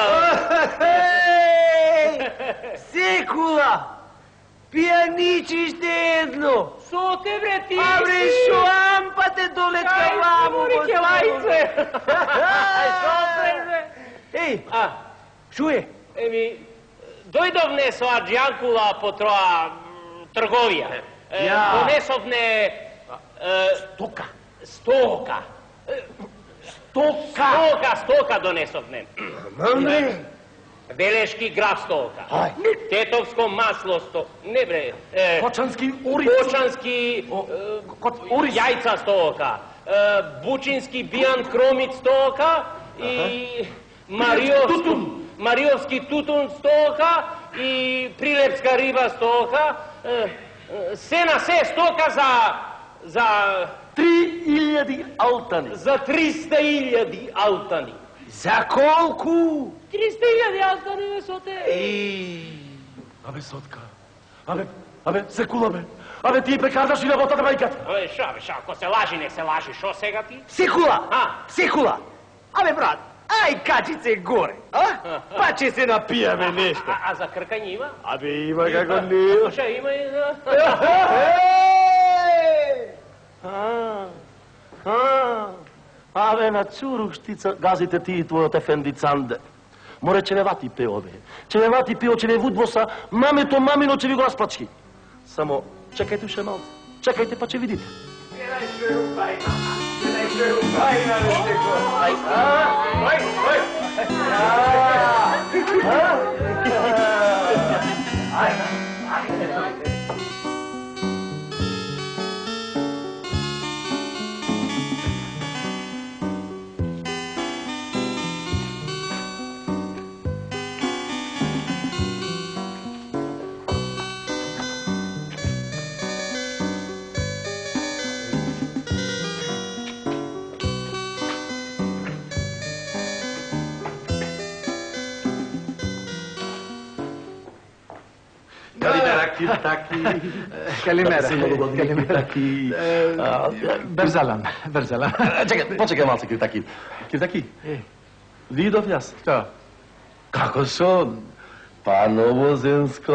Секула! Пијаничиште едно. Со те, бре, ти си? Абре, шо ампате доле каламу, господи. Кјелајце. Шо се, Еј, шо е? Еми, дојдовне со Аджијанкула по троа трговија. Донесовне... Стока. Стока. Стока. Стока, стока донесовне. Мамре. Белешки граф стока. Тетовско масло стока. Не бре. Кочански орис. Кочански орис. Јајца стока. Бучински бијан кромит стока и Мариовски Мариовски тутун стока и прилепска риба стока. Се на се стока за за три илјади алтани. За триста илјади алтани. За колку? триста илјади алтани, бе, соте. Абе, сотка. Абе, абе, Секула, бе. Абе, ти прекардаш и работата, мајката. Абе, ша, бе, ша, ако се лажи, не се лажи. Шо сега ти? Секула! А? Секула! Абе, брат, ај качице горе, а? Па ќе се напијаме нешто. А, а за кркање има? Абе, има како не. Ша, има и за... Абе, на цурук штица газите ти и твојот ефендицанде. Море челевати пео, бе. Челевати пео, челевудвоса, мамето, мамино, че ви го расплачки. Само, чекајте уште малце. Чекајте, па ќе видите. Гледај што е упајна. Гледај што е упајна, бе, Секула. Ај, ај, ај, ај, ај, Киртаки. Калимера. Да се многогодини Киртаки. Бързалам, бързалам. Чекай, почекай малце, Киртаки. Киртаки, видов јас. Што? Како шо? Па новоземско,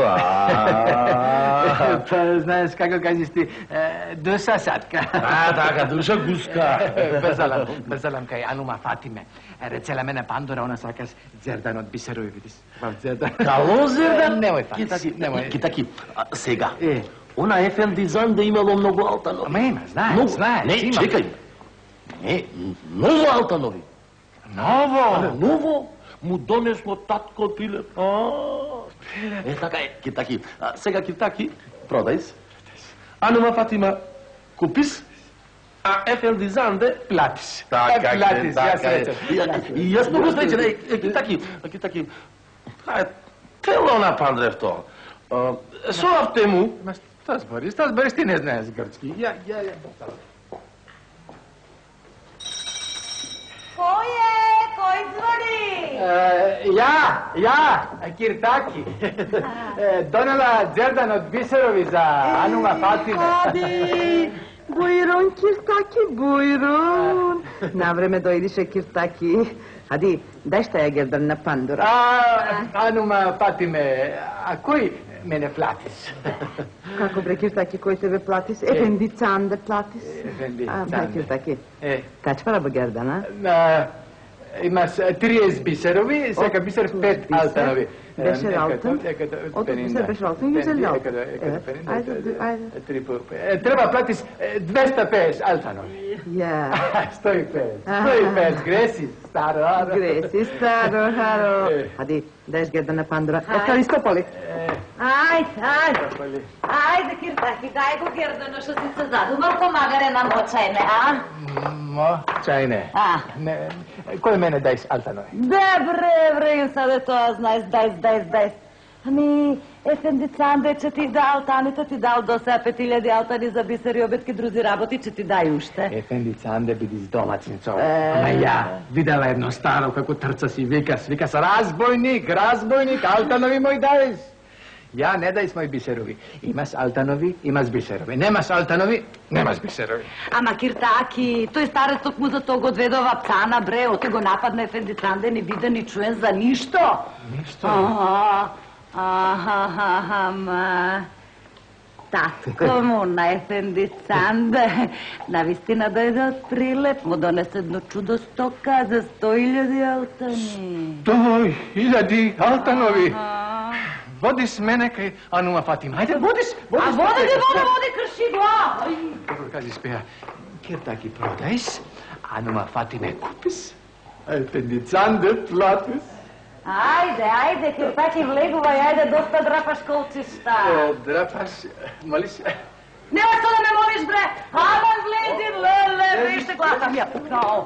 ааа. Па, знаеш како кажеш ти, душа сатка. А, така, душа гуска. Бързалам, бързалам кај Анума Фатиме. Рецела мене Пандора, она сакаш Зердан од Бисерови, видиш. Бав Зердан. Кало Зердан? Немој Фатис, Китаки, немој. Китаки, сега. Е. Она Ефенди Занде имало многу алтанови. Ама има, знаеш, Многу. знаеш. Не, има. чекај. Не, ново алтанови. Ново? Ново? Му донесло татко Пилеп. Е, така е, Китаки. А, сега, Китаки, продај се. Анума Фатима, купис, а Ефенди Занде, платиш. Така, платиш, јас е. речем. И јас многу среќен, е, Китаки, Китаки, ај, тело на Пандревто. Со автему... Ма што збориш, што збориш, ти не знаеш грчки. Ја, ја, ја. Кој е? Кој звони? Ја, ја, Киртаки. Донела Зердан од Бисерови за Анума Фатиме. Хади, Бујрун, Киртаки, Бујрун. На време дојдише Киртаки. Хади, дај што ја Гердан на Пандора. А, Анума Фатиме, а кој мене платиш? Како бре Киртаки, кој тебе платиш? Ефенди Цанде платиш? Ефенди А, Цанде. бај Киртаки. Е. Кач пара бе Гердан, а? Имаш триесет бисерови, сека бисер пет алтанови. Беше алтан? Од бисер беше алтан и зелјал. Ајде, ајде. Треба платиш двеста петдесет алтанови. Ја. сто и петдесет. сто и петдесет, греси, старо. Греси, старо, харо. Хади, дајш Гердан на Пандора. Ека ли скопали? Ајде, ајде. Ајде, Киртаки, дај го Гердано што си се задумал, помагаре на мочајне, а? Мо, чајне. А. Не, кој мене дајш алтанови? Добре, вре, саде тоа знаеш, дајс, дајс, дајс. Ами, Ефенди Цанде, че ти да алтаните, ти дал до сега пет илјади алтани за бисери, обетки, друзи работи, че ти дај уште. Ефенди Цанде бидиш домацин човек. Ама ја, видела едно старо како трца си викас, викас разбойник, разбойник, алтанови мој дајш. Ја не дајс мој бисерови. Имаш алтанови, имаш бисерови. Немаш алтанови, немаш бисерови. Ама, Киртаки, тој старецот му за тоа го одведова пцана, бре, оте го нападна Ефенди Цанде, не вида ни чуен за ништо. Ништо? Аха, аха, ама... Татко му на Ефенди Цанде, навистина дојде од Прилеп, му донесе едно чудо стока за сто илјади алтани. сто илјади алтанови. Водиш мене кај Анума Фатима. Ајде, водиш, водиш. А води ги, води, води, крши глава. Како кажи спеја, Киртаки продајс, Анума Фатиме купис, Ефенди Цанде платис. Ајде, ајде, Киртаки влегувај, ајде, доста драпаш колчишта. Драпаш, молиш? Нема што да ме молиш, бре. Ама влези, леле, вижте, гласам ја пукнал.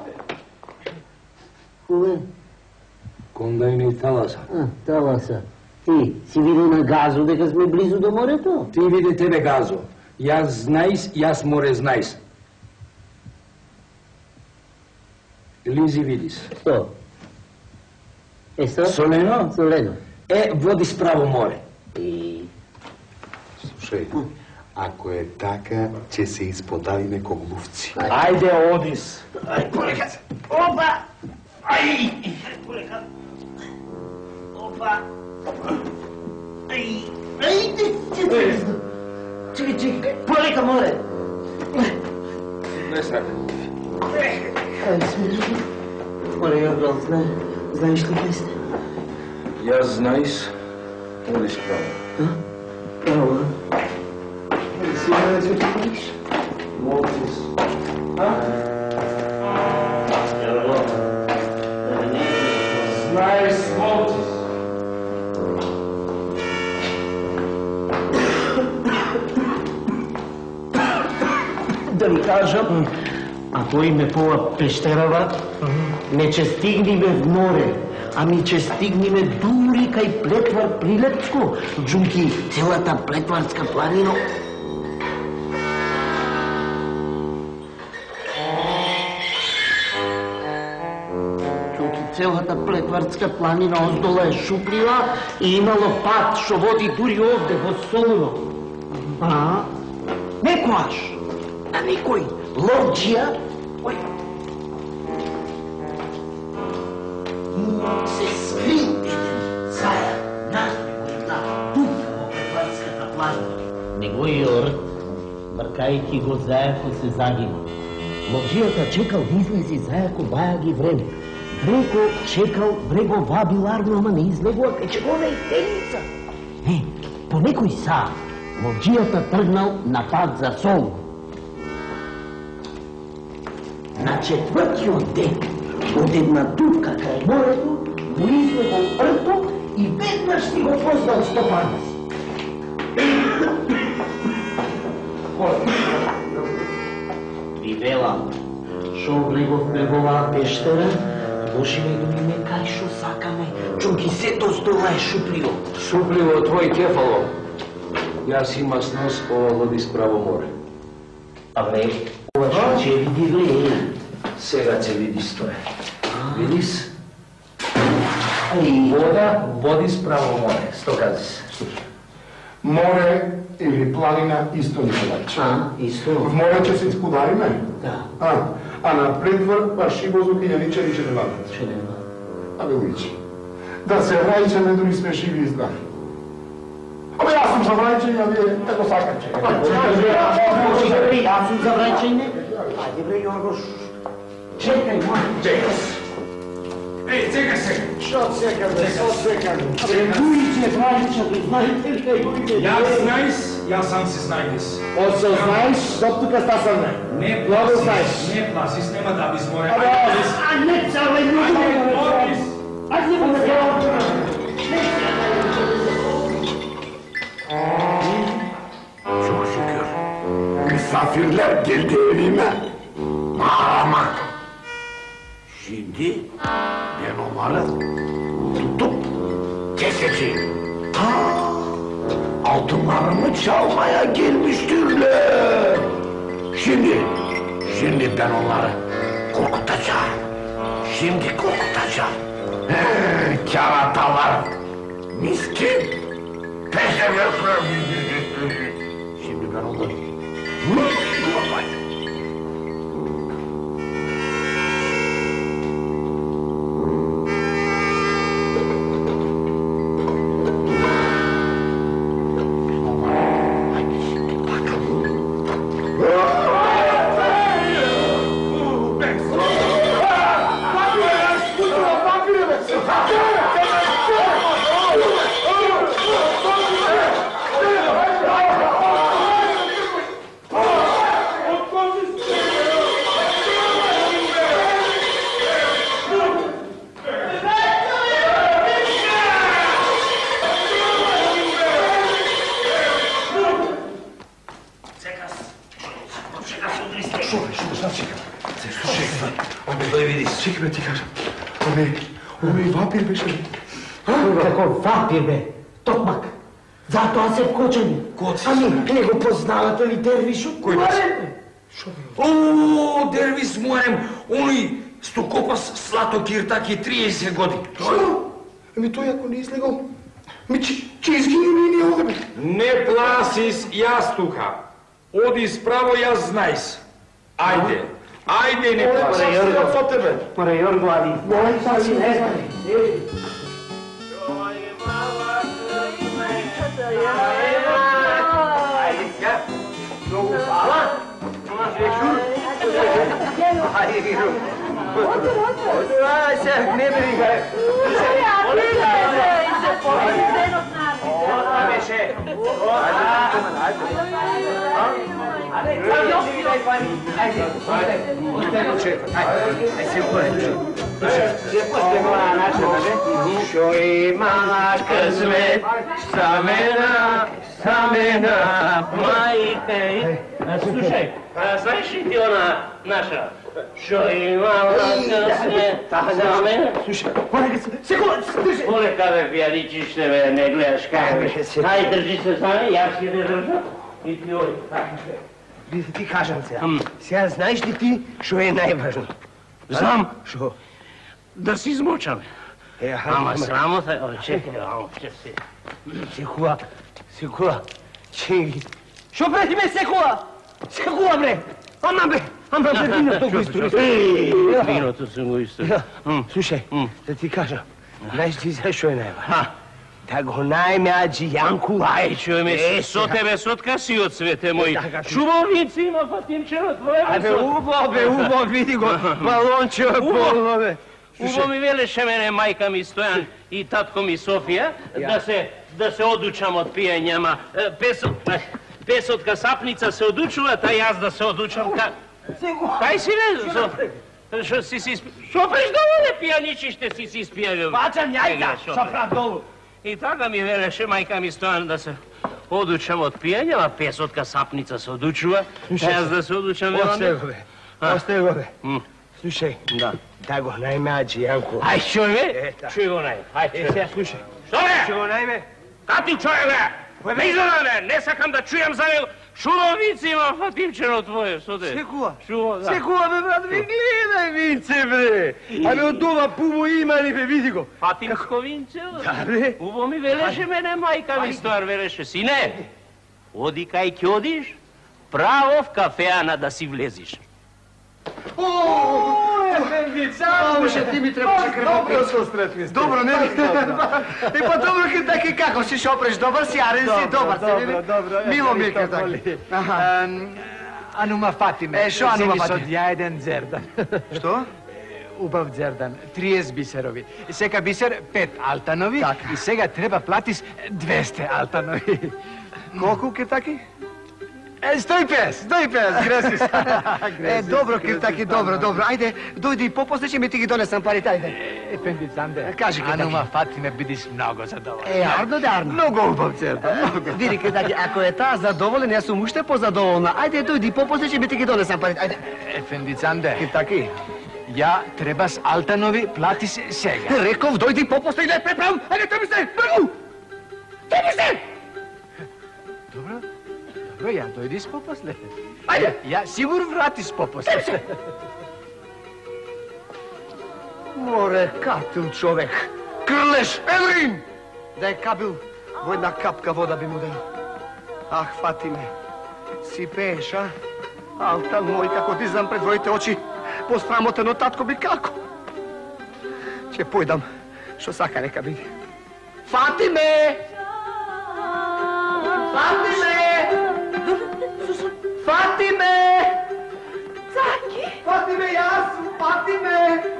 Куле? Конда и таласа. А, таласа. Ти, си видел на Газо дека сме близу до морето? Ти види тебе Газо. Јас знајс, јас море знајс. Лизи видис. Што? Е, што? Солено? Солено. Е, води справо море. И... Слушај, ако е така, ќе се исподавиме ко глувци. Ајде, одис. Ај, полека. Опа! Ај! Полека. Опа! Ај! Ајде! Чекай, чекай, полека, море! Не сака. Ај, смирно. Полека, брат, зна... знаеш ли кај сте? Јас знајс, води справо. А? Право, а? Сигурно ќе ти ходиш? Молтис. А? Знајс, молтис. Да ви кажам, ако име пова пештерава, не че стигниме в море, ами че стигниме дури кај Плетвар Прилепско, джунки целата Плетварска планина. Чуки, целата плетварска планина оздола е шуплива и имало пат, што води дури овде, во Солуно. А? Некојаш, на некој ловджија, ој, се скри еден зајак, најго една дупка во плетварската планина. Неговиот, мркајќи го зајако, се загина. Ловджијата чекал да излези зајако, баја ги време. Бреко чекал, бреко вабил арно, ама не излегува, кај че го не е теница. Е, по некој саат, ловджијата тргнал на пат за Солун. На четвртиот ден, од една дупка крај морето, му излегол Рто и веднаш си го познал стопанец. Ви велам, шо влеговме во оваа пештера, можеме да видиме кај шо сакаме, чунки сето стола е шупливо. Шупливо твој кефало. Јас има снос ова води справо море. Абе, ова што ќе види вле? Сега ќе види стоje. Видиш? Вода води справо море. Што кажеш? Море или планина исто не подача. А, исто. В море ќе се исподариме? Да. А, а на предвор баш и возок и јаничари ќе не вадат. Ќе не вадат. Абе, уичи. Да се врајчаме, дори сме живи и здрави. Абе, јас сум за врајчење, а вие те го сакаче. Јас сум за врајчење? Ајде бре, Јоргош. Чекај, мој. Чекай. Ей, чекай се. Шо чекам, бе, шо чекам? Абе, дујче, врајче, знаете ли кај дујче? Јас знаеш, јас сам си знајдес. Осо знаеш, доктука стасаме. Не Много пласис, знаеш. не пласис, нема да би зморе. Абе, а не цале Ајде, Орис. Ајде, ме да Çok şükür. Misafirler geldi evime. Mağarama. Şimdi ben onları tutup keseceğim. Ta altınlarımı çalmaya gelmiştirler. Şimdi, şimdi ben onları korkutacağım. Şimdi korkutacağım. He, keratalar. Miskin. Peşever. Şimdi ben onları... Чекай, бе, ти кажам. Абе, ова и вапир беше, бе. Како вапир, бе, токмак. Затоа се вкочени. Ами, не го познавате ли Дервишот? Кој бе? О, Дервис Муарем, оној стокопас Слато Киртаки триесет години. Што? Ами тој ако не излегал, ми че, че изгинени ние овде, бе. Не пласис, јас тука. Оди справо, јас знајс. Ајде, ајде, не пласис. Море Јорго, со тебе. Море Јорго, ади. Мој саси не знае. Много хвала. Ајде, Ајде, се, не бери га. Беше. Шо има късмет, самена, самена, майка. Слушај, знаеш ли ти она наша? Шо имала късмет, самена? Слушај, полека, секунда, држи. Полека, бе, пијаничище, бе, не гледаш как, бе. Ај, држи се сами, јас ќе не држам. И ти оди. Ти кажам сега. Сега знаеш ли ти шо е најважно? Знам. Шо? да си измочаме. Ама срамота, чекай, амо, ще се. Секула, секула, чеги. Шо прети ме секула? Секула, бре! Ама, бре! Ама, бре, виното го истори. Виното съм го истори. Слушай, да ти кажа, знаеш ти защо е најва? Да го најме Аджи Јанку. Ај, чуј ме, со тебе сотка си од свете мој. Шубовници има Фатимчеро твое. Абе, убо, бе, убо, види го, балонче е полно, бе. Убо ми велеше мене мајка ми Стојан и татко ми Софија да се да се одучам од пиење, ама песотка сапница се одучува, та јас да се одучам ка... Кај си не? Шо си си спи... Шо преш долу не пијаничиште си си спијавил? Бачам јајца, шо прав долу. И така ми велеше мајка ми Стојан да се одучам од пиење, ама песотка сапница се одучува, та јас да се одучам... Осте го, бе. Осте го, бе. Слушай, да. Да го најме Аджи Јанку. Ај, чуј ме? Чуј го најме. Ај, сега слушай. Што бе? Чуј го најме? Кати чуј бе? Не изгледа бе, не сакам да чујам за него. Шуровици има Фатимчено твое, што те? Секула. Шуво, да. Секула бе, брат, ви гледај винце бре. Абе, од ова пумо има ли бе, види го. Фатимско винце? Да бе. Убо ми велеше мене мајка ми Стојар, велеше. Сине, оди кај ќе одиш, право в кафеана да си влезиш. Мамуше, ти ми требаше крвопрес. Добро, не ли? И па добро ке таки како си шопреш, добар си, арен си, добар си. Добро, добро. Мило ми ке таки. Анума Фатиме. Е, шо Анума Фатиме? Од ја еден дзердан. Што? Убав дзердан, триесет бисерови. Сека бисер пет алтанови и сега треба платиш двесте алтанови. Колку ке таки? Е, сто и песет, сто и песет, греси се. Е, добро, Киртаки, добро, добро. Ајде, дојди и попосле, ќе ми ти ги донесам парите, ајде. Ефенди Цанде, кажи, Киртаки. Анума Фатиме, бидиш много задоволен. Е, арно да арно. Много убав церта, много. Види, Киртаки, ако е таа задоволен, јас сум уште позадоволна. Ајде, дојди и попосле, ќе ми ти ги донесам парите, ајде. Ефенди Цанде. Киртаки. Ја требаш алтанови, платиш сега. Реков, дојди и попосле и да ја преправам. Ајде, тој ми се, бргу! Тој ми се! Добро. Добро, ја дојдиш попосле. Ајде! Ја сигур вратиш попосле. Море, катил човек. Крлеш, Елрин! Да е кабил, во една капка вода би му дал. Ах, Фатиме, си пееш, а? Алтан мој, како ти знам пред твоите очи, посрамотено татко би како? Ќе појдам, што сака нека биде. Фатиме! Фатиме! Фатиме! Цаки! Фатиме, јас сум, Фатиме!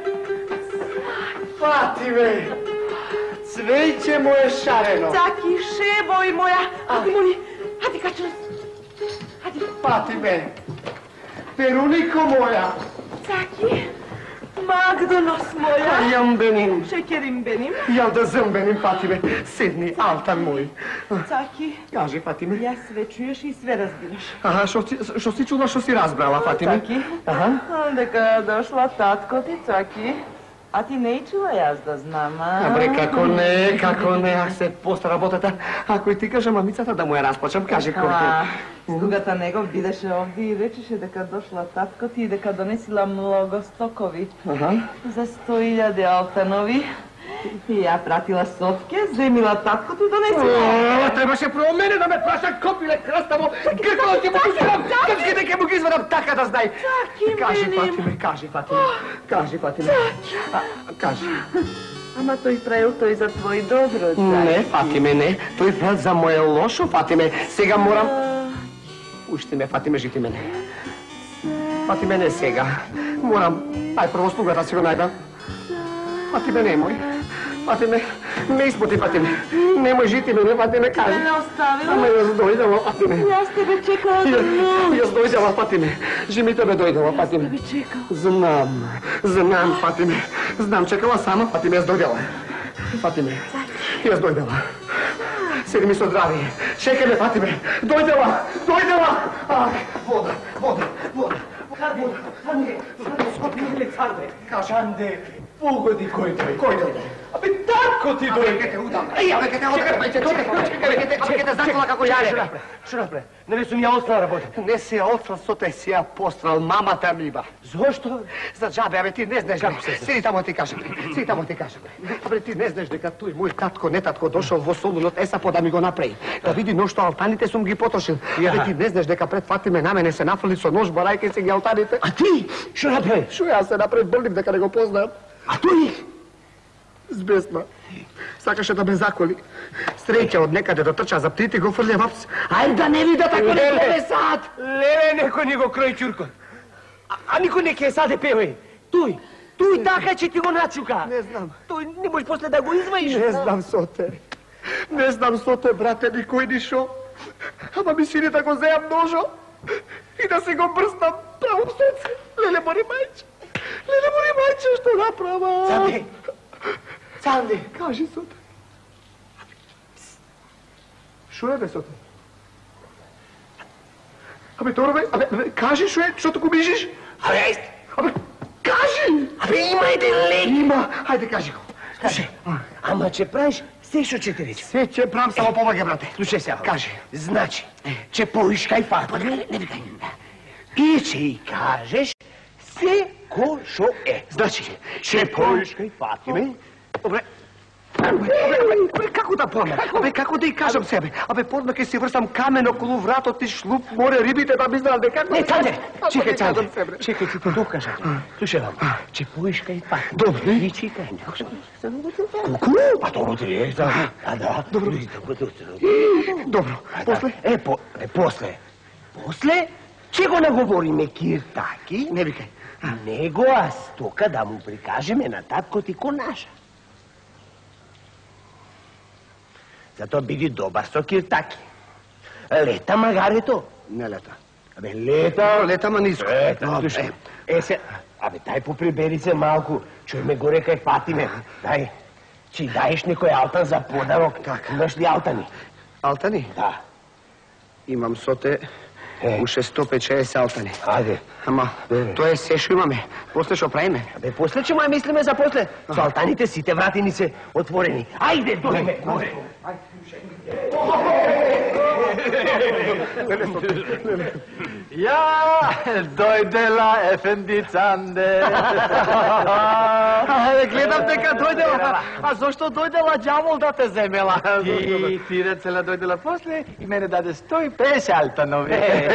Фатиме! Цвејче моје шарено! Цаки, шебој моја! Ади, моли, ади, качам! Ади! Фатиме! Перунико моја! Цаки! Магдонос моја! Јам беним! Шекерим беним! Јам да зъмбеним, Фатиме! Седни, Алтан мој! Цаки! Кажи, Фатиме! Јас све чуеш и све разбираш. Аха, шо, шо си чула, шо си разбрала, Фатиме? Цаки! Аха? Дека дошла татко ти, Цаки. А ти не чула јас да знам, а? Абре, како не, како не, ах се поста работата. Ако и ти кажа мамицата да му ја расплачам, кажи кој ти. Слугата негов бидеше овде и речеше дека дошла татко ти и дека донесила многу стокови. За сто илјади алтанови. И ја пратила Софке, земила татко ти донесила. О, требаше прво мене да ме праша копиле краставо. Гркало ти му извадам, крчки дека му ги извадам, така да знај. Кажи, Фатиме, кажи, Фатиме. Кажи, Фатиме. Кажи. Ама тој правил тој за твој добро, Цаки. Не, Фатиме, не. Тој правил за моје лошо, Фатиме. Сега морам... Уште ме, Фатиме, жити мене. Фатиме, не сега. Морам... Ај, прво слугата си го најдам. Фатиме, немој. Фатиме, не испоти, Фатиме. Немој жити мене, Фатиме, кажи. Не оставила? Ама јас дојдела, Фатиме. Јас тебе чекала да много. Јас дојдела, Фатиме. Жими тебе дојдела, Фатиме. Јас тебе чекала. Знам, знам, Фатиме. Знам, чекала сама, Фатиме, јас дојдела. Фатиме, јас дојдела. Седи ми со здрави. Чекай ме, Фатиме. Дојдела, дојдела. Ах, вода, вода, вода. Вода, вода. Анде, Анде, скопи, Анде. Кажа, Анде. Pogodi koj dojde. Koj dojde? Абе, татко ти дойде. Абе, ке те удам. Еј, абе, ке те удам. Чекай, чекай, чекай, ке те закола како јаре. Што напре? Што напре? Не сум ја остала работа. Не си ја остала, со те си ја пострал мамата ми ба. Зошто? За џабе, абе, ти не знаеш. Седи тамо ти кажам. Седи тамо ти кажам. Абе, ти не знаеш дека тој мој татко, не татко, дошол во Солунот ЕСАПО да ми го направи. Да види ношто алтаните сум ги потрошил. Абе, ти не знаеш дека пред Фатиме на мене се нафрли со нож барајќи си ги алтаните. А ти? Што направи? Што јас се направи, болим дека не го познам. А тој? Збесна. Сакаше да ме заколи. Среќа од некаде дотрча за птите го фрле вапс. Ајде да не вида така не повесат. Леле, некој ни го крои чуркот. А никој не ке саде певај. Тој, тој така че ти го начука. Не знам. Тој не можеш после да го изваиш. Не знам со те. Не знам со те, брате, никој ни шо. Ама ми сини да го зеам ножо и да се го брзнам право в срце. Леле, мори мајче. Леле, мори мајче, што направа? Цанде. Цанде. Кажи со те. Шо е бе со те? Абе, Торо бе, абе, кажи шо е, што туку мижиш? Абе, ајде. Абе, кажи! Абе, има еден лек. Има, ајде кажи го. Слушай, ама че правиш се што ќе ти рече. Се ќе правам, само помагај, брате. Слушай сега. Кажи. Значи, че поиш кај Фатиме. Не викај. И че и кажеш се ко шо е. Значи, че поиш кај Фатиме. Добре. Абе, како да помам? Абе, како да и кажам себе? Абе, подма ке си врсам камен околу вратот и шлуп, море рибите да ми знаат дека... Не, Цанде! Чекай, Цанде! Чекай, ти те докажат. Слушай, че поиш кај Фатиме. Добре. И чекай. Куку? Па добро ти е. А, да. Добро. Добро. После? Е, после. После? Че го наговориме киртаки? Не викај. Него аз тука да му прикажеме на татко ти ко наша. Затоа биди добар со киртаки. Лета магарето. Не лета. Абе, лета... Лета, ма ниско. Лета, слушай. Е, се... Абе, дај поприбери се малку. Чуј ме горе кај Фатиме. Дај. Чи даеш некој алтан за подарок. Така. Имаш ли алтани? Алтани? Да. Имам со те... Уше сто петдесет алтани. Ајде. Ама, тоа е се што имаме. После што правиме? Абе, после че ма мислиме за после. Со алтаните сите вратини се отворени. Ајде, дојме горе. Ја, дојдела Ефенди Цанде. Гледам дека дојдела. А зошто дојдела ѓавол да те земела? Ти, ти рецела дојдела после и мене даде сто и песет алтанови.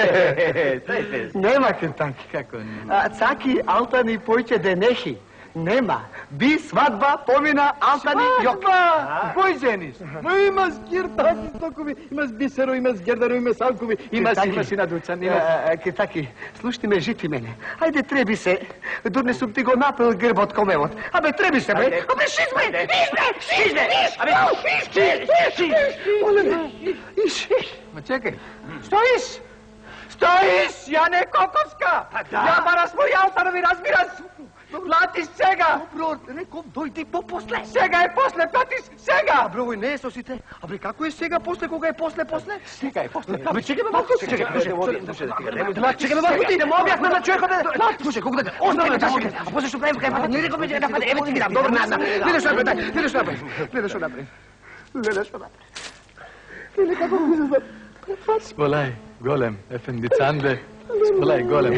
Нема киртаки. Како нема? Цаки алтани појќе денехи. Нема. Би свадба помина алтани јок. Свадба! Кој жениш? Ма имаш киртаки стокови, имаш бисеро, имаш гердаро, имаш салкови, имаш имаш и на дуцан, имаш... Киртаки, слушти ме, жити мене. Ајде, треби се. Дурне сум ти го напил грбот комевот. Абе, треби се, бе. Абе, шиз, бе! Иш, бе! Шиз, бе! Абе, шиз, шиз, шиз! Иш, иш! Ма чекај. Стоиш! Стоиш! Ја не коковска! Ја бараш мој алтанови, разбираш? Платиш сега! Добро, реком, дојди по-после. Сега е после, платиш сега! Абе, овој не е со сите. Абе, како е сега после, кога е после, после? Сега е после. Абе, чекай ме малку. Чекай, чекай ме малку, ти не му објаснам на човекот да... Слушай, кога да... Остави да чекай. А после што правим кај Фатиме? Не рекоме дека Фатиме. Ево ти ги дам. Добро, на, на. Гледа што направи, гледа што направи. Гледа што направи. Гледа што направи. Гледа како ми се знам. Сполај, голем, Ефенди Цанде. Сполај, голем.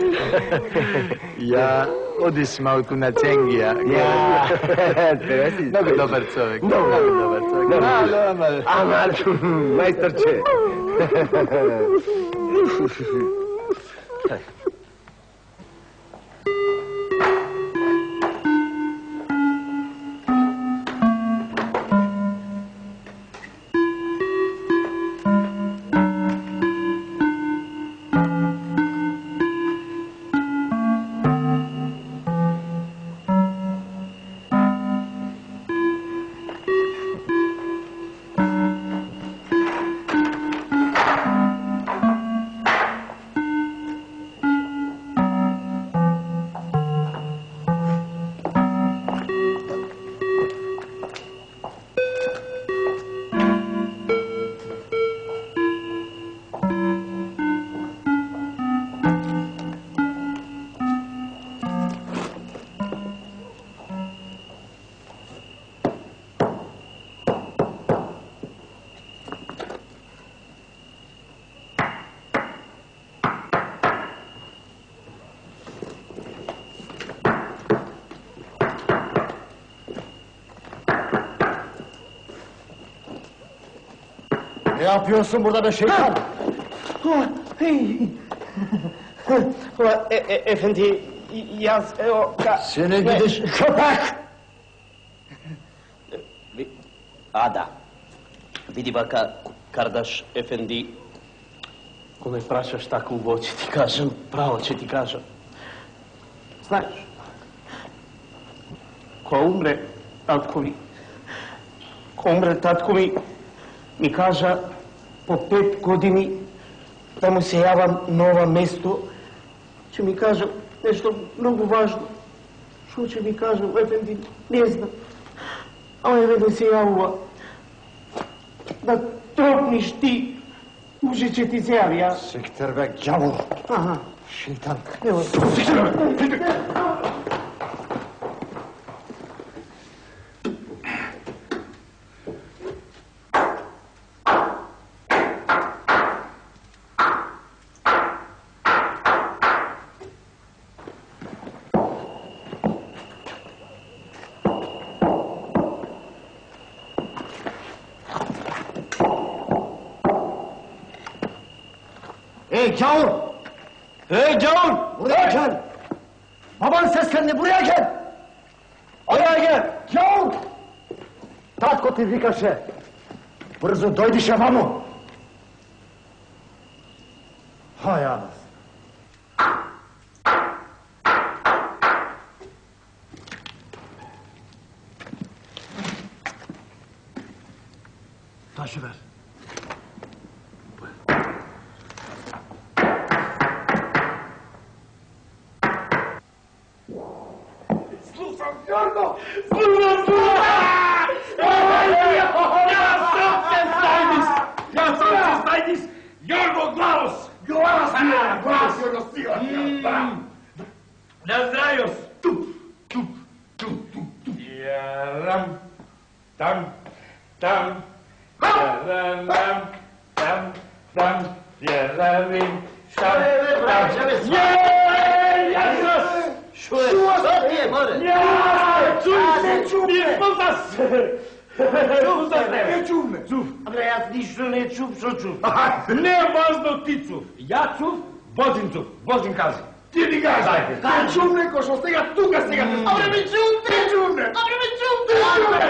Ја одиш малку на Ценгија. Много добар човек. Много добар човек. Мало, ама... Ама, мајсторче. Ja pio sam možda be šeitan. Efendi, jaz, evo, ka... Se ne gideš kapak! Ada, vidi baka, Kardaš, Efendi, ko me prašaš tako u oči ti kažem, pravo će ti kažem. Znaš, ko umre tatko mi, ko umre tatko mi, mi kaža po pet godini da mu se java nova mesto, će mi kaža nešto mnogo važno. Što će mi kaža, Efendi, ne znam. A on je vedo se javува da tropniš ti, uže će ti se javi, ja? Sekterbek, djavol. Aha. Šeitan. Evo. Sekterbek! Ey gavur! Ey gavur! Buraya gel! Baban seslendi, buraya gel! Oraya gel! Gavur! Tatko ti vikaše! Brzo dojdiše vamo! Ha, ja vas! Taşı ver. Jorgo! Slušam, slušam! Ja sam se stajnis! Ja sam se stajnis! Jorgo, glavos! Glavos! Glavos, Jorgo, sila! Da zdravio! Tup, tup, tup, tup, tup! Jaram, tam, tam, jaram, tam, tam, jaravim, tam, tam, jeee! Jasnos! Što je? Što ti je, more? Ja, čuj se, čuj me! Ispozna se! Ispozna se! Ne čuj me! Čuj! Bre, ja ništa ne čuv, što čuv? Ne važno ti čuv! Ja čuv, Bozin čuv, Bozin kaži. Ti mi kaži! Da čuv neko što ste ga tuga ste ga... A bre mi čuv, ti čuv me! A bre mi čuv, ti čuv me!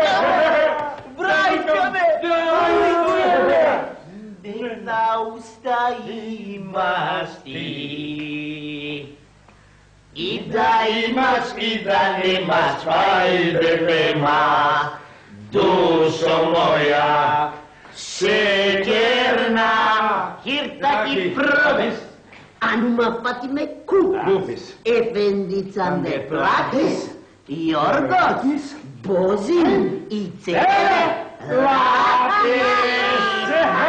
Brajka me! Brajka me! Dena usta imaš ti. I da imaš i da nemaš, ajde prema, dušo moja, šekerna, hirtaki probis, anuma patime kupis, efendica ne platis, Jorgos, Bozin i cere, latis.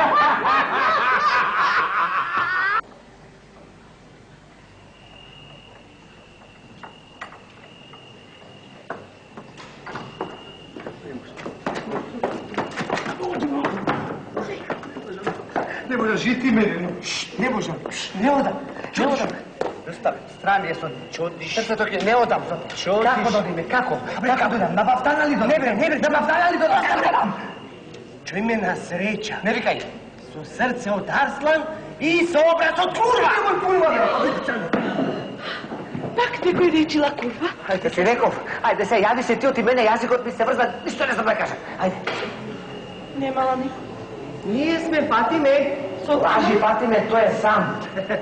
Ne možda žiti mene, ne možda, ne odam, ne odam. Dostavi, strani jesu, čutiš. Srce dok je, ne odam, čutiš. Kako dodim me, kako? Kako dodam, na baftana li do, ne bre, ne bre, na baftana li do, ne dodam. Čuj me na sreća. Ne vikaj. Su srce od arslan i su obraz od kurva. Nemoj kurva, bre. Pak neko je rečila kurva? Ajde si rekao, ajde se, javi se ti oti mene, jazikot mi se vrzna, ništa ne znam da kažem. Ajde. Nemala niko. Nije sme, Fatime. Laži, Fatime, to je sam.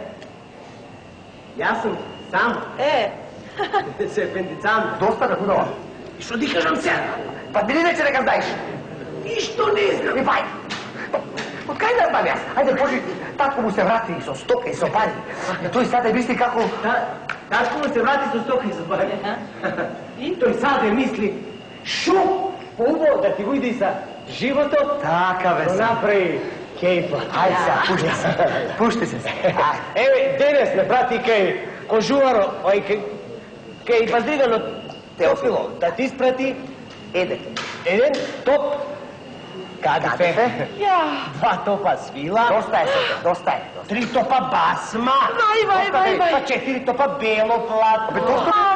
Ja sam sam. E. Se Efendicam. Dosta da hudova. I što ti kažem se? Pa ti neće neka znaš. Ništo ne znam. I paj. Od kaj ne znam jas? Ajde, Boži, tatko mu se vrati so stoke i so pari. I to i sada misli kako... Tatko mu se vrati so stoke i so pari. I to i sada misli šu ubo da ti ujdi sa životom. Takave sam. To napravi kejpa. Ajde se, pušti se. Pušti se se. Evo, denes me prati kaj kožuvaro, oj, kaj bazdridano Teofilo, da ti isprati eden. Eden top kadife. Ja. Dva topa svila. Dosta je se, dosta je. Tri topa basma. Vaj, vaj, vaj, vaj. Pa četiri topa belo platno. Aman,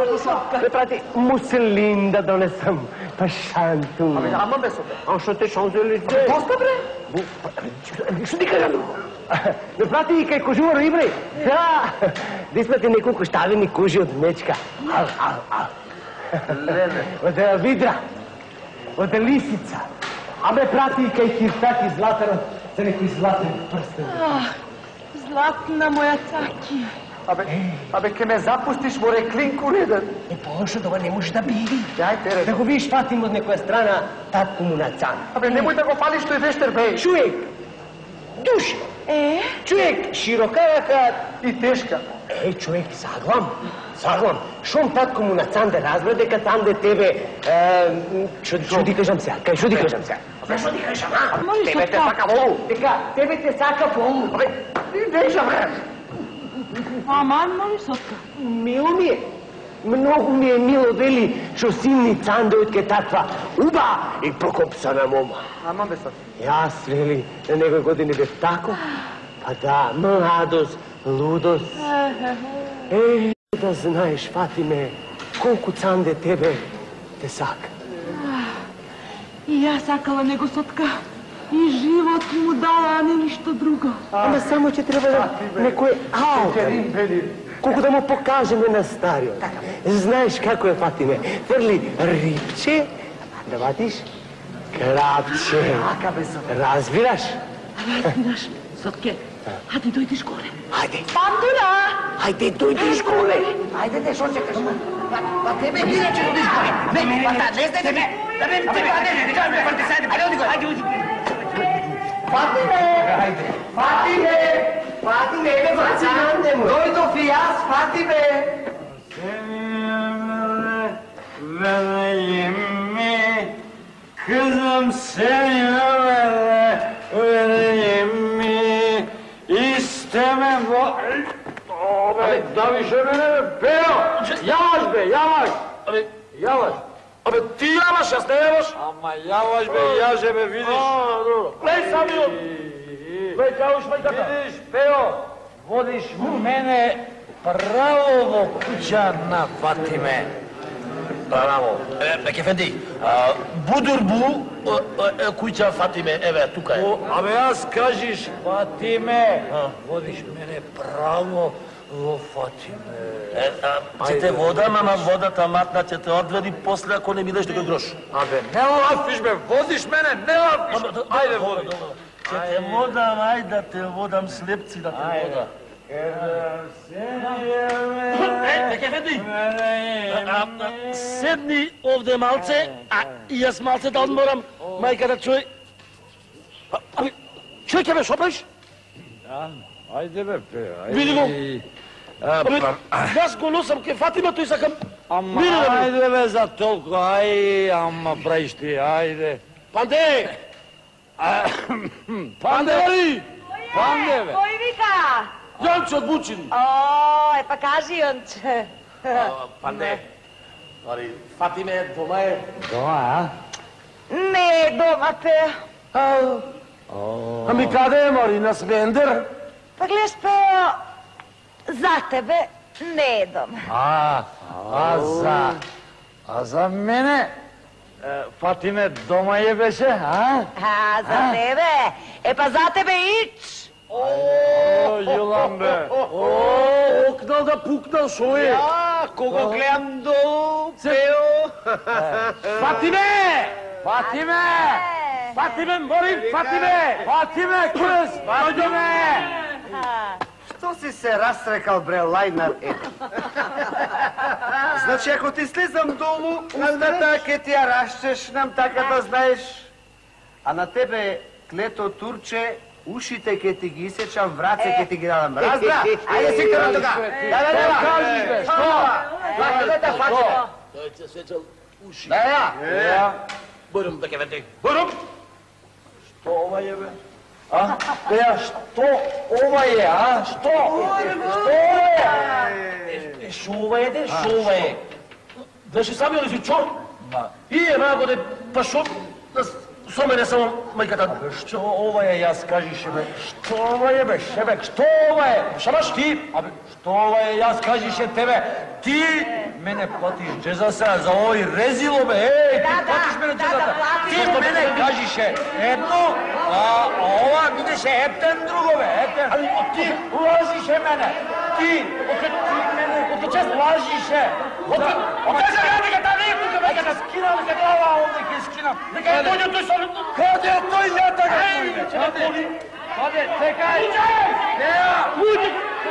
Бе, прати, муселин да донесам, па шанту. Абе, ама бе, сопе. А што те шанзелизе? Доста, бре? Што ти кажам? Бе, прати, и кај кожувар ибре. Да, да сме ти неколку ставени кожи од мечка. Ал, ал, ал. Од видра, од лисица. Абе, прати, и кај киртаки златарот, за некој златен прстен. Златна моја цаки. Абе, абе, ке ме запустиш во реклинку, леден. Е, пошо, това не може да биде. Дај, тере. Да го видиш Фатим од некоја страна, татко му на цан. Абе, немој да го фалиш тој вештер, бе. Човек, душа. Е? Човек, широкајака и тешка. Е, човек, заглам, заглам. Шом татко му на цан да разбере дека там де тебе... Шо ти кажам сега? Кај, шо ти кажам сега? Абе, шо ти кажам, а? Тебе те сака волу. Дека, тебе те сака волу. Абе, дежа, бре. Аман, моли сотка. Мило ми е. Многу ми е мило, вели, шо синни цан дојдке таква уба и прокопсана мома. Ама бе сотка. Јас, вели, на некој години бев тако, па да, младост, лудост. Е, да знаеш, Фатиме, колку цанде тебе те сака. И ја сакала него сотка. И живот му дала, а не ништо друго. Ама само ќе треба да некој аутер. Колку да му покажеме на стариот. Знаеш како е, Фатиме? Фрли рибче, да ватиш крапче. Разбираш? Разбираш, сотке. Хајде, дојдеш горе. Хајде. Пандура! Хајде, дојдеш горе. Ајде, не, шо чекаш? Па тебе иначе одиш горе. Не, па та, не знае тебе. Да бе, тебе, ајде, не, не, не, парти сајде. Ајде, оди горе. Ајде, оди горе. Фатиме! Ајде. Фатиме! Фатиме, бе, Фатиме! Дојдов и јас, Фатиме! Vereyim kızım seni öyle, vereyim mi? İstemem bu... Abi, davişe beni, Peo! Yavaş be, yavaş! Abi, yavaş! Abi, ti yavaş, jas ne yavaş? Ama yavaş be, jaže be, vidiš. Lej sami od... Lej, kauš, lej kaka. Vidiš, Peo, vodiš mene pravo vo kuća na Fatime. Браво. Бек Ефенди, Будурбу, куќа Фатиме, еве, тука е. Абе, јас кажиш, Фатиме, водиш мене право во Фатиме. Ќе те водам, ама водата матна ќе те одведи после ако не бидеш дека грош. Абе, не лафиш бе, возиш мене, не лафиш. Ајде, води. Ќе те водам, ајде да те водам слепци да те водам. Бек Ефенди, седни овде малце, а и јас малце да одморам, мајка да чуј. Абе, чуј ке ме шопреш? Ајде бе, пе, ајде. Види го. Абе, јас го носам ке Фатима, тој сакам. Ама, ајде бе, за толку, ај, ама правиш ти, ајде. Панде! Панде, вари! Панде, бе. Кој вика? Јонче од Бучин. О, е, па кажи, Јонче. Панде, вари, Фатиме дома е. Дома, а? Не е дома, Пео. Ами каде е, Мари, на Смендер? Па гледаш, Пео, за тебе не е дома. А, а за... А за мене... Фатиме дома е беше, а? А, за тебе? Е, па за тебе ич. О, Јулан бе. О, окна да пукна, шо е? Ја, кога гледам долу, Пео. Фатиме! Фатиме! Фатиме, молим, Фатиме! Фатиме, кръс! Фатиме! Што си се растрекал, бре, лајнар е? Значи, ако ти слизам долу, устата ке ти ја расчешнам, така да знаеш. А на тебе, клето турче, ушите ке ти ги исечам, враце ке ти ги дадам. Разбра? Ајде си кара тука! Да, да, да! Кажиш бе, што? Каде да фатиме? Тој ќе сечал уши. Да, ја! Ја. Бурум, Бек Ефенди. Бурум! Што ова е бе? А? Беа, што ова е, а? Што? Што е? Шо ова е, де? Шо ова е? Беше сами ли си чор? И е раго де, па шо? Со мене само мајката. Што ова е, јас кажише бе? Што ова е бе, шебек? Што ова е? Шамаш ти? Абе, што ова е, јас кажише тебе? Ти мене платиш джеза сега за овој резило, бе, еј, ти платиш мене джезата. Ти мене кажише едно, а ова бидеше ептен друго, бе, ептен. Али, ти лажише мене. Ти, оке ти мене, оке час лажише. Оке, оке се ја дека да не е тука, дека да скинам, дека глава овде ке скинам. Дека е дојде тој со... Каде е тој јата га дојде? Каде? Каде? Чекај! Неа! Ујде!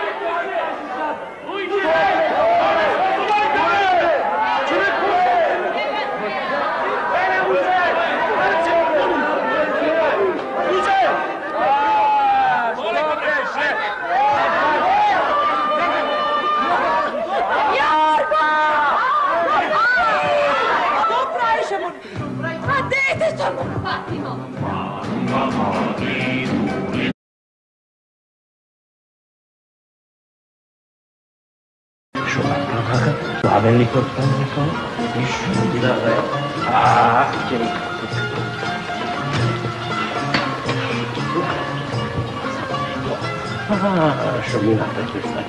Saben li korktan ne kal? Şu bir daha. Ah, gel. Ah, şu bir daha kesler.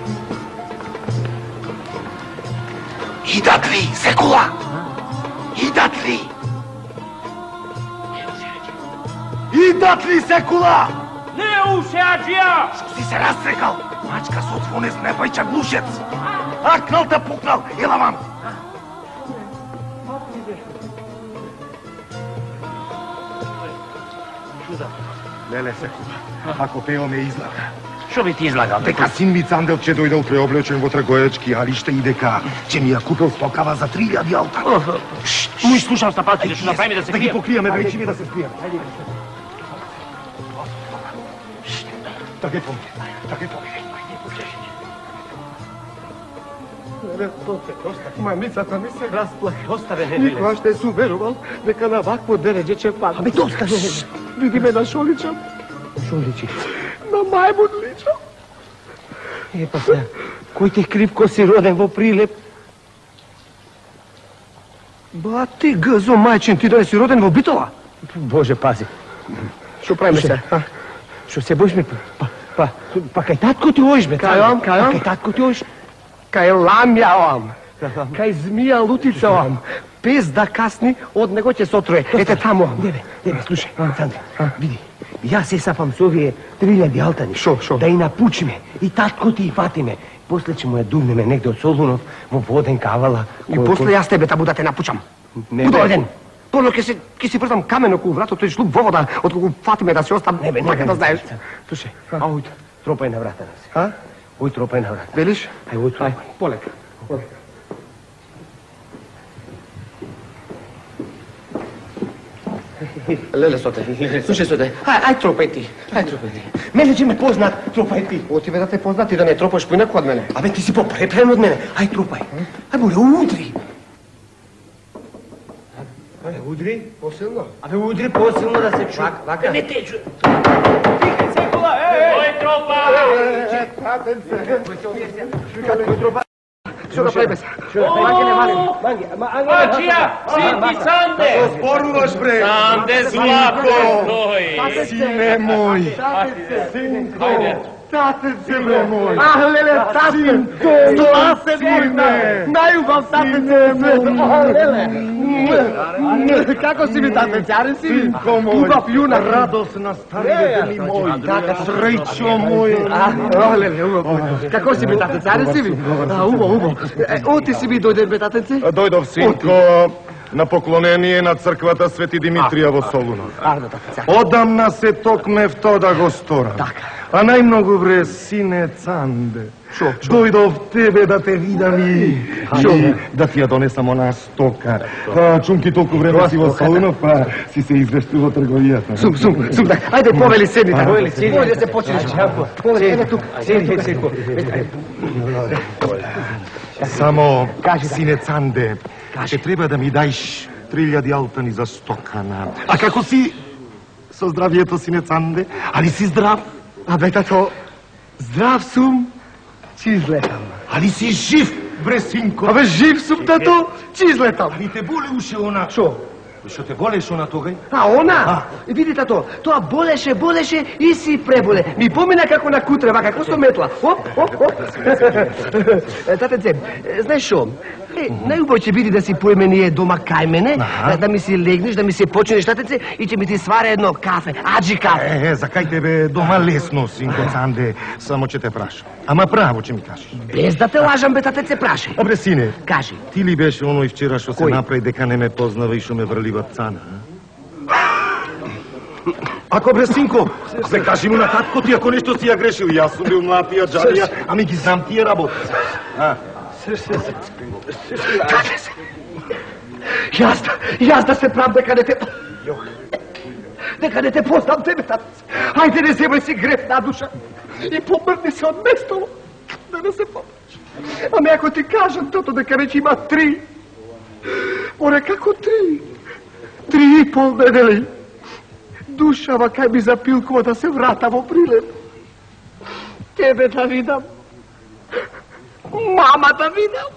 Идат ли, Секула? Идат ли? Идат ли, Секула? Не уше, аджија! Што си се растрекал? Мачка со звонец, не бајча глушец! Акнал те пукнал, ела вам! Леле, Секула, ако Пео ме излага. Што би ти излагал? Дека син ми Цандел ќе дојдел преоблечен во трговечки алиште и дека ќе ми ја купил стокава за три илјади алта. Му слушам стапалците, што направиме да се криеме. Да ги покриеме, бе, речи ми да се скриеме. Така е помни, така е помни. Мамицата ми се расплака. Оставе, не, Никогаш не сум верувал дека на вакво дереđe ќе падне. Абе, доста, не, Види ме на шо личам. Шо личи? На мајмун личам. Е, па сега, кој ти кривко си роден во Прилеп? Ба, ти гъзо мајчин, ти да не си роден во Битола? Боже, пази. Шо правиме се? Шо се боиш ме? Па, па, па кај татко ти оиш, бе. Кај ом, кај ом? Кај татко ти оиш? Кај ламја ом. Кај змија лутица ом. Без да касни, од него ќе сотруе. Ете таму ом. Не, бе, не, бе, слушај, Сандре, види. Јас се сапам со овие три илјади алтани. Шо, шо? Да и напучиме. И татко ти и фатиме. После ќе му ја дурнеме негде од Солунов во воден кавала. И после јас тебе табу да те напучам. Будојден. Порно ќе се ќе си врзам камен околу вратото и шлуп во вода, отколку фатиме да се остам. Не, бе, не, така да знаеш. Слушај, а ојд, тропај на врата нас. А? Ојд, тропај на врата. Велиш? Ај, ојд, тропај. Полека. Полека. Леле, соте. Слушај, соте. Ај, ај тропај ти. Ај тропај ти. Мене ќе ме познат, тропај ти. О, тебе да те познат и да не тропаш поинаку од мене. Абе, ти си попрепрен од мене. Ај, тропај. Ај, море, удри. Абе, удри. Посилно? Абе, удри посилно да се чу. Вака? Не те чу. Тихе, Секула, е, Кој тропа? Татенце. Кој тропа? Што да правиме се? Манге не мали. Манге, манге. Аджија, син ти Санде. Што зборуваш, бре? Санде злато тој. Сине мој. Синко. Татенце, бре мој. Ах, леле, татенце. Злате, сине. Најубав татенце, бре. Ах, леле. Како си ми, татенце, аре си ми? Синко мој. Убав јунак. Радосна старите ми мој. Така, Среќо мој. Ах, леле, убав. Како си ми, татенце, аре си ми? А, убав, убав. О, ти си ми дојден, бе, татенце? Дојдов, синко, на поклонение на црквата Свети Димитрија во Солунов. Арно, татенце. Одамна се токмев то да го сторам. Така. А најмногу, бре, сине Цанде. Шо? Дојдов тебе да те видам и... Шо? и да ти ја донесам она стока. Па, чунки толку време си во Солунов, па си се извештил во трговијата. Сум, сум, сум, так. Ајде, повели седни, така. Повели седни. Повели да се почнеш. Повели, еве тук. Седни, седни. Само, сине Цанде, ќе треба да ми дајш три илјади алтани за стокана. А како си со здравието, сине Цанде? Али си здрав? Абе, тато, здрав сум, че излетам. Али си жив, бре, синко? Абе, жив сум, тато, че излетам. Али те боли уши она? Шо? Што те болеше она тогаш? А она? Види тато, тоа болеше, болеше и си преболе. Ми помина како на кутре, вака, како сто метла. Оп, оп, оп. Татенце, знаеш шо? Е, најубаво ќе биде да си поемение дома кај мене, да ми си легнеш, да ми се почнеш, татенце, и ќе ми ти сваре едно кафе, аджи кафе. Е, е, за кај тебе дома лесно, синко Цанде, само ќе те прашам. Ама право ќе ми кажеш. Без да те лажам, бе, татенце, прашај. Абре, сине, кажи. Ти ли беше оној вчера што се направи дека не ме познава и што ме врлива цана, Ако бре, синко, се кажи му на татко ти ако нешто си ја грешил. Јас сум бил млад пија джабија, ами ги знам тие работи. Јас да, јас да се прав дека не те... Дека не те познам тебе, татец. Ајде, не земај си греф на душа и помрни се од местово, да не се помреш. Ами ако ти кажам тото дека веќе има три, море како три, три и пол недели, душава кај ми запилкува да се врата во Прилеп. Тебе да видам, мама да видам,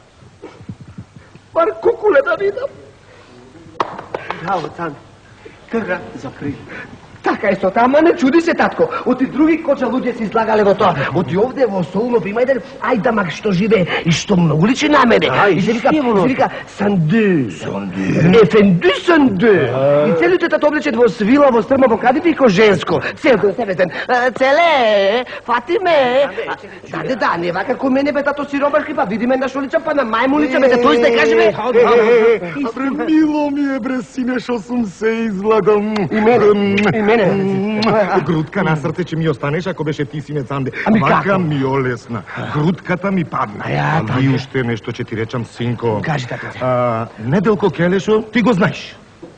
бар кукуле да видам. Браво, Цан, трга за Прилеп. Така е сота, ама не чуди се, татко. Оти други коча луѓе се излагале во тоа. Оти овде во Солунов има еден ајдамак што живее и што многу личи на мене. И се вика, се вика Санду. Санду. Ефенду Санду. И целите тато облечет во свила, во стрма, во кадите и ко женско. Целто се везен. Целе, Фатиме. Да, да, да, не вака ко мене, бе, тато сиробашки, па види ме на шолича, па на мајмулича, бе, тој сте каже, бе. Абре, мило ми е, бре, сине, шо сум се излагал. И мене. Грудка на срце ќе ми останеш ако беше ти, сине Цанде. Ами Вака ми олесна. Грудката ми падна. Ја, и уште нешто ќе ти речам, синко. Кажи, тате. Неделко Келешо, ти го знаеш.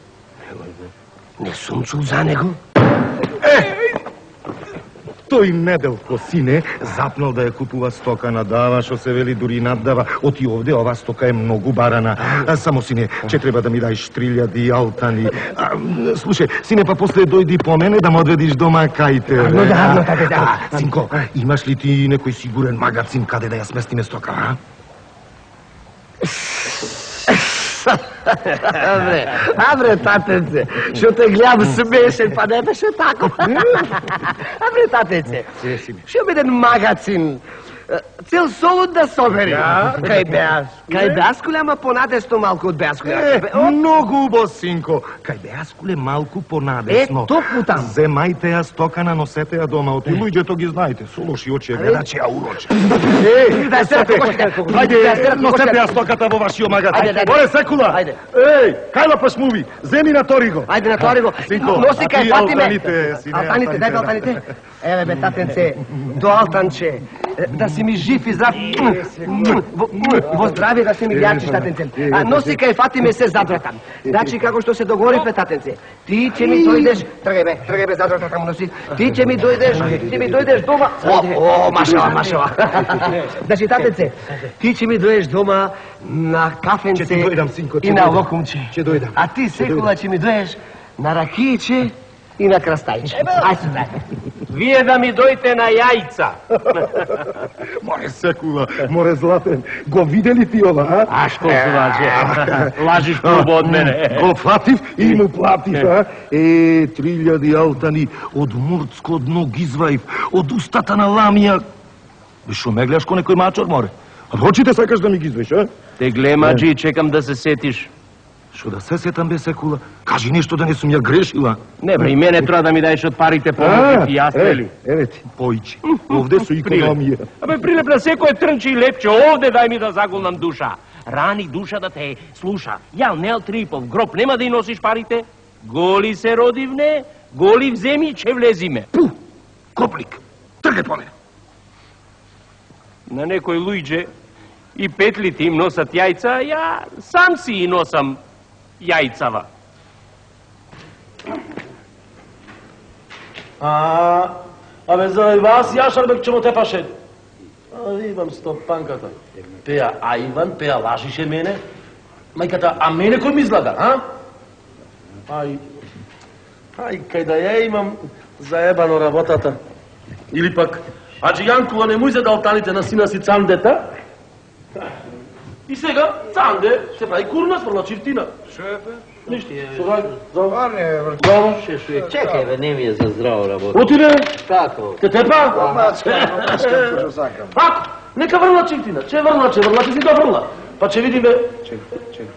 Не сум чул за него. Е! Тој Неделко, сине, запнал да ја купува стока на дава, што се вели дури наддава. Оти овде, ова стока е многу барана. А, само, сине, че треба да ми даеш трилјади алтани. А, слушай, сине, па после дојди по мене да ме одведиш дома кај те. Арно, да, арно, таде, да. Синко, имаш ли ти некој сигурен магазин каде да ја сместиме стока, а? Абре, абре, татенце, што те гледам смешен, па не беше тако. Абре, татенце, што биден магазин, цел Солун да собери. Кај Беас. Кај Беаскуле, ама понадесно малку од Беаскуле. Е, многу убо, синко. Кај Беаскуле малку понадесно. Е, токму таму. Земајте ја стока на носете ја дома. Оти луѓето ги знаете. Со лоши очи ја гледа, че ја уроче. Е, носете, ајде, носете ја стоката во вашиот магазин. Оре, секула. Ајде. Еј, кај пашмуви? Земи на Ториго. Ајде на Ториго. Синко, носи кај Фатиме. Алтаните, сине, Алтаните, дај алтаните. Еве бе, татенце, до Алтанче, да си ми жив и здрав. Во, во здравје да си ми јачиш, татенце. А носи кај Фатиме се задрата. Значи, како што се договоривме, татенце, ти ќе ми дојдеш, тргај бе, тргај бе, задрата таму носи. Ти ќе ми дојдеш, ти ми дојдеш дома. О, о, машала, машала. Значи, татенце, ти ќе ми дојдеш дома на кафенце. Ќе ти дојдам, синко, и на локумче. Ќе дојдам. А ти секула ќе ми дојдеш на ракијче и на крастајче. Ај се, вие да ми дојте на јајца. Море, секула, море, златен, го видели ти ова, а? А што се лаже? Лажиш пробо од мене. Го фатив и му платив, а? Е, трилјади алтани од мурцко дно ги изваив, од устата на ламија. Бе, шо ме гледаш ко некој мачор, море? А очите сакаш да ми ги изваиш, а? Те глемаджи и чекам да се сетиш. Шо да се сетам, бе, секула? Кажи нешто да не сум ја грешила. Не, бре, и мене треба да ми даеш од парите помоги ти, јас, нели? Еве ти, појчи. Овде со икономија. Абе, Прилеп, на секој трнче и лепче, овде дај ми да заголнам душа. Рани душа да те слуша. Ја, Нел Трипов, гроб нема да и носиш парите? Голи се родивне, голи вземи, че влезиме. Пу, коплик, тргај по мене. На некој луѓе и петлите им носат јајца, ја сам си и носам јајцава. А, абе, за вас Јашарбек ќе му те паше. А, имам стопанката. Пеа Ајван, пеа лажише мене. Мајката, а мене кој ми излага, а? Ај, ај, кај да ја имам заебано работата. Или пак, Аджи Јанкула не му изеда алтаните на сина си Цандета. И сега, Цанде се прави курна с врлачивтина. Шефе? Ништо. Слухај, здраво. А, не, бе. Здраво. Шефе, чекай, бе, не ми е за здраво работа. Отиде? Како? Те тепа? Мачка, што сакам. Ако, нека врла чивтина. Че врла, че врла, че си да врла. Па че видиме... Чекай, чекай.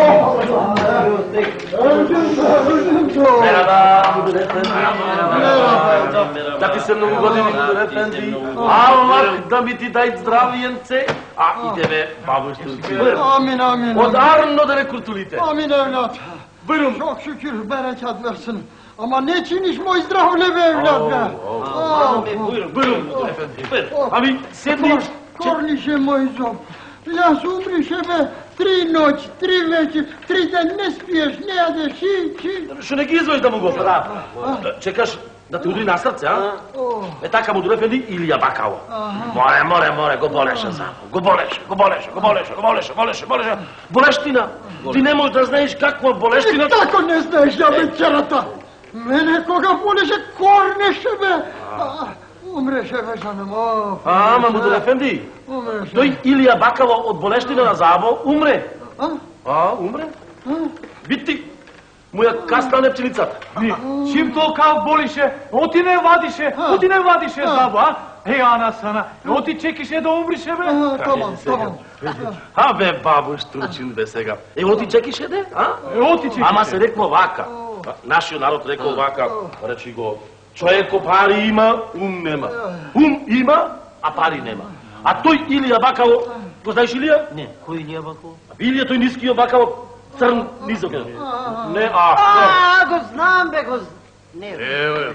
Да ти се многу години, Мудур Ефенди. Аллах да ми ти дај здравиенце, а идеме бабу Штурци. Amin amin. Od arno da ne kurtulite. Amin evlat. Buyurun. Çok şükür bereket versin. Ama ne için iş bu izdravlı be evlat be? Buyurun, buyurun Mudar Efendi. Buyurun. Abi sedni. Корнише мой зоб. Я умрише бе три ночи, три вечер, три ден не спиеш, не ядеш, чи, чи. Што не ги извоиш да му го правиш? Чекаш да те удри на срце, а? Е така Мудур Ефенди или ја бакало. Море, море, море, го болеше замо. Го болеше, го болеше, го болеше, го болеше, болеше, болеше. Болештина. Ти не можеш да знаеш каква болештина. И тако не знаеш, ја вечерата. Мене кога болеше корнеше бе. Умреше бе, жанем, о. А, ама Мудур Ефенди, тој Илија Бакало од болештина на Забо умре. А? А, умре? Бити, му ја кастане пченицата. Чим толка болише, оти не вадише, оти не вадише Забо, а? Е, ана сана, оти чекише да умрише, бе? Тамам, тамам. А, бе, бабу Штурчин, бе, сега. Е, оти чекише, де, а? Е, оти чекише. Ама се рекло вака. Нашиот народ рекол вака, речи го, човеко пари има, ум нема. Ум има, а пари нема. А тој Илија Бакало, го знаеш Илија? Не, кој Илија Бакало? Илија тој нискиот Бакало, црн, низок. Не, а... А, го знам, бе, го знам. Не, Еве,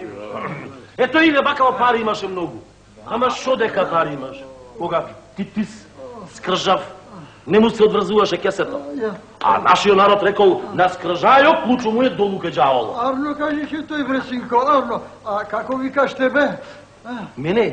ето Илија Бакало пари имаше многу. Ама шо дека пари имаш? Кога ти ти скржав, не му се одврзуваше кесето. А нашиот народ рекол, на скржајот клучо му е долу кај џаволо. Арно кажеше тој Бресинко, Арно. А како викаш тебе? Мене?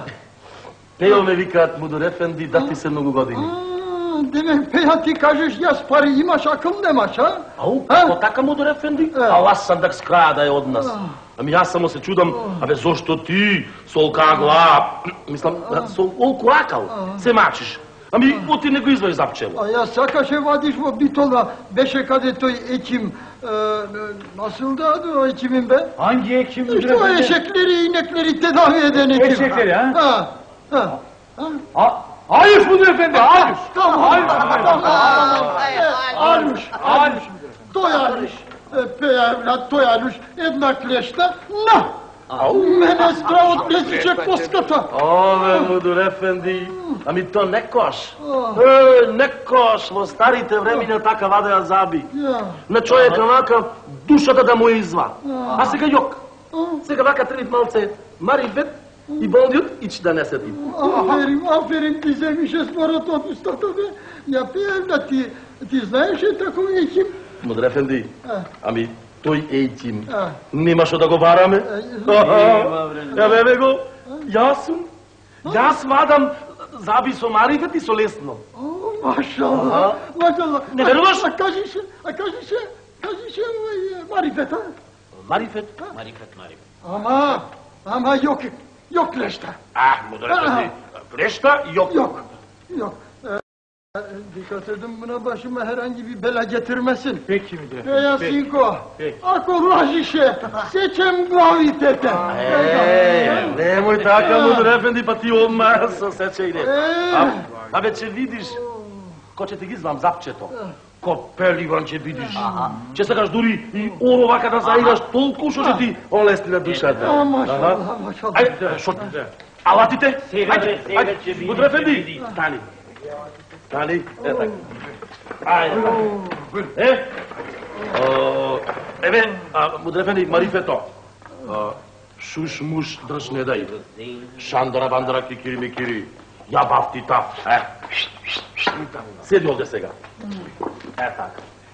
Пео ме викаат Мудур Ефенди, да ти се многу години. Демек пеја ти кажеш, јас пари имаш, а кам немаш, а? Ау, како така Мудур Ефенди? А аз сандак с краја да е од нас. Ами јас само се чудам, абе зошто ти, солка глав, мислам, со олку акал, се мачиш. Ами, оти не го изваиш за пчело. А јас сакаше вадиш во битола, беше каде тој Ечим, насил да, Ечимин бе? Hangi Ekim Mudур Што Ефенди? ешекleri, инекleri tedavi eden Ечим. Eşekleri, ha? Ha, ha. Ha, Hayır Mudур Ефенди, hayır. Tamam, Hayır, tamam. Almış, almış. Toy almış. Peja evlat, toy almış. Една клеща, на! Мене страо от плесиче коската. Ове, Мудур Ефенди, ами то некош. Е, некош, во старите времиња така вадеа заби. На човека вака душата да му е изва. А сега јок. Сега вака тренит малце марифет и болдиот ич да не сети. Аферим, аферим, ти земише спорот од устата, бе. Ја пеем да ти, ти знаеш е тако Ечим? Мудур Ефенди, ами тој Ечим, нема што да го бараме? Ја бебе го, јас сум, јас вадам заби со марифет и со лесно. Машалла, машалла. Не веруваш? А кажи се, а кажи се, кажи се овај марифет, а? Марифет? Марифет, марифет. Ама, ама јок, јок клешта. А, Мудур Ефенди, клешта јок. Yok, yok. Ee, dikkat edin buna başıma herhangi bir bela getirmesin. Peki Mudур Veya Ефенди. Sinko, Peki. ako lažiše, sećem glavi tete. Е, немој така, Мудур Ефенди, па ти одма со сечејне. Абе, ќе видиш, ко ќе ти ги знам запчето. Ко пеливан ќе видиш. Ќе сакаш дури и оро вака да заиграш толку што ќе ти олести на душата. А, машалла, машалла. Ајде, шо ти? Алатите? Сега, Ајде, сега ајде, ќе видиш, Мудур Ефенди, ќе видиш. стани. Стани, е така. Ајде. Е? О, еве, Мудур Ефенди, марифето. Шуш муш држ не дај. Шандора бандара кикири микири. Ја бав ти тав. Е. Седи овде сега. Е така.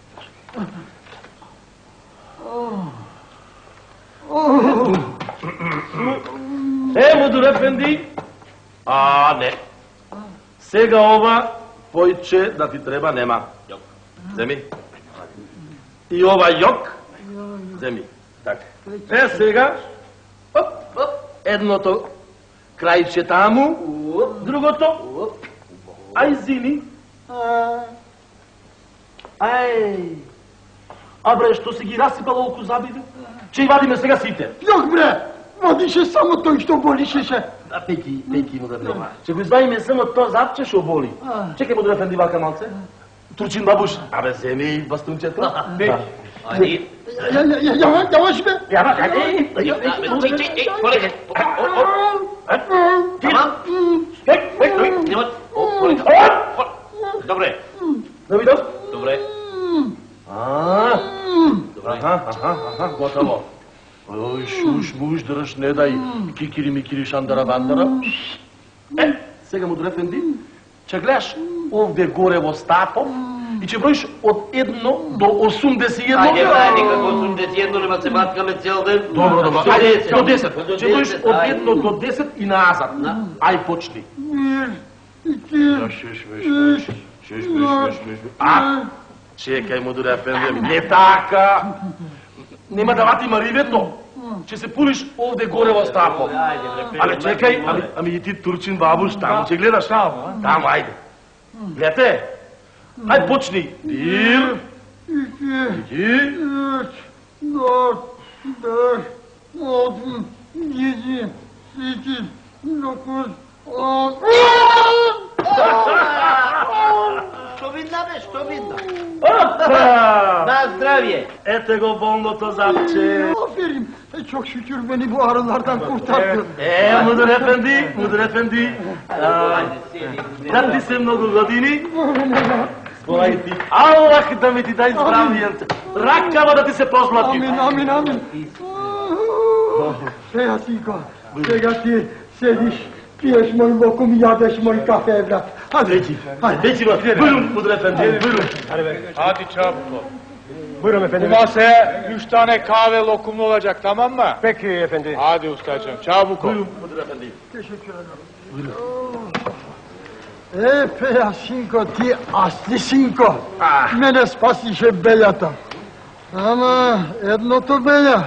Е, Мудур Ефенди. А, не. Сега ова појче да ти треба нема. Земи. И ова јок. Земи. Така. Е, сега. Оп, оп. Едното крајче таму. Другото. Ај, зини. Ай! А бре, що си ги разсипало око забите? Че и вадиме сега сите. Yok bre, vadiše samo to što bolišeše. А, пеки, пеки му да бре. Че го избавиме само то запче шо боли. Чекай му да рефенди вака малце. Турчин бабуш. Абе, вземи бастунчето. Пеки. Hadi. Yavaş, yavaş be. Yavaş, hadi. Добре. Давидов? Добре. А, добре. Аха, аха, аха, готово. Ой, шуш, муш, дръж, не дай. Кикири, микири, шандара, бандара. Е, сега му дрефенди, че гледаш овде горе во стапо и че броиш от едно до осумдесет и едно. Айде, бе, никак осумдесет и едно, нема се маткаме цел ден. Добро, добро. Айде, до десет. Че броиш от едно до десет и назад. Ай, почни. Шуш, шуш, шуш, шуш, шуш, шуш. А, чекай му дрефенди, не така. Нема да вати маривето, че се пулиш овде горе во стапо. Але чекај, ами, ами и ти Турчин бабуш, таму че гледаш? Таму, таму, ајде. Гледате? Ајде, почни. Дир. Иди. Dört, beş, altı, yedi, sekiz, dokuz, on. Što vidna be, što vidna? Опа! Na zdravje. Ете го болното запче. Aferin. E, Çok şükür beni bu arılardan kurtardı. Е, Мудър Ефенди, Мудър Ефенди. Да ти се много години. Спорай ти. Аллах да ми ти дай здравието. Ракава да ти се позлати. Amin, amin, amin. Fejasinko, сега ти седиш, пиеш мой локум и ядеш мой кафе, брат. Hadi. Peki, hadi. Peki bak, buyurun Mudър Efendi, buyurun. Hadi be. Hadi çabuk. Buyurun efendim. Bu masaya üç tane kahve lokumlu olacak, tamam mı? Peki efendim. Hadi ustacığım, çabuk ol. Buyurun Mudър Efendi. Teşekkür ederim. Buyurun. E Fejasinko, ti aslisinko. Mene spasiše bejata. Ama едното беля.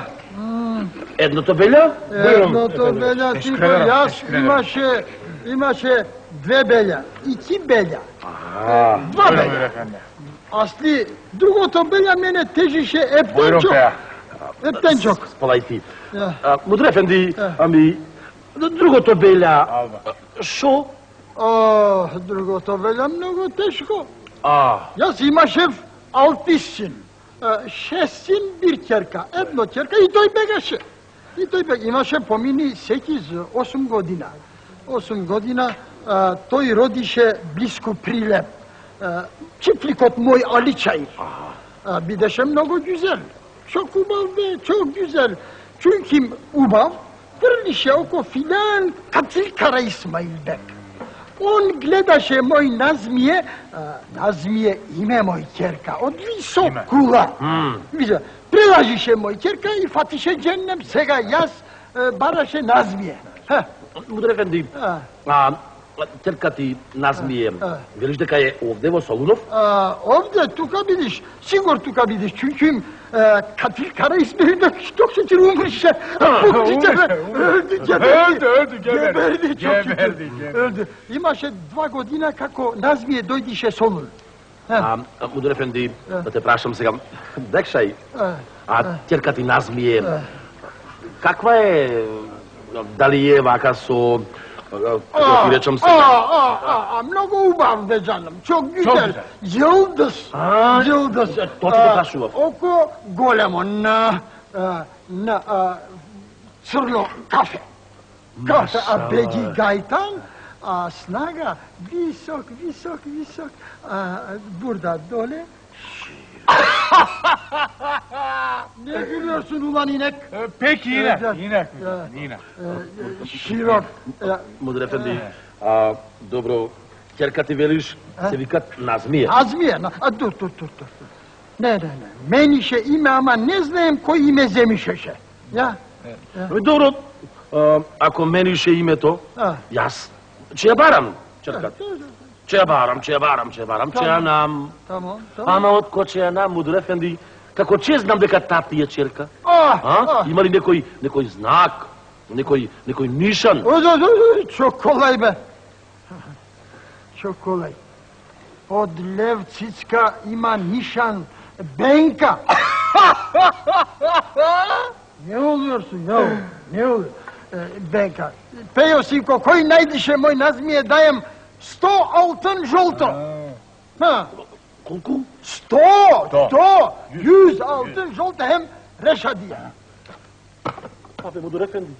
Едното беля? Едното беля, тико јас имаше, имаше две беля. И ти беля. Два беля. Асли, другото беля мене тежише ептенчок. Ептенчок. Спалай ти. Мудър Ефенди, ами, другото беля, шо? О, другото беля много тежко. А. Јас имаше алти син. Шест син, бир ќерка. Едно ќерка и тој бегаше. И тој бегаше. Имаше помини секи за осум година. осум година а, тој родише близко Прилеп. А, чифликот мој Аличај. А, бидеше много гюзел. Чок убав бе, чок гюзел. Чунки убав, врлише око филан Катил Караисмаилбек. Он гледаше мој Назмие, а, Назмие име мој ќерка, од висок кула. Вида, прелажише мој ќерка и фатише дженнем, сега јас е, бараше Назмие. Мудър Ефенди, а, ќерка ти Назмие, велиш дека е овде во Солунов? А, овде, тука бидиш, сигур тука бидиш, чујќуим Катил Караисмаилбек, што се ти умрише, пуктите бе, ölдü, Öldü, öldü, geberdi. Geberdi, çok şükür. Geberdi, geberdi. Öldü. Имаше два година како Назмие дојдише Солун. А, Мудър Ефенди, да те прашам сега, декшај, а ќерка ти Назмие, каква е, дали е вака со, како ти речам сега? А, а, а, а, много убав бе жанам, чок гюзел, јылдыз, јылдыз. Тоа ти те прашував. Око големо на, на црно кафе. Кафе, а беги гајтан, а снага висок, висок, висок, а бурда доле. Ne gülüyorsun ulan inek? Peki inek, inek, inek. Широк. Мудър Ефенди, а, добро, ќерка ти велиш, се викат Назмие. Назмие, а dur, dur, dur, dur. Ne, ne, ne. Meniše ime, ama ne znam koje ime zemišeše. Ja? Добро, а, ако менише името, јас ќе ја барам, ќерката. Ќе ја барам, ќе ја барам, ќе ја барам, ќе ја нам. Tamam, tamam. Ама отко ќе ја нам, Мудър Ефенди, како ќе знам дека тати е ќерка? А, А? Има ли некој, некој знак, некој, некој нишан? Ой, ой, ой, çok kolay be. Çok kolay. Под Левцицка има нишан Бенка. Не улвер су, не не улвер. Бенка. Пеjo, синко, кој најдише мој назмие даjem сто алтын жолто. Колку? Сто! Сто! Yüz алтын жолто hem решадија. Абе, Мудур ефенди.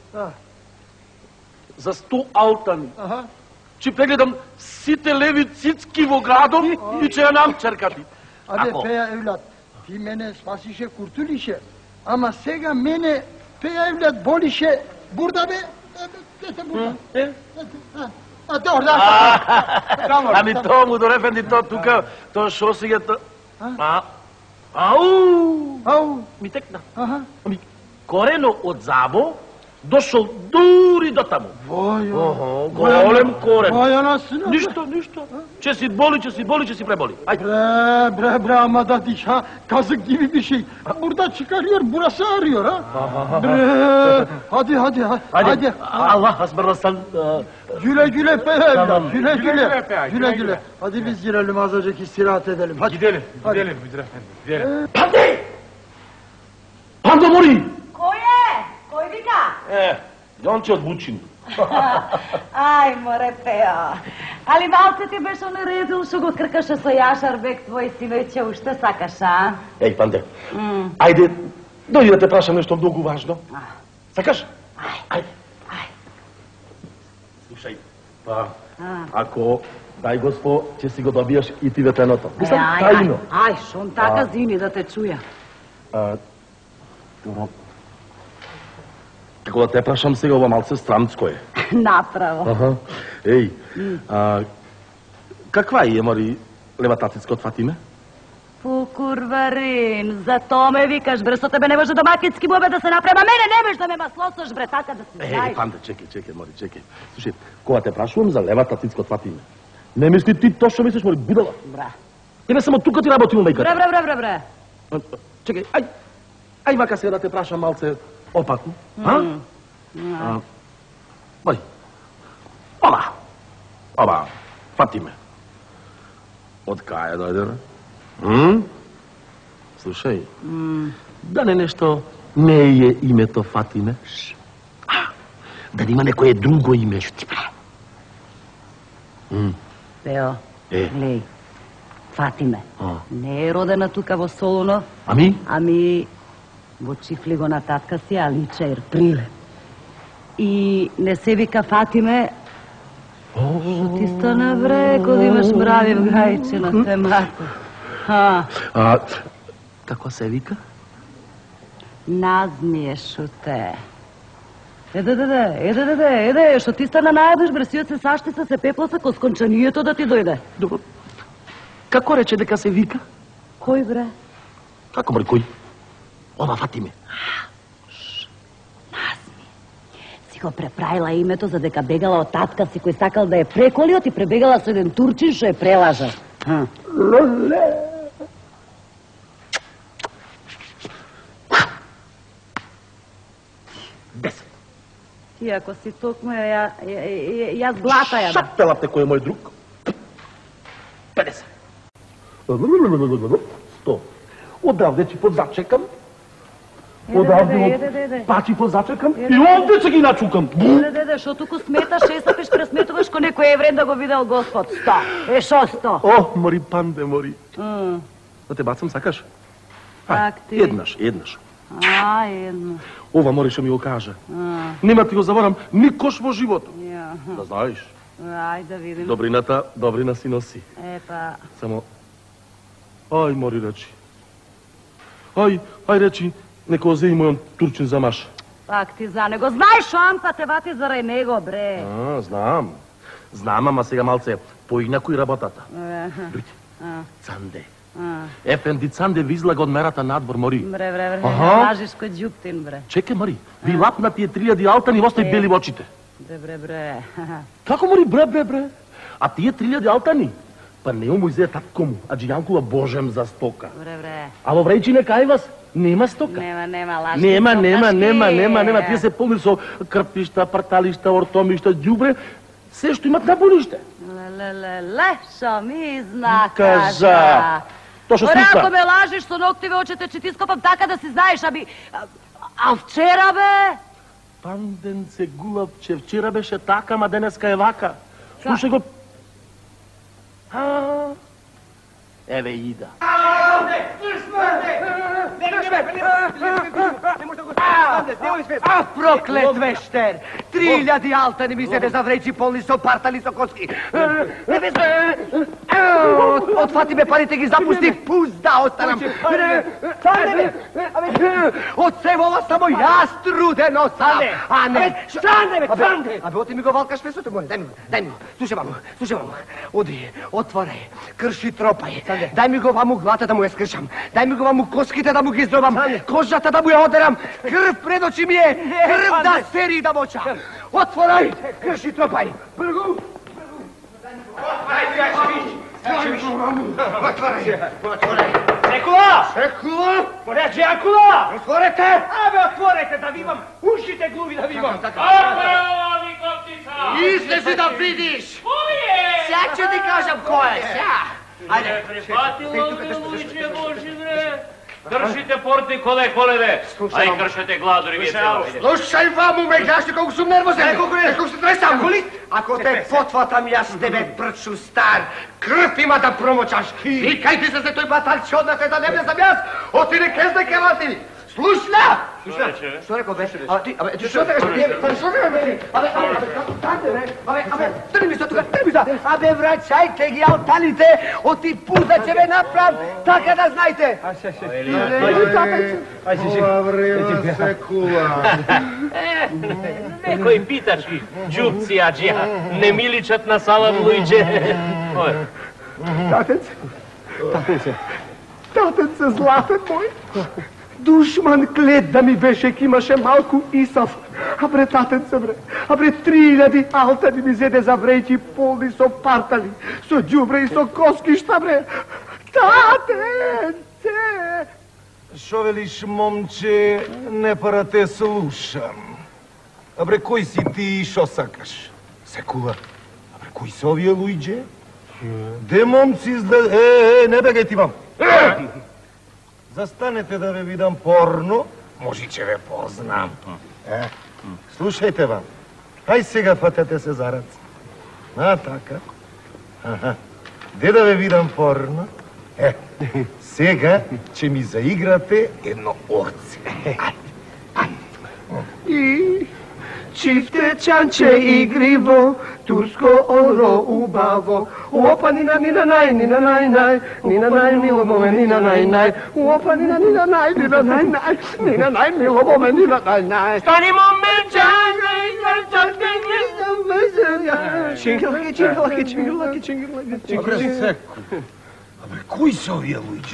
За сто алтани. Ќе прегледам сите леви цицки во градом и ќе ја нам черкати. Абе, Пеја Евлат, ти мене спасише, куртулише, ама сега мене, Пеја Евлат, болише бурда, бе? Ете бурда. А, добро, да. Ами то, Мудур ефенди, то тука, то шо сега, то... А? Ау! Ау! Ми текна. Ами, корено од Забо, дошол дури до таму. Војо. Охо, голем корен. Војо на сина. Ништо, ништо. Че си боли, че си боли, че си преболи. Ајде. Бре, бре, бре, ама да ти ша, казак ги видиш, бурда чекариор, бураса ариор, а? Бре, хади, хади, хади. Аллах асбарасан. Güle güle Peyam, güle güle, güle güle. Hadi biz girelim azıcık istirahat edelim. Hadi. Gidelim, gidelim müdür efendi, gidelim. Pande! Pande mori! Кој е? Кој вика? Е, Јонче од Бучин. Ај, море, Пео. Али малце ти беше наредил, што го кркаше со Јашарбек, твој синојче, уште сакаш, а? Еј, Панде, ајде, дојди да те прашам нешто многу важно. Сакаш? Ајде. Слушај, па, ако, дај Госпо, ќе си го добиеш и ти ветеното. Мислам, тајно. Ај, шон така зини да те чуја. Како да те прашам сега, ова малце странцко е. Направо. Аха. Еј, а, каква е, мори, леватацицко од Фатиме? Фу, курварин, за тоа ме викаш, бре, со тебе не може домакински бобе да се напрема, мене не можеш да ме маслосаш, бре, така да си знаеш. Еј, Панде, чекай, чекай, мори, чекай. Слушай, кога те прашувам за леватацицко од Фатиме, не мисли ти тоа што мислиш, мори, бидала? Бра. Тебе само тука ти работил некаде. Бре, бре, бре, бре, бре. Чекай, ај, ај вака сега да те прашам малце опаку, а? Мори, ова, ова, Фатиме, од кај дојде, М? Слушај, да не нешто не е името Фатиме? Да нема некое друго име? Ти бре. Пео, Е. глеј, Фатиме, не е родена тука во Солуно, Ами? ами во чифли го на татка си, а личер, прилеп. И не се вика Фатиме, што ти стана, бре, кога имаш мрави в гајче на темата. А, А, како се вика? Назмие, шуте. Еде, деде, еде, деде, еде, што ти стана најадеш, бре, сиот се саштица, се пепласа, ко скончанието да ти дојде. Добро. Како рече дека се вика? Кој, бре? Како, бре, кој? Ова Фатиме. Си го преправила името за дека бегала од татка си кој сакал да ја преколиот и пребегала со еден турчин што ја прелажа. Леле. Десет. Ти ако си токму ја, ја, ја, ја злата ја. Шапелавте кој е мој друг. педесет. Сто. Одавде ќе позачекам. Одавде пачи позачекам и овде ќе ги начукам. Деде, деде, шо туку сметаш, шесапиш, пресметуваш ко некој еврен да го видел Господ. Сто. Е, шо сто? О, мори, Панде, мори. Да те бацам, сакаш? Так ти. Еднаш, еднаш. А, едно. Ова мори што ми го кажа. Нема ти го заборам никош во животот. Ја. Да знаеш. Ај да видим. Добрината, добрина си носи. Епа. Само... Ај, мори, речи. Ај, ај, речи, нека озе и мојон турчин за маш. Пак ти за него. Знаеш шо амка те вати зарај него, бре. А, знам. Знам, ама сега малце поинакој работата. Дојди. Цанде. Ефенди Цанде ви излага од мерата надвор, мори. Бре, бре, бре, Аха. не лажиш кој џуптин, бре. Чекай, мори, ви лапна тие трилјади алтани и остави Е. бели во очите. Бре, бре, бре. Како, мори, бре, бре, бре? А тие трилјади алтани? Па не му изеде татко му, а Джијанкова божем за стока. Бре, бре. А во Врајчине кај вас нема стока. Нема, нема, лажки. Нема, нема, стокашки. нема, нема, нема. Тие се полни со крпишта, парталишта, ортомишта, ѓубре. Се што имат на болиште. Ле-ле-ле-ле, шо ми зна, Кажа. кажа. То што Ора, слуша. ако ме лажеш со ноктиве очите, че ти скопам така да си знаеш, аби... А, а вчера, бе? Панденце гулав, че вчера беше така, ма денеска е вака. Слушай го. А, еве ида. А, проклет вештер! Три илјади алтани ми се не завречи полни со партали со коски. Отфати ме парите, ги запусти, пуст да останам. Од се ова само јас трудено сам. А не... Стане, бе, стане! Абе, оти ми го валкаш месото, мој, дај ми го, дај ми го. Слушай, мамо, слушай, мамо. Оди, отворај, крши тропај. Дај ми го ваму глата да му ја скршам. Дај ми го ваму коските да му ги здробам. Кожата да му ја одерам. Крв пред очи ми е. Крв да сери и да моча. Отворај, крши тропај. Бргу. Секула! Секула! Порече, Акула! Отворете! Абе, отворете да видам, ушите глуви да видам. Отворај, Излези си да видиш! Кој е? Сега ќе ти кажам кој е, сега! Ајде, Прифатило ме, Луиджи Божи, бре! Кршите порти, коле, коле, бе! Ај, кршете гладори, ми е цело. Слушај, ваму ме, гледаш ли колко сум нервозен? Колко се тресам? Ако те потватам јас тебе, прчу стар, крв има да промочаш. Викај ти се за тој батал, че однате да не влезам јас, оти не кезде ке вати. Слушна! Слушна, што рекол бе? Абе, ти, абе, ти што те кажеш? Што те кажеш? Абе, абе, абе, абе, абе, абе, трни ми се тука, трни ми се! Абе, враќајте ги алталите, оти пузда ќе ве направ, така да знајте! Ова време се кула. Некој питаш ги, джупци, аджија, не ми личат на салам, Луиджи. Татенце, татенце, татенце, златен мој. Душман клет да ми беше, ки имаше малку Исав. А бре, татенце, бре, а бре, три илјади алтани ми зеде за врејки полни со партали, со ѓубре и со коски, шта бре? Татенце! Шо велиш, момче, не пара те слушам. Абре, кој си ти и шо сакаш? Секула. Абре, кој се овие луѓе? Де момци изглед... Е, е, не бегај ти вам. Застанете да ве видам порно, може че ве познам. Е, слушајте вам. Ај сега фатете се за раце. А, така. Аха. Де да ве видам порно? Е, сега ќе ми заиграте едно орце. И чифте чанче игриво, турско оро убаво. Опа, нина, нина, нај, нина, нај, нај, нина, нај, мило моме, нина, нај, нај. Опа, нина, нина, нај, нина, нај, нај, нина, нај, мило моме, нина, нај, нај. Стани, момче! Чингилаки, чингилаки, чингилаки, чингилаки, Абре, чингилаки. секу. Абре, кои се овие луѓе?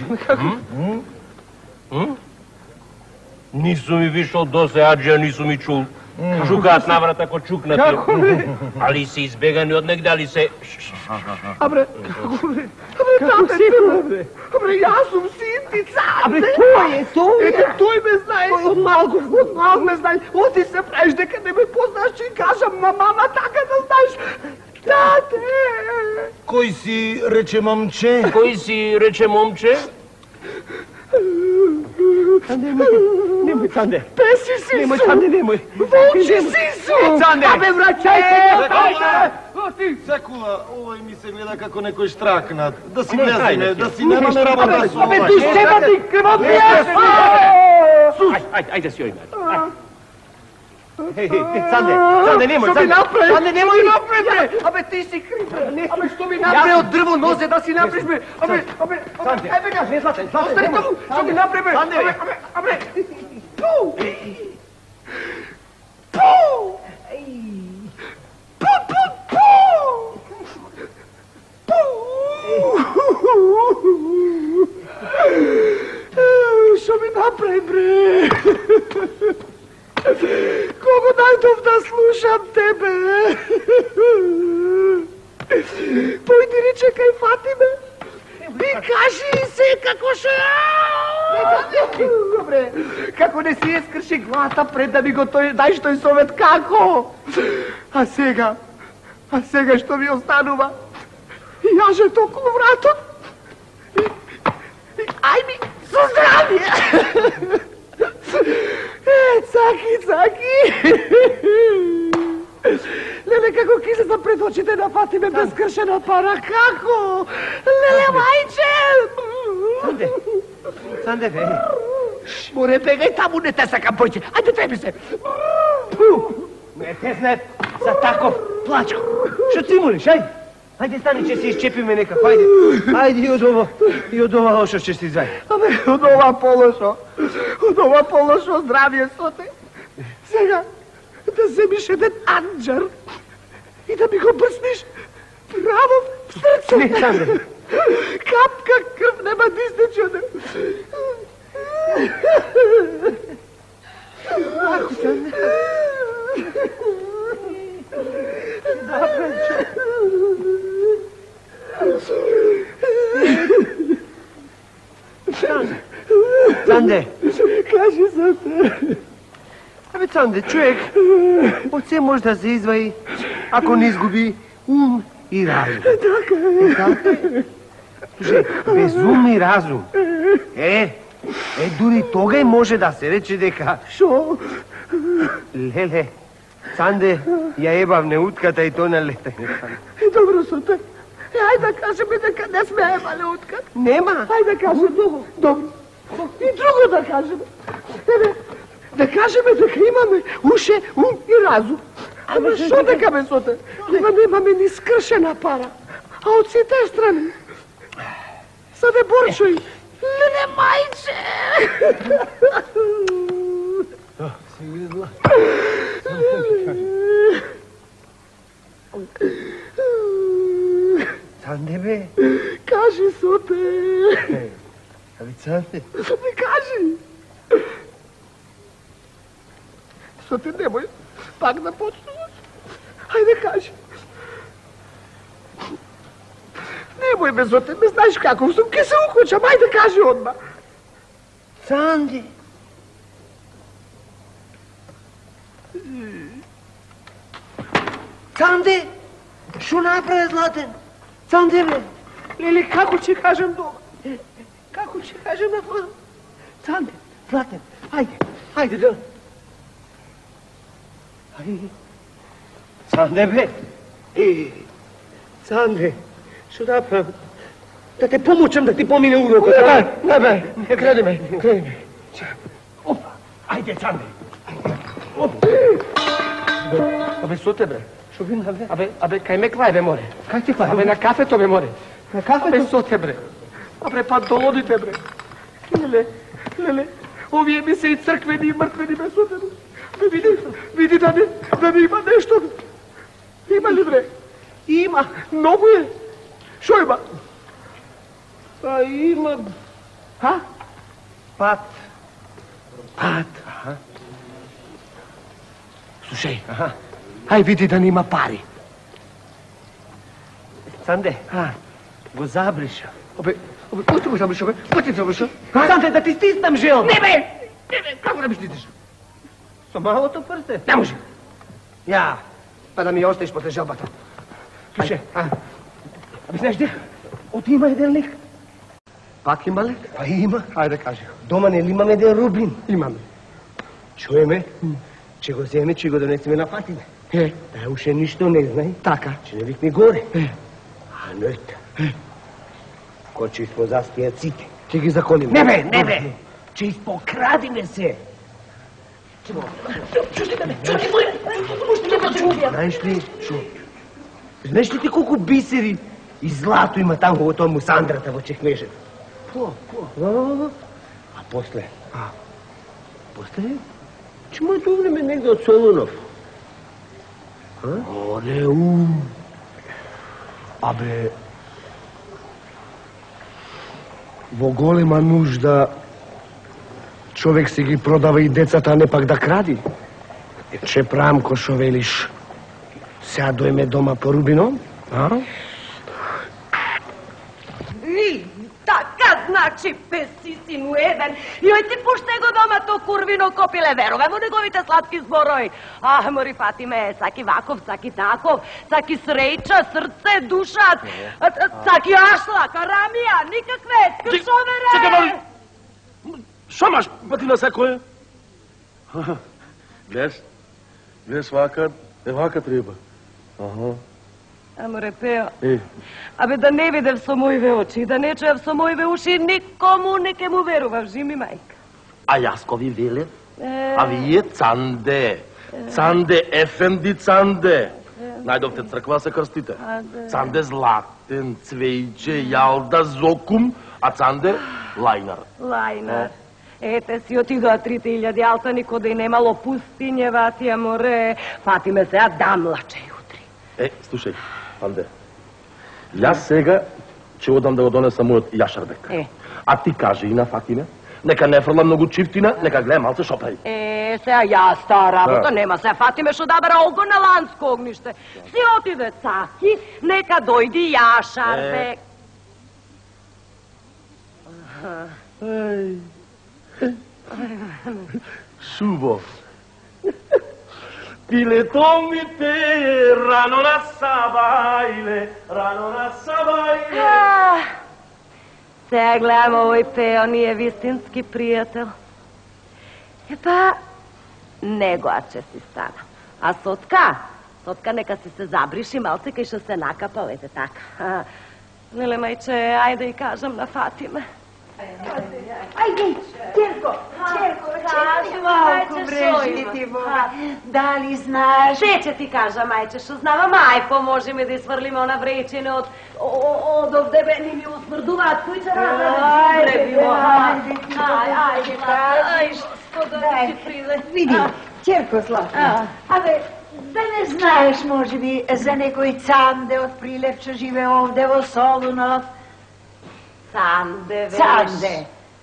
Нису ми вишол досе, аджија, нису ми чул. Чукаат на врата ко чукнати. Како бе? Али се избегани од негде, али се... Абре, како бе? Абре, татенце, бе. Абре, јас сум синтица. Абре, тој е, тој е. Ете, тој ме знае. Од малку, од малку ме знае. Оти се правиш дека не ме познаш, че кажам на мама така да знаеш. Тате! Кој си рече момче? Кој си рече момче? Немој, немој, Цанде. Песи Сису! Немој, Цанде, немој. Волчи Сису! Цанде! Абе, враќајте го! Ти, Секула, овој ми се гледа како некој штракнат. Да си влеземе, да си немаме работа со Абе, ова. ти себа ти крвотија! Ајде, ајде си ојме. Хеј, хеј, Цанде, Цанде, немој, Што ми Цанде. направи? Цанде, немој. Направи, Абе, ти си крив, бре. Абе, што ми направи од дрво нозе да си направиш, бре? Абе, абе, Цанде. абе, бега, Не, Златен, Златен, остани немој. таму, што ми направи, бре? Цанде. Абе, абе, абе, пу! Пу! Пу, пу, пу! Пу! Што ми направи, бре? Кого најдов да слушам тебе? Појди рече кај Фатиме и кажи се како шо е. Добре, како не си ескрши глата пред да ми го тој, дајш тој совет, како? А сега, А сега што ми останува? Јажето околу вратот. И, и, ај ми, со здравје! Е, цаки, цаки! Леле, како кисата пред очите на фатиме без кршена пара, како? Леле, мајче! Санде, Санде, бе. Море, бегај таму, не те сакам појче. Ајде, треби се. Не те знае за таков плачко. Што ти молиш, ајде? Ајде стани, че се изчепиме некако, ајде. Ајде и од ово, и од ова лошо ќе се извади. Абе, од ова полошо, од ова полошо здравје со те. Сега, да земиш еден анџар и да ми го брсниш право в срце. Не, Санде. Капка крв нема да истече од него. Ако, Санде. Да, Пенчо. Санде. Санде. Кажи за те. Абе, Санде, човек од се може да се изваи ако не изгуби ум и разум. Така е. Така е. Слушай, без ум и разум. Е, е, дури тогај може да се рече дека... Шо? Леле, Санде, ја ебав неутката и то на летање. Добро со те. Е, ајде да кажеме дека не сме еба неуткат. Нема. Ајде да кажеме. Добро. И друго да кажеме. Еве, да кажеме дека имаме уше, ум и разум. Ама шо дека бе со те? Кога немаме ни скршена пара. А од сите страни. Саде борчој. Леле, мајче! Санде, бе. Кажи со те. Абе, Санде. Ми кажи. Со те немој пак да почнуваш. Ајде, кажи. Немој ме со те, ме знаеш како сум, ке се укочам, ајде кажи одма. Санде. Санде, шо направи, Златен? Санде, бе. Леле, како ќе кажем дома? Како ќе кажем на дома? Санде, Златен, ајде, ајде да... Ајде. Санде, бе. Е, Санде, шо да правам? Да те помучам да ти помине урокот. Не, не, бе, не, креди ме, креди ме. Опа, ајде, Санде. Абе, со те, бре. Шо би на, бе? Абе, абе, кај ме клај, бе, море. Кај ти клај? Абе, на кафето, бе, море. На кафето? Абе, со те, бре. Абе, па долодите, бре. Леле, леле, овие ми се и црквени и мртвени, бе, со те, бре. Бе, види, види да не, да не има нешто, бе. Има ли, бре? Има, многу е. Шо има? Па има... А? Пат. Пат. Аха. Слушај, Аха. ај види да нема пари. Санде, А, го забриша. абе, абе, кој ти го забриша, бе? Кој ти забриша? Санде, да ти стиснам жел. Не, бе! Не, бе, како да ми ститиш? Со малото прсте. Не може. Ја. Па да ми ја оставиш после желбата. Слушај, а, Абе, знаеш дека? Оти има еден лик. пак има ли? Па има. Ајде, кажи. Дома не ли имаме еден рубин? Имаме. Чуеме, че го земе, че го донесеме на Фатиме. Е, Тај уште ништо не знае. така. Че не викне горе. Е, А нојта. Ко че испозаспијаците. ќе ги заколиме. Не бе, не бе. Че испокрадиме се. Знаеш ли, шо? Знаеш ли ти колку бисери и злато има таму во тоа мусандрата во чекмежето? По, по. А после? А? После? Че му е довреме негде од Солунов. А? Оле, ум. Абе, во голема нужда човек си ги продава и децата, а не пак да кради. Че правам ко шо велиш. Сега дојме дома по Рубино, а? И, така значи, пес си сину еден, Joj ti pušte го дома то курвино копиле, верувам во неговите сладки зборови. А, мори Фатиме, саки ваков, саки таков, саки среќа, срце, душат, саки ашла, карамија, никакве, кршовере. Чекай, моли. Шо маш пати на секој? Гледаш? Гледаш вака, е вака треба. Аха. Аморе, Пео, Е, абе да не видев со моиве очи, да не чуев со моиве уши, никому не ке му верував, жими мајка. а јас ко ви велев? А вие Цанде. Цанде, ефенди Цанде. Најдовте црква се крстите. Цанде Златен, Цвејче, Јалда, Зокум, а Цанде Лајнар. Лајнар. Ете си отидоа трите илјади алтани кода и немало пустињевати, аморе. Фатиме се, а да млаче утри. Е, слушај, Цанде. Јас сега ќе одам да го донесам мојот јашарбек. Е. А ти кажи и на Фатиме, нека не фрла многу чифтина, нека гледа малце шо прави. Е, сега јас таа работа Да. нема се. Фатиме шо да бера огон на ланско огниште. Си отиде цаки, нека дојди јашарбек. Еј. Шубо. Пилето ми пее, рано на сабајле, рано на сабајле. А, Сега гледам овој Пео, ние вистински пријател. Епа, негоа ќе си стана. А Сотка, Сотка нека си се забриши малце кај што се накапал, ете така. Неле, мајче, ајде и кажам на Фатиме. Ајде, Черко, Черко, кажи малку брежи ти Бога. Дали знаеш? Ше ќе ти кажа, мајче, што знава, мај, поможи ми да изврлиме она вречене од од овде бе ни ми усмрдуваат кујчара. Ајде, ајде, ајде, ајде, ајде, што да ти приде. Види, Черко Златна, абе, да не знаеш, може би, за некој Цанде од Прилепче живе овде во Солунов? Цанде, веш. Цанде.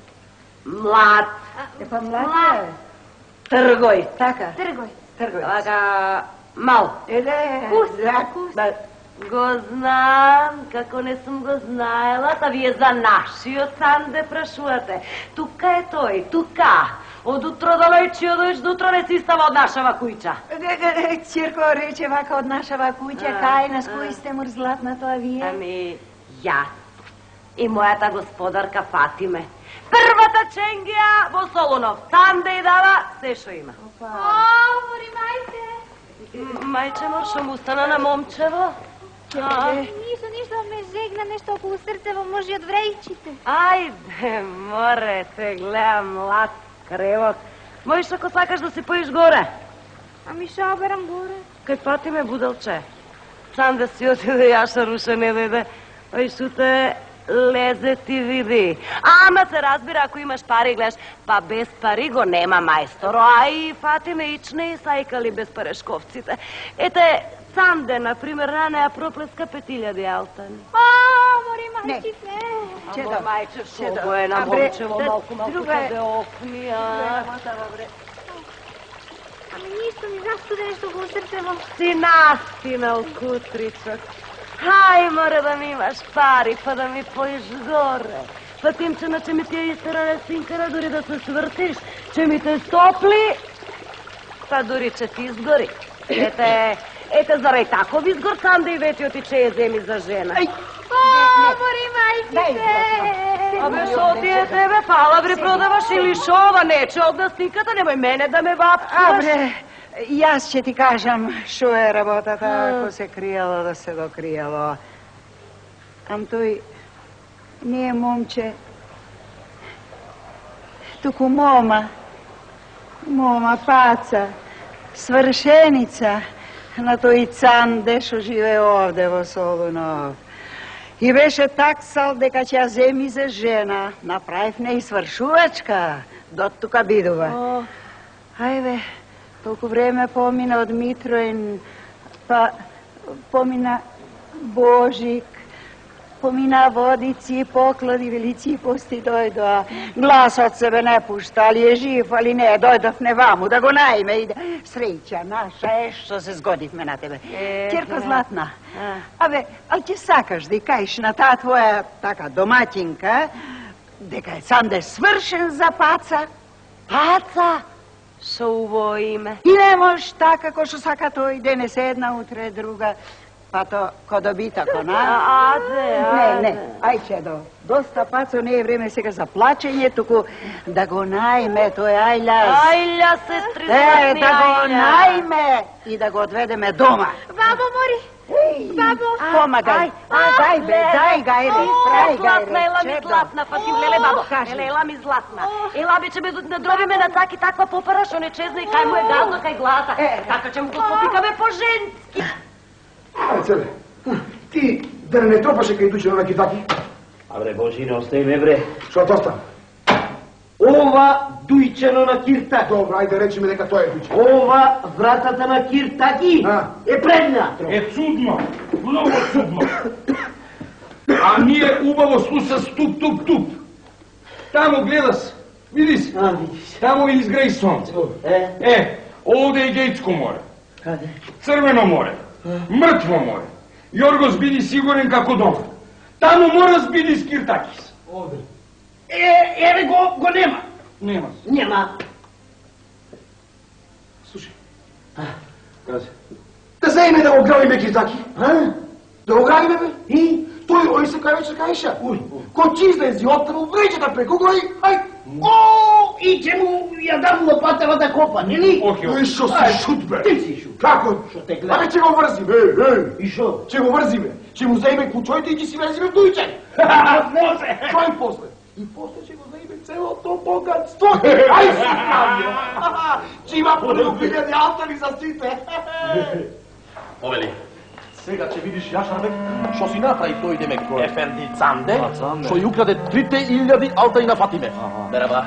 Млад. Епа млад е. Тргој. Така. Тргој. Тргој. Ага, мал. Еле, Кус. да, кус. Го знам, како не сум го знаела, та вие за нашиот Цанде прашувате. Тука е тој, тука. Од утро до вече, од вече до утро не си става од нашава кујча. Черко рече вака од нашава куќа, кај нас кој сте мор Златнато, а вие? Ами, јас и мојата господарка Фатиме. Првата ченгија во Солунов. Цанде и дава се што има. О, мори мајте. Мајче мор, што му стана на момчево? Ништо, ништо, ме жегна нешто околу срцево, може и од врејчите. Ајде, море, те гледам млад кревот. Можеш ако сакаш да се поиш горе? Ами шо берам горе? Кај Фатиме буделче. Сам да си отиде, Јаша Руша не дојде. Ој шуте лезе ти види. Ама се разбира, ако имаш пари, гледаш, па без пари го нема мајсторо, а и Фатиме ичне и сајкали без парешковците. Ете, Цанде, например, на неа проплеска пет илјади алтани. О, мори мајчите. Ама мајче, шо го е на момчево, малку, малку каде окни, а? Ами ништо ми застуде нешто околу срцево. Си настинал кутричок. Хај, море да ми имаш пари, па да ми поиш горе. Па тимчено ќе ми ти ја истера синкара, дури да се свртиш, ќе ми те стопли, па дури ќе ти изгори. Ете, ете, зарај тако ви изгор Цанде и ветиот ти че ја земи за жена. О, мори мајчите. Абе, шо ти е тебе, палаври продаваш или шо, ова нече од нас никата, немој мене да ме вапсуваш. Абре, јас ќе ти кажам шо е работата, ако се криело да се докриело. Ам тој не е момче, туку мома, мома паца, свршеница на тој Цанде шо живе овде во Солунов. И беше таксал дека ќе ја земи за жена. Направив не и свршувачка, до тука бидува. Ајде, толку време помина од Митроин, па помина Божик, помина водици, поклади, велици, пости дојдоа. Глас од себе не пушта, али е жив, али не, дојдов не ваму, да го најме и да... Среќа наша е, што се згодивме на тебе. Черко Златна, абе, ал ќе сакаш да и каиш на таа твоја така домаќинка, дека е санде свршен за паца. Паца? Со уво име. И не може така, како што сака тој, денес една, утре друга. Па то, ко добита, ко на... Аде, Не, не, ај чедо, доста пацо, не е време сега за плачење, туку да го најме тој Ајляс. Ајля, сестри, Е, златни да го Ајля. најме и да го одведеме дома. Бабо, мори. Бабо. Помагај, дај бе, дај гајре, прај Златна, ела ми гајре, златна, Фатим, леле, бабо. Кажи. Еле, ела ми златна. Ела, бе, че ме надробиме на таки таква попара, што не чезна и кај му е гадно, кај гласа. Така ќе му го попикаме по-женски. Ајде, себе, ти да не тропаше кај дучено на китаки? Абре, Божине, остави ме, бре. Што то стана? Ова дујчено на Киртаки. Добро, ајде речи ми дека тоа е дујче. Ова вратата на Киртаки е предна. Е чудно, много чудно. А ние убаво слуша ступ, туп, туп. Тамо гледаш, видиш? А, видиш. Тамо изгреј сонце. Е? Е, овде е Егејско море. Каде? Црвено море. Мртво море. Јоргос биди сигурен како дома. Тамо мораш биди с Киртакис. Овде. Е, еве го, го нема. Нема. Нема. Слушай, кажи. Да заеме да го гравиме Киртаки? А? Да го гравиме, бе? И? Тој ој се кај вече кајша. Ко чи излези оттаму вреќата преку го и ај. О, и ќе му ја дам лопатава да копа, нели? Охе, ој шо си шут, бе? Ти си шут. Како? Шо те гледа? Абе, ќе го врзиме, е, е. И шо? Ќе го врзиме. Ќе му заеме кучојте и ќе си влезиме в дујче. Може. Што и после? И после ќе го заеме целото богатство. Ај си правио. Ќе има по две алтари за сите. Повели, сега ќе видиш Јашарбек што си направи тој демек Ефенди Цанде, што ја украде трите илјади алтари на Фатиме. Мераба.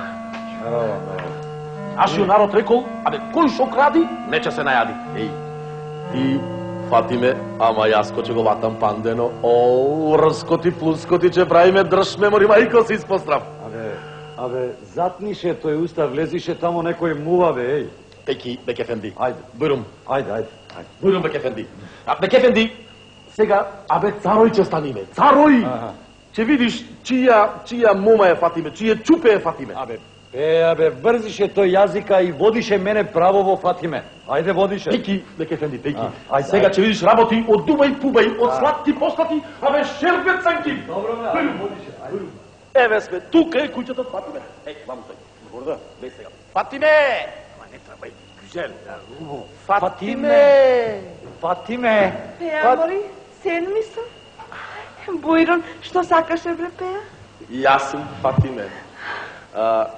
Нашиот народ рекол, абе кој што кради, не ќе се најади. Еј, ти Фатиме, ама јас ко ќе го ватам пандено, о, рскоти, плускоти, ќе правиме држ мемори, мајко се испострав. Абе, абе, затнише тој уста, влезише тамо некој мува, бе, еј. Пеки, Бек Ефенди. Ајде. Бујрум. Ајде, ајде. Бујрум, Бек Ефенди. А, Бек Ефенди, сега, абе, царој ќе станиме, царој! Ќе видиш чија, чија мома е Фатиме, чија чупе е Фатиме. Абе, Е, абе, врзише тој јазика и водише мене право во Фатиме. Ајде, водише. Пеки, Бек Ефенди, пеки. Ајде, Сега ќе видиш работи од дубај пубај, од сладки послати, абе шербет санки. Добро, бе, водише. Еве сме, тука е куќата од Фатиме. Еј, мамо тој, горда, беј сега. Фатиме! Ама не требај, гузел, убаво. Фатиме! Фатиме! Пеја, мори, сен ми се. Бујрон, што сакаше, бре, Пеја? Јас сум Фатиме. А,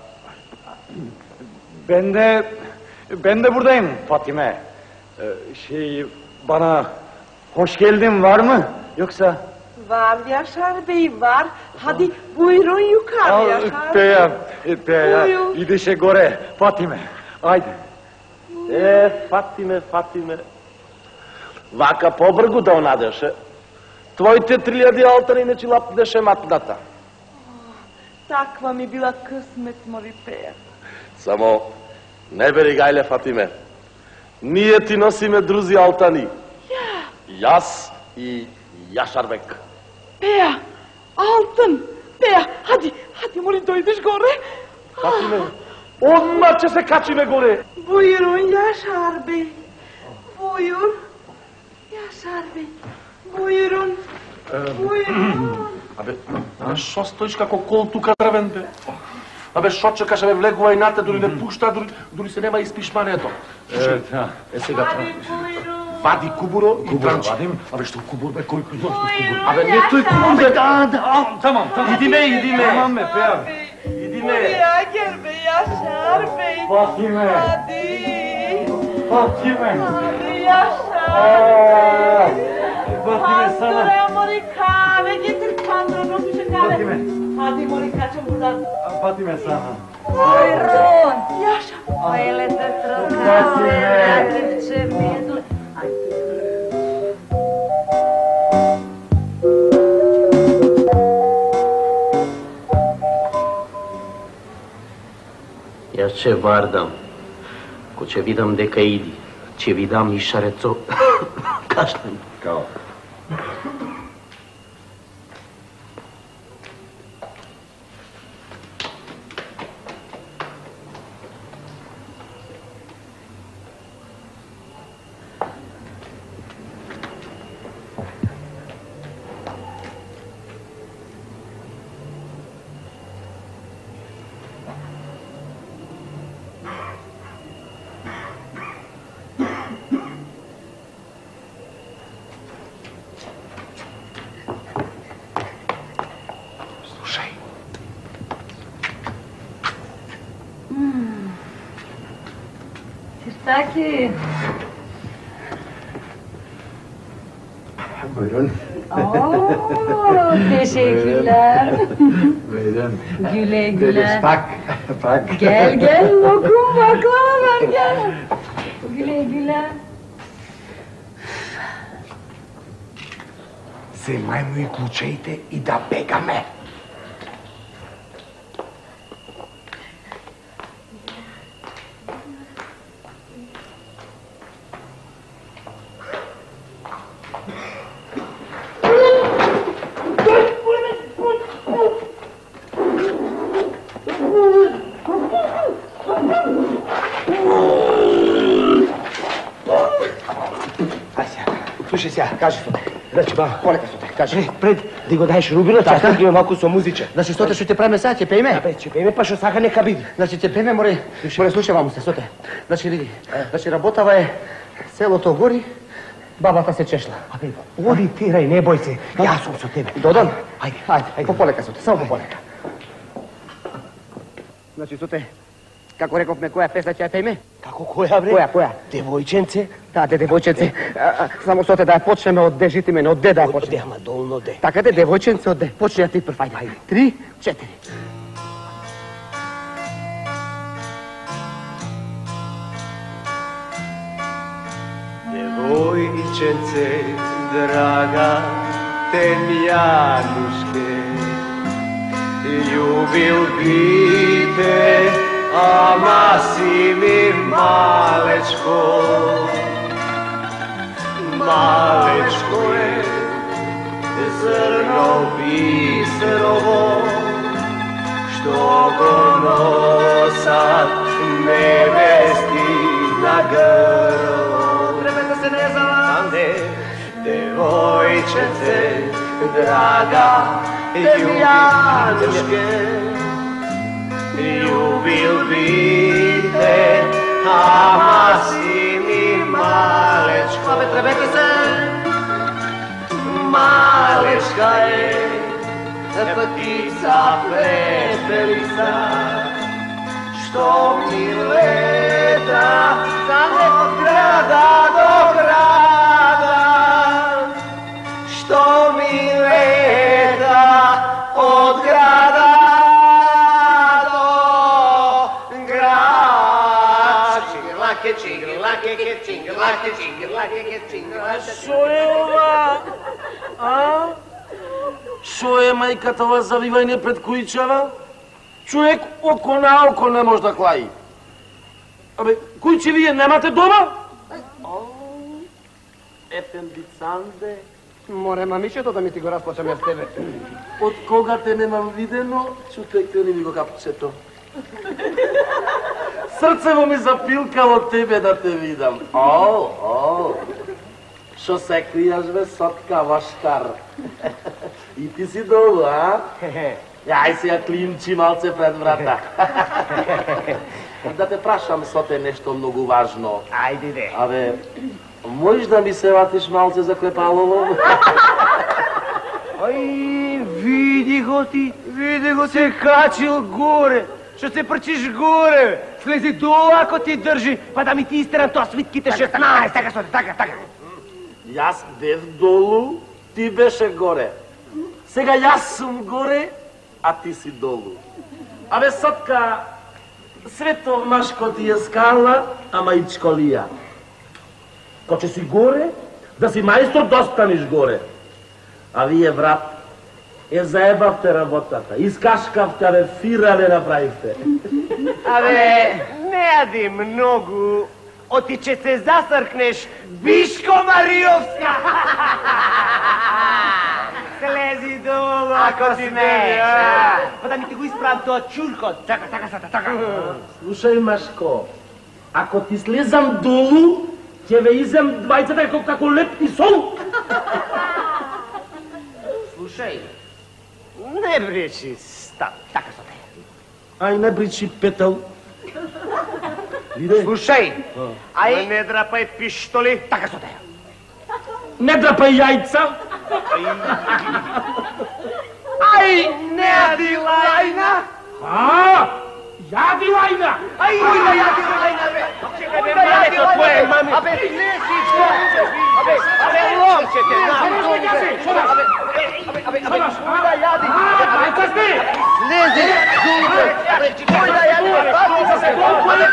Бенде, бенде buradayım Fatime. Ee, şey, bana hoş geldin var mı? Yoksa... Var Yaşar Bey, var. Hadi buyurun yukarı Yaşar Bey. Peya, peya, Buyur. idişe gore Fatime. Ajde. Е, Фатиме, Фатиме. Вака побргу да онадеше. Твоите трилјади алтари не чи лапнеше матната. Таква ми била късмет, мори Пеја. Само не бери гајле, Фатиме. Ние ти носиме друзи алтани. Ја, Јас и Јашарбек. Пеја, алтын. Пеја, хади, хади, моли, дојдеш горе. Фатиме, одма ќе се качиме горе. Buyurun Yaşar Bey. Buyur. Yaşar Bey. Buyurun. Buyurun. Абе, абе, шо стоиш како кол тука дрвен, бе? Абе, шо чекаш, бе, влегува и нате, дури не пушта, дури, дури се нема испишмането. Е, да. Е, сега треба. Вади кубуро и транчи. Вадим? Абе, што кубур, бе, кој кој зошто кубур? Абе, не тој кубур, бе. Да, да, тамам, тамам. Иди ме, иди ме. Тамам ме, пеа. Иди ме. Buraya gel be Yaşar Bey. Fatime. Hadi. Fatime. Hadi Yaşar Bey. Fatime sana. Pandıraya mori kahve getir. Pandıraya bir şey kahve. Fatime. Hadi mori kaçın buradan. Fatime sana. Buyurun. Yaşar. Öyle de Fatime. Fatime. Јас ќе вардам, ко ќе видам дека иди, ќе видам и шарецо каштен. Као. Таки. Buyurun. Oo, teşekkürler. Buyurun. Güle güle. Bak, bak. Gel gel lokum baklava ver gel. Güle güle. Вземай му и ключеите и да бегаме. Слушай сега, кажи се. Значи, ба, полека се, кажи. Пред да го даеш рубина, че стигаме малко со музиче. Значи, што ще те правиме сега, ќе пееме? Абе, ќе пееме, па што сака нека биде. Значи, ќе пееме, море, море слушай вам се, соте. Значи, види, значи, работава е селото гори, бабата се чешла. Абе, оди тирај, не бој се, јас сум со тебе. Додон? Ајде, ајде, ајде, пополека соте, само пополека. Значи, соте, како рековме, која песна ќе ја пееме? Како која, бре? Која, која? Девојченце? Да, де, девојченце. Само соте да ја почнеме од де, жити мене, од де да ја почнеме. Од де, ама долно де. Така де, девојченце од де. Почни ја ти прв, ајде. Ајде. Три, четири. Девојченце, драга, темјанушке, љубил би те, ама си ми малечко, малечко е, зрно бисерово, што го носат невести на грло. Времето се не заланде, девојченце, драга, темјанушке, љубил би те, ама си ми малечко. Абе, требете се! Малечка е, птица пепелица, што ми лета од града до града, што ми лета од града. Шо е ова? А? Шо е мајката ова завивање пред кујчава? Човек око на око не може да клаи. Абе, кујче вие немате дома? Ефендицанде. Море мамичето да ми ти го разплачам јас тебе. Од кога те немам видено, чутек те ни ми го капчето. Срцево ми запилкало тебе да те видам. О, о, шо се кријаш бе, сотка вашкар? И ти си долу, а? Јај сега клинчи малце пред врата. Да те прашам, соте, нешто многу важно. Ајде, де. Абе, можеш да ми се ватиш малце за клепалово? Ај, види го ти, види го се качил горе. Што се прчиш горе, слези долу ако ти држи, па да ми ти истерам тоа свитките шеснаесет, така соте, така, така. Јас бев долу, ти беше горе. Сега јас сум горе, а ти си долу. Абе, сотка, светов машко ти е скала, ама и чколија. Коче си горе, да си мајстор, достаниш горе. А вие, брат, е заебавте работата, искашкавте, абе, фирале направивте. Абе, не јади многу, оти че се засркнеш, Бишко Мариовска! Слези долу, ако смееш. Па да ми ти го исправам тоа чуркот. Така, така, сата, така. Слушај, Машко, ако ти слезам долу, ќе ве изем двајцата како, како леп и сол. Слушај, не бречи, стап, така соте. Ај, не бричи, петел. Слушај, ај не драпај пиштоли, така соте. Не драпај јајца. Ај, не јади лајна. А, јади лајна. Ај, кој да јади лајна, бе? Чекај, бе, јади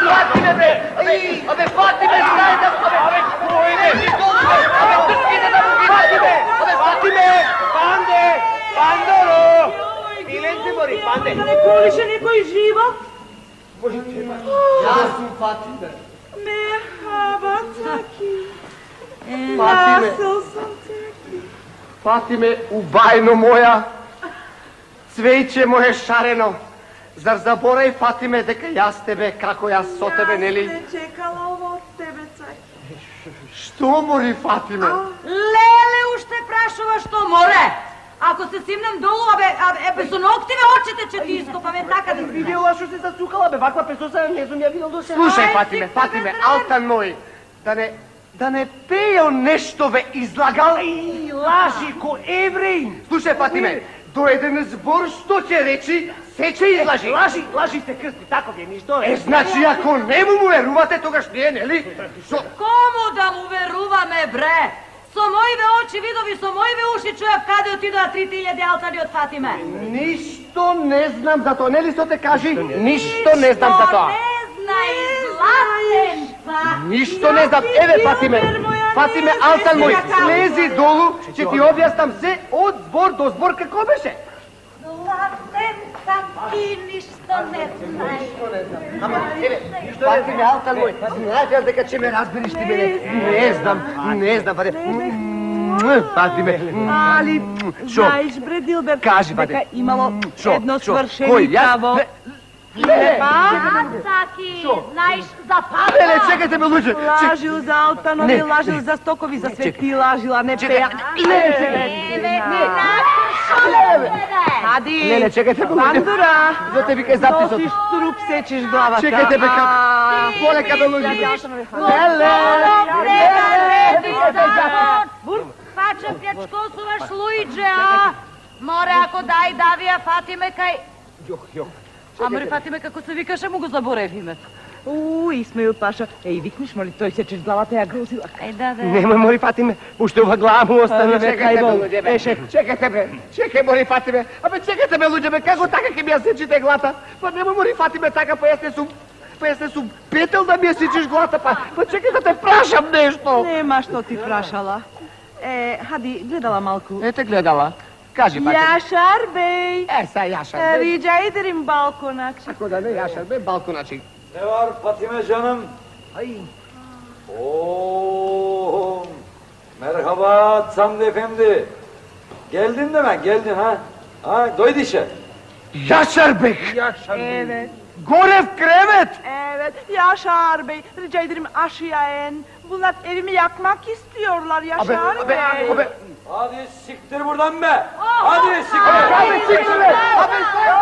Fatime, bе! Абе, Фатиме, знае да... Абе, кой не? Абе, тръските да му ги... Фатиме! Абе, Фатиме! Панде! Пандоро! Иленце мори, Панде! Некой ли ще некой живо? Може, че Аз съм Фатиме. Мерхаба, Таки. Фатиме. Насъл съм Таки. Фатиме, убайно моя. Цвейче мое шарено. Зар заборай, Фатиме, дека јас тебе, како јас со тебе, нели? Јас не чекала ово од тебе, Таки. Што мори, Фатиме? Леле, уште прашува што море. Ако се симнем долу, абе, абе, со ноктиве очите че ти ископаме така да би била што се засукала, бе, ваква песоса не сум ја видел до сега. Слушај, Фатиме, Фатиме, алтан мој, да не, да не пеел нешто ве излагал и лажи ко евреи. Слушај, Фатиме, до еден збор што ќе речи, се ќе излажи. Лажи, лажи се крсти, тако ви ништо е. Е, значи, ако не му верувате, тогаш не е, нели? Кому да му веруваме, бре? Со моите очи видови, со моите уши чујав каде отидоа трите илјади алтари од Фатиме. Ништо не знам за тоа, нели што те кажи? Ништо не знам за тоа. Ништо не знај, златенца. Ништо не знам, еве Фатиме. Фатиме, алтан мој, слези долу, ќе ти објаснам се од збор до збор како беше. Златенца, ти ништо не знај. Ама, еве, Фатиме, алтан мој, знаеш јас дека ќе ме разбериш ти мене? Не знам, не знам, Фатиме. Фатиме. Али, знаеш, бре, Дилбер, Кажи, Фатиме. дека имало едно свршени Кој, јас? право. Не, Таки, знаеш за Фатиме. Не, не, чекайте ме, луѓе. Лажил за Алтанови, лажил за Стокови, за Свети, лажила, не пеја. Не, не, Хади, Не, не, чекайте ме, луѓе. Пандура, За те викај записот. носиш труп, сечеш главата. Чекайте ме, како? Полека бе, луѓе. Леле, Паче пјачкосуваш Луидже, а? Море, ако дај давија Фатиме кај... Јох, јох. Амори Фатиме, како се викаше, му го заборев името. У, Исмаил Паша. Еј, викнеш, моли, тој сечеш главата, ја грозила. Еј, да, да. Немој, мори, Фатиме, уште ова глава му остана, бе, Чекај, кај бол. луѓе, бе. Чекайте, бе, чекај, мори, Фатиме. Абе, чекайте, бе, луѓе, бе, како така ќе ми ја сечите главата? Па немој, мори, Фатиме, така, па јас не сум... Па јас не сум петел да ми ја сечеш главата, па... Па чекај да те прашам нешто. Нема што ти прашала. Е, Хади, гледала малку. Ете гледала. Кажи, Фатиме. Јашар бей. Е, са Јашар бей. Rica ederim balkonaçı. Ако да не Јашар бей, балконачи. Ne var Fatime canım? Ay. Oo, merhaba Samdi Efendi. Geldin de mi? Geldin ha? Ha, doydu işe. Yaşar Bey. Yaşar Bey. Evet. Gorev krevet. Evet, Yaşar Bey. Rica ederim aşağı in. Bunlar evimi yakmak istiyorlar Yaşar Abi, Bey. abi, abi. Hadi siktir buradan be. Hadi siktir. Hadi siktir be. Abi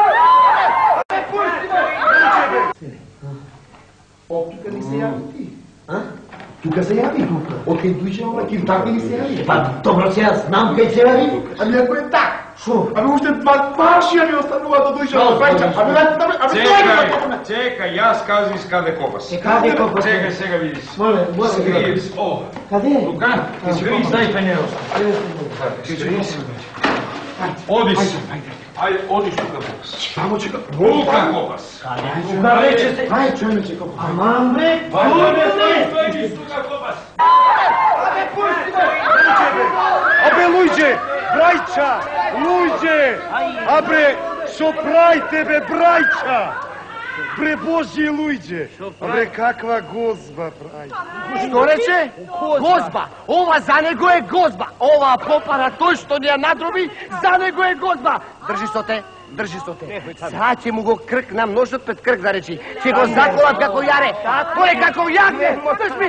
O, tuka mi se javi ti? A? Tuka se javi, tuka. Od kaj duže ova kim tako mi se javi? Pa dobro se ja znam kaj se javi. Ами ако е так, Шо? ами уште два пашија ми останува до душе ова бајча. Ами ами ами Чекај, чекај, јас кажиш каде копас. Е, каде копас? Чекај, сега видиш. Моле, моле. Скриеш, о. Каде? Тука, скриеш, дај пенерос. Скриеш. Одиш. Ајде, одиш тука копас. Само чека. Тука копас. Тука вече се... Ај, чуј ме чека. Аман бре, Тука стоиш, тука копас. Абе, пусти ме. Абе, луѓе, брајча, луѓе. Абе, шо прајте бе, брајча? Бре, Божи луѓе. Абе, каква гозба прајте. Што рече? Гозба. Ова за него е гозба. Ова попара тој што ни ја надроби, за него е гозба. Држи со те, држи со те. Сега ќе му го кркнам ножот пред крк, да речи. Ќе го заколам како јаре. Кој како јагне. Држи,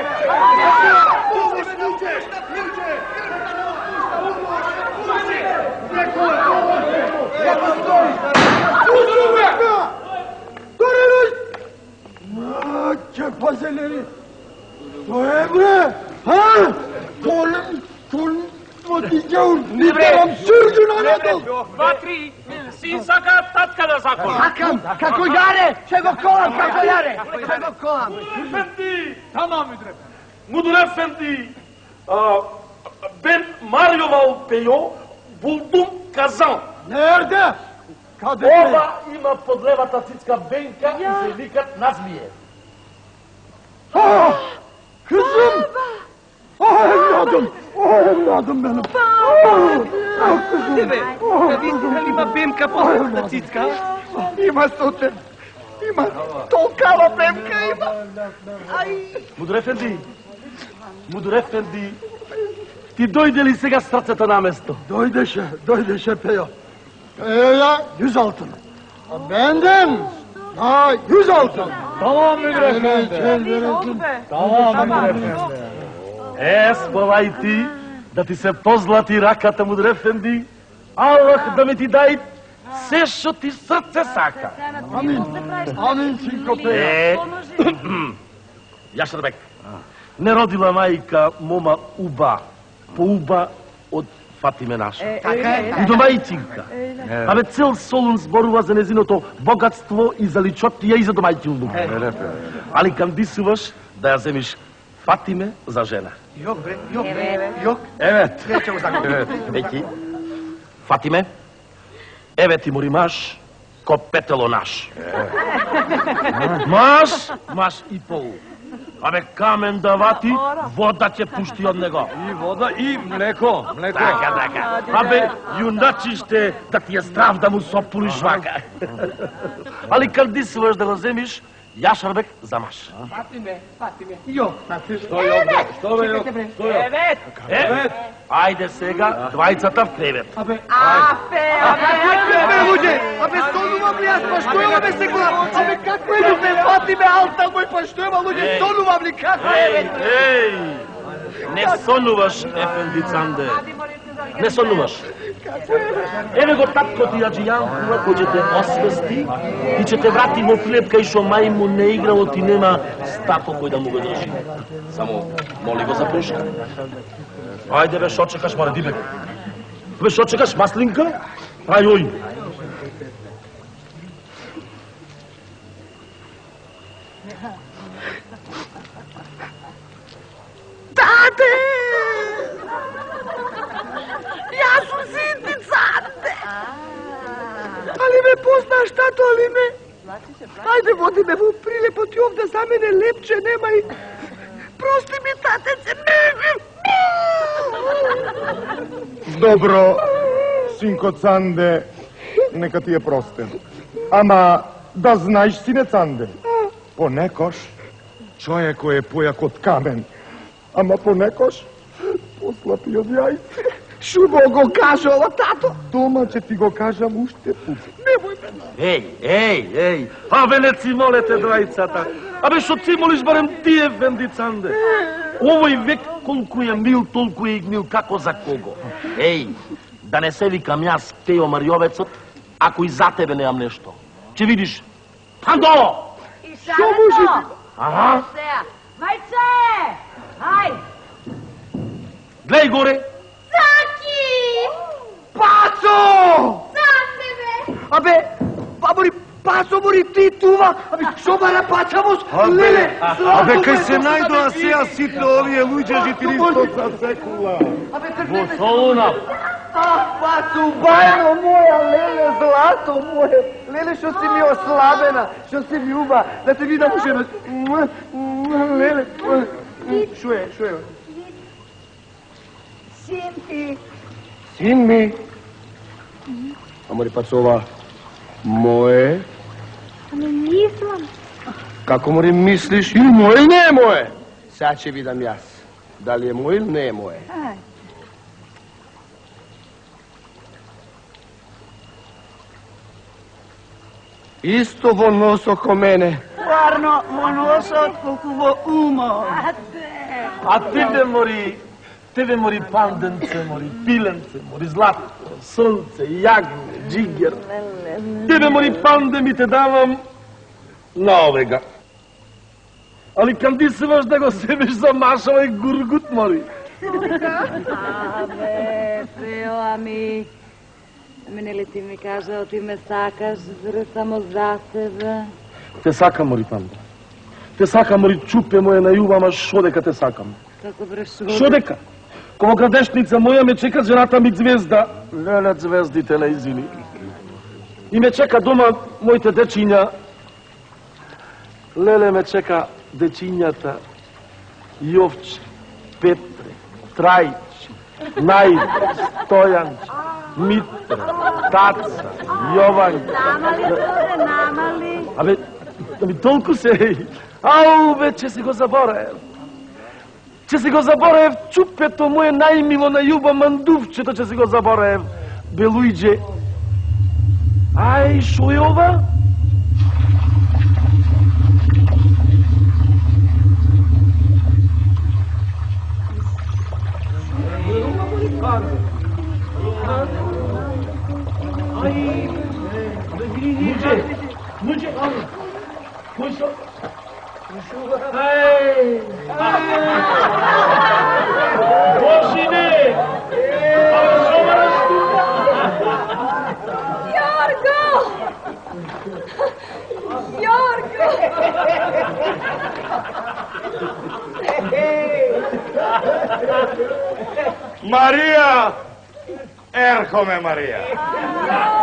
Маќе пазелери! Тоа е бре! А? Толем, толем, отиѓаун, ни барам сурđu на надол! Ватри, син сака татка да закола. Сакам, како јаре, ќе го колам како јаре. Ќе го колам. Efendi, tamam müdür efendi. Müdür efendi, aa, ben Marioval Peyo buldum kazan. Nerede? Каде? Ова има под левата цицка Бенка и се викат Назмие. Ah! Kızım! Ah evladım! Ah evladım benim! Ah, ah kızım! Тебе, видите ли има бемка по цицка? Има суте! Има толкава бемка има! Мудър Ефенди! Мудър Ефенди! Ти дойде ли сега сърцето на место? Дойдеше, дойдеше Пея. Пея yüz altın. Benden ha yüz altın. Tamam müdür efendi. Tamam müdür efendi. Е, спавай ти, да ти се позлати раката, мудър Ефенди. Аллах да ме ти дай все, що ти сърце сака. Амин. Амин, синко Пея. Е, Яшарбек, не родила майка мома Уба, по Уба от Фатиме наша. И дома и цинка. Абе цел Солун зборува за незиното богатство и за личотия и за домајтилно. Али кандисуваш да ја земиш Фатиме за жена. Јок, бре, јок, јок. Евет. Веќе го знам. Веки. Фатиме, еве ти мори маш, ко петело наш. Маш, маш и пол. Абе камен да вати, вода ќе пушти од него. И вода и млеко, млеко. Така, така. Абе, јуначиште да ти е страв да му сопулиш вака. Али кандисуваш да го земиш, Јашарбек за маш. Фатиме, Фатиме. Јок. Што јок, бе? Што бе јок? Што јок? Евет. Евет. Ајде сега, двајцата в кревет. Абе, афе, абе, Абе, луѓе, абе, стонувам ли јас, па што имаме сега? Абе, какво е любе, Фатиме, алта мој, па што има, луѓе, стонувам ли, како е? Еј, еј, не сонуваш, Ефенди Цанде. Не сонуваш. Еве го татко ти Аджијанкува, кој ќе те освести и ќе те врати во хлеб кај шо мај му не играло, ти нема стапо кој да му го држи. Само моли го за пушка. Ајде бе, шо чекаш, море Дибек? Бе, шо чекаш, маслинка? Ај, ој. Тате! Јас сум син ти Цанде! Али ме познаш, тато, али не? Ајде, води ме во прилепот и овде за мене лепче нема и... Прости ми, татеце, Добро, синко Цанде, нека ти е простен. Ама, да знаеш, сине Цанде, понекош човек кој е појак од камен, ама понекош послапи од јајце. Шубо го кажала, тато? Дома ќе ти го кажам уште пут. Немој ме. Еј, еј, еј, абе не цимолете двајцата. Абе шо цимолиш барем ти, Ефенди Цанде? Овој век колку е мил, толку е и гнил, како за кого? Еј, да не се викам јас Пејо Мариовецот, ако и за тебе неам нешто. Ќе видиш, Пандо! И Шарето! Ага. Мајце! Ај! Глеј горе! Цаки! Пацо! Цанде, бе! Абе, абори, Пацо, бори ти това! Абе, шо бара пачамос? Леле, Абе, кај се најдоа сеа сите овие луѓе жителисто за секула? Во Солуна! Ах, Пацо, бајно моја, леле, злато моје! Леле, шо си ми ослабена, шо си ми уба, да те видам уште еднаш. Леле, шо е, шо е? Син ти! Син ми! Амори, Пацова, моје? Ами мислам. Како мори мислиш, или моје или не е моје? Сега ќе видам јас. Дали е моје или не е моје? Ај. Исто во носот ко мене. Варно, во носот, колку во умот. А тебе мори, тебе мори панденце, мори пиленце, мори злато, сонце, јагне, джигер. Тебе мори панде ми те давам на овега. Али кандисуваш да го себеш за машава и гургут мори. Абе, Пео, ами... Мене ли ти ми кажа, ти ме сакаш, зре само за себе? Те сакам, мори панде. Те сакам, мори чупе моје на јуба, ама шо дека те сакам? Како бре, шо? Шо дека? Кога градешница моја ме чека жената ми Звезда. Леле, звездите не извини. И ме чека дома моите дечиња. Леле, ме чека дечињата Јовче, Петре, Трајче, Најде, Стојанче, Митре, Таца, Јованка. Намали, доре, намали. Абе, абе, толку се... Ау, бе, че си го забораев. Че си го забораев чупето моje најмило на Јуба Мандувчето, че си го забораев. Бе, Луиđe. Ај, шо е ова? Луѓе, луѓе, кој со? Еј! Божине! Абе, шо мараш тука? Јорго! Јорго! Марија! Ерхоме, Марија!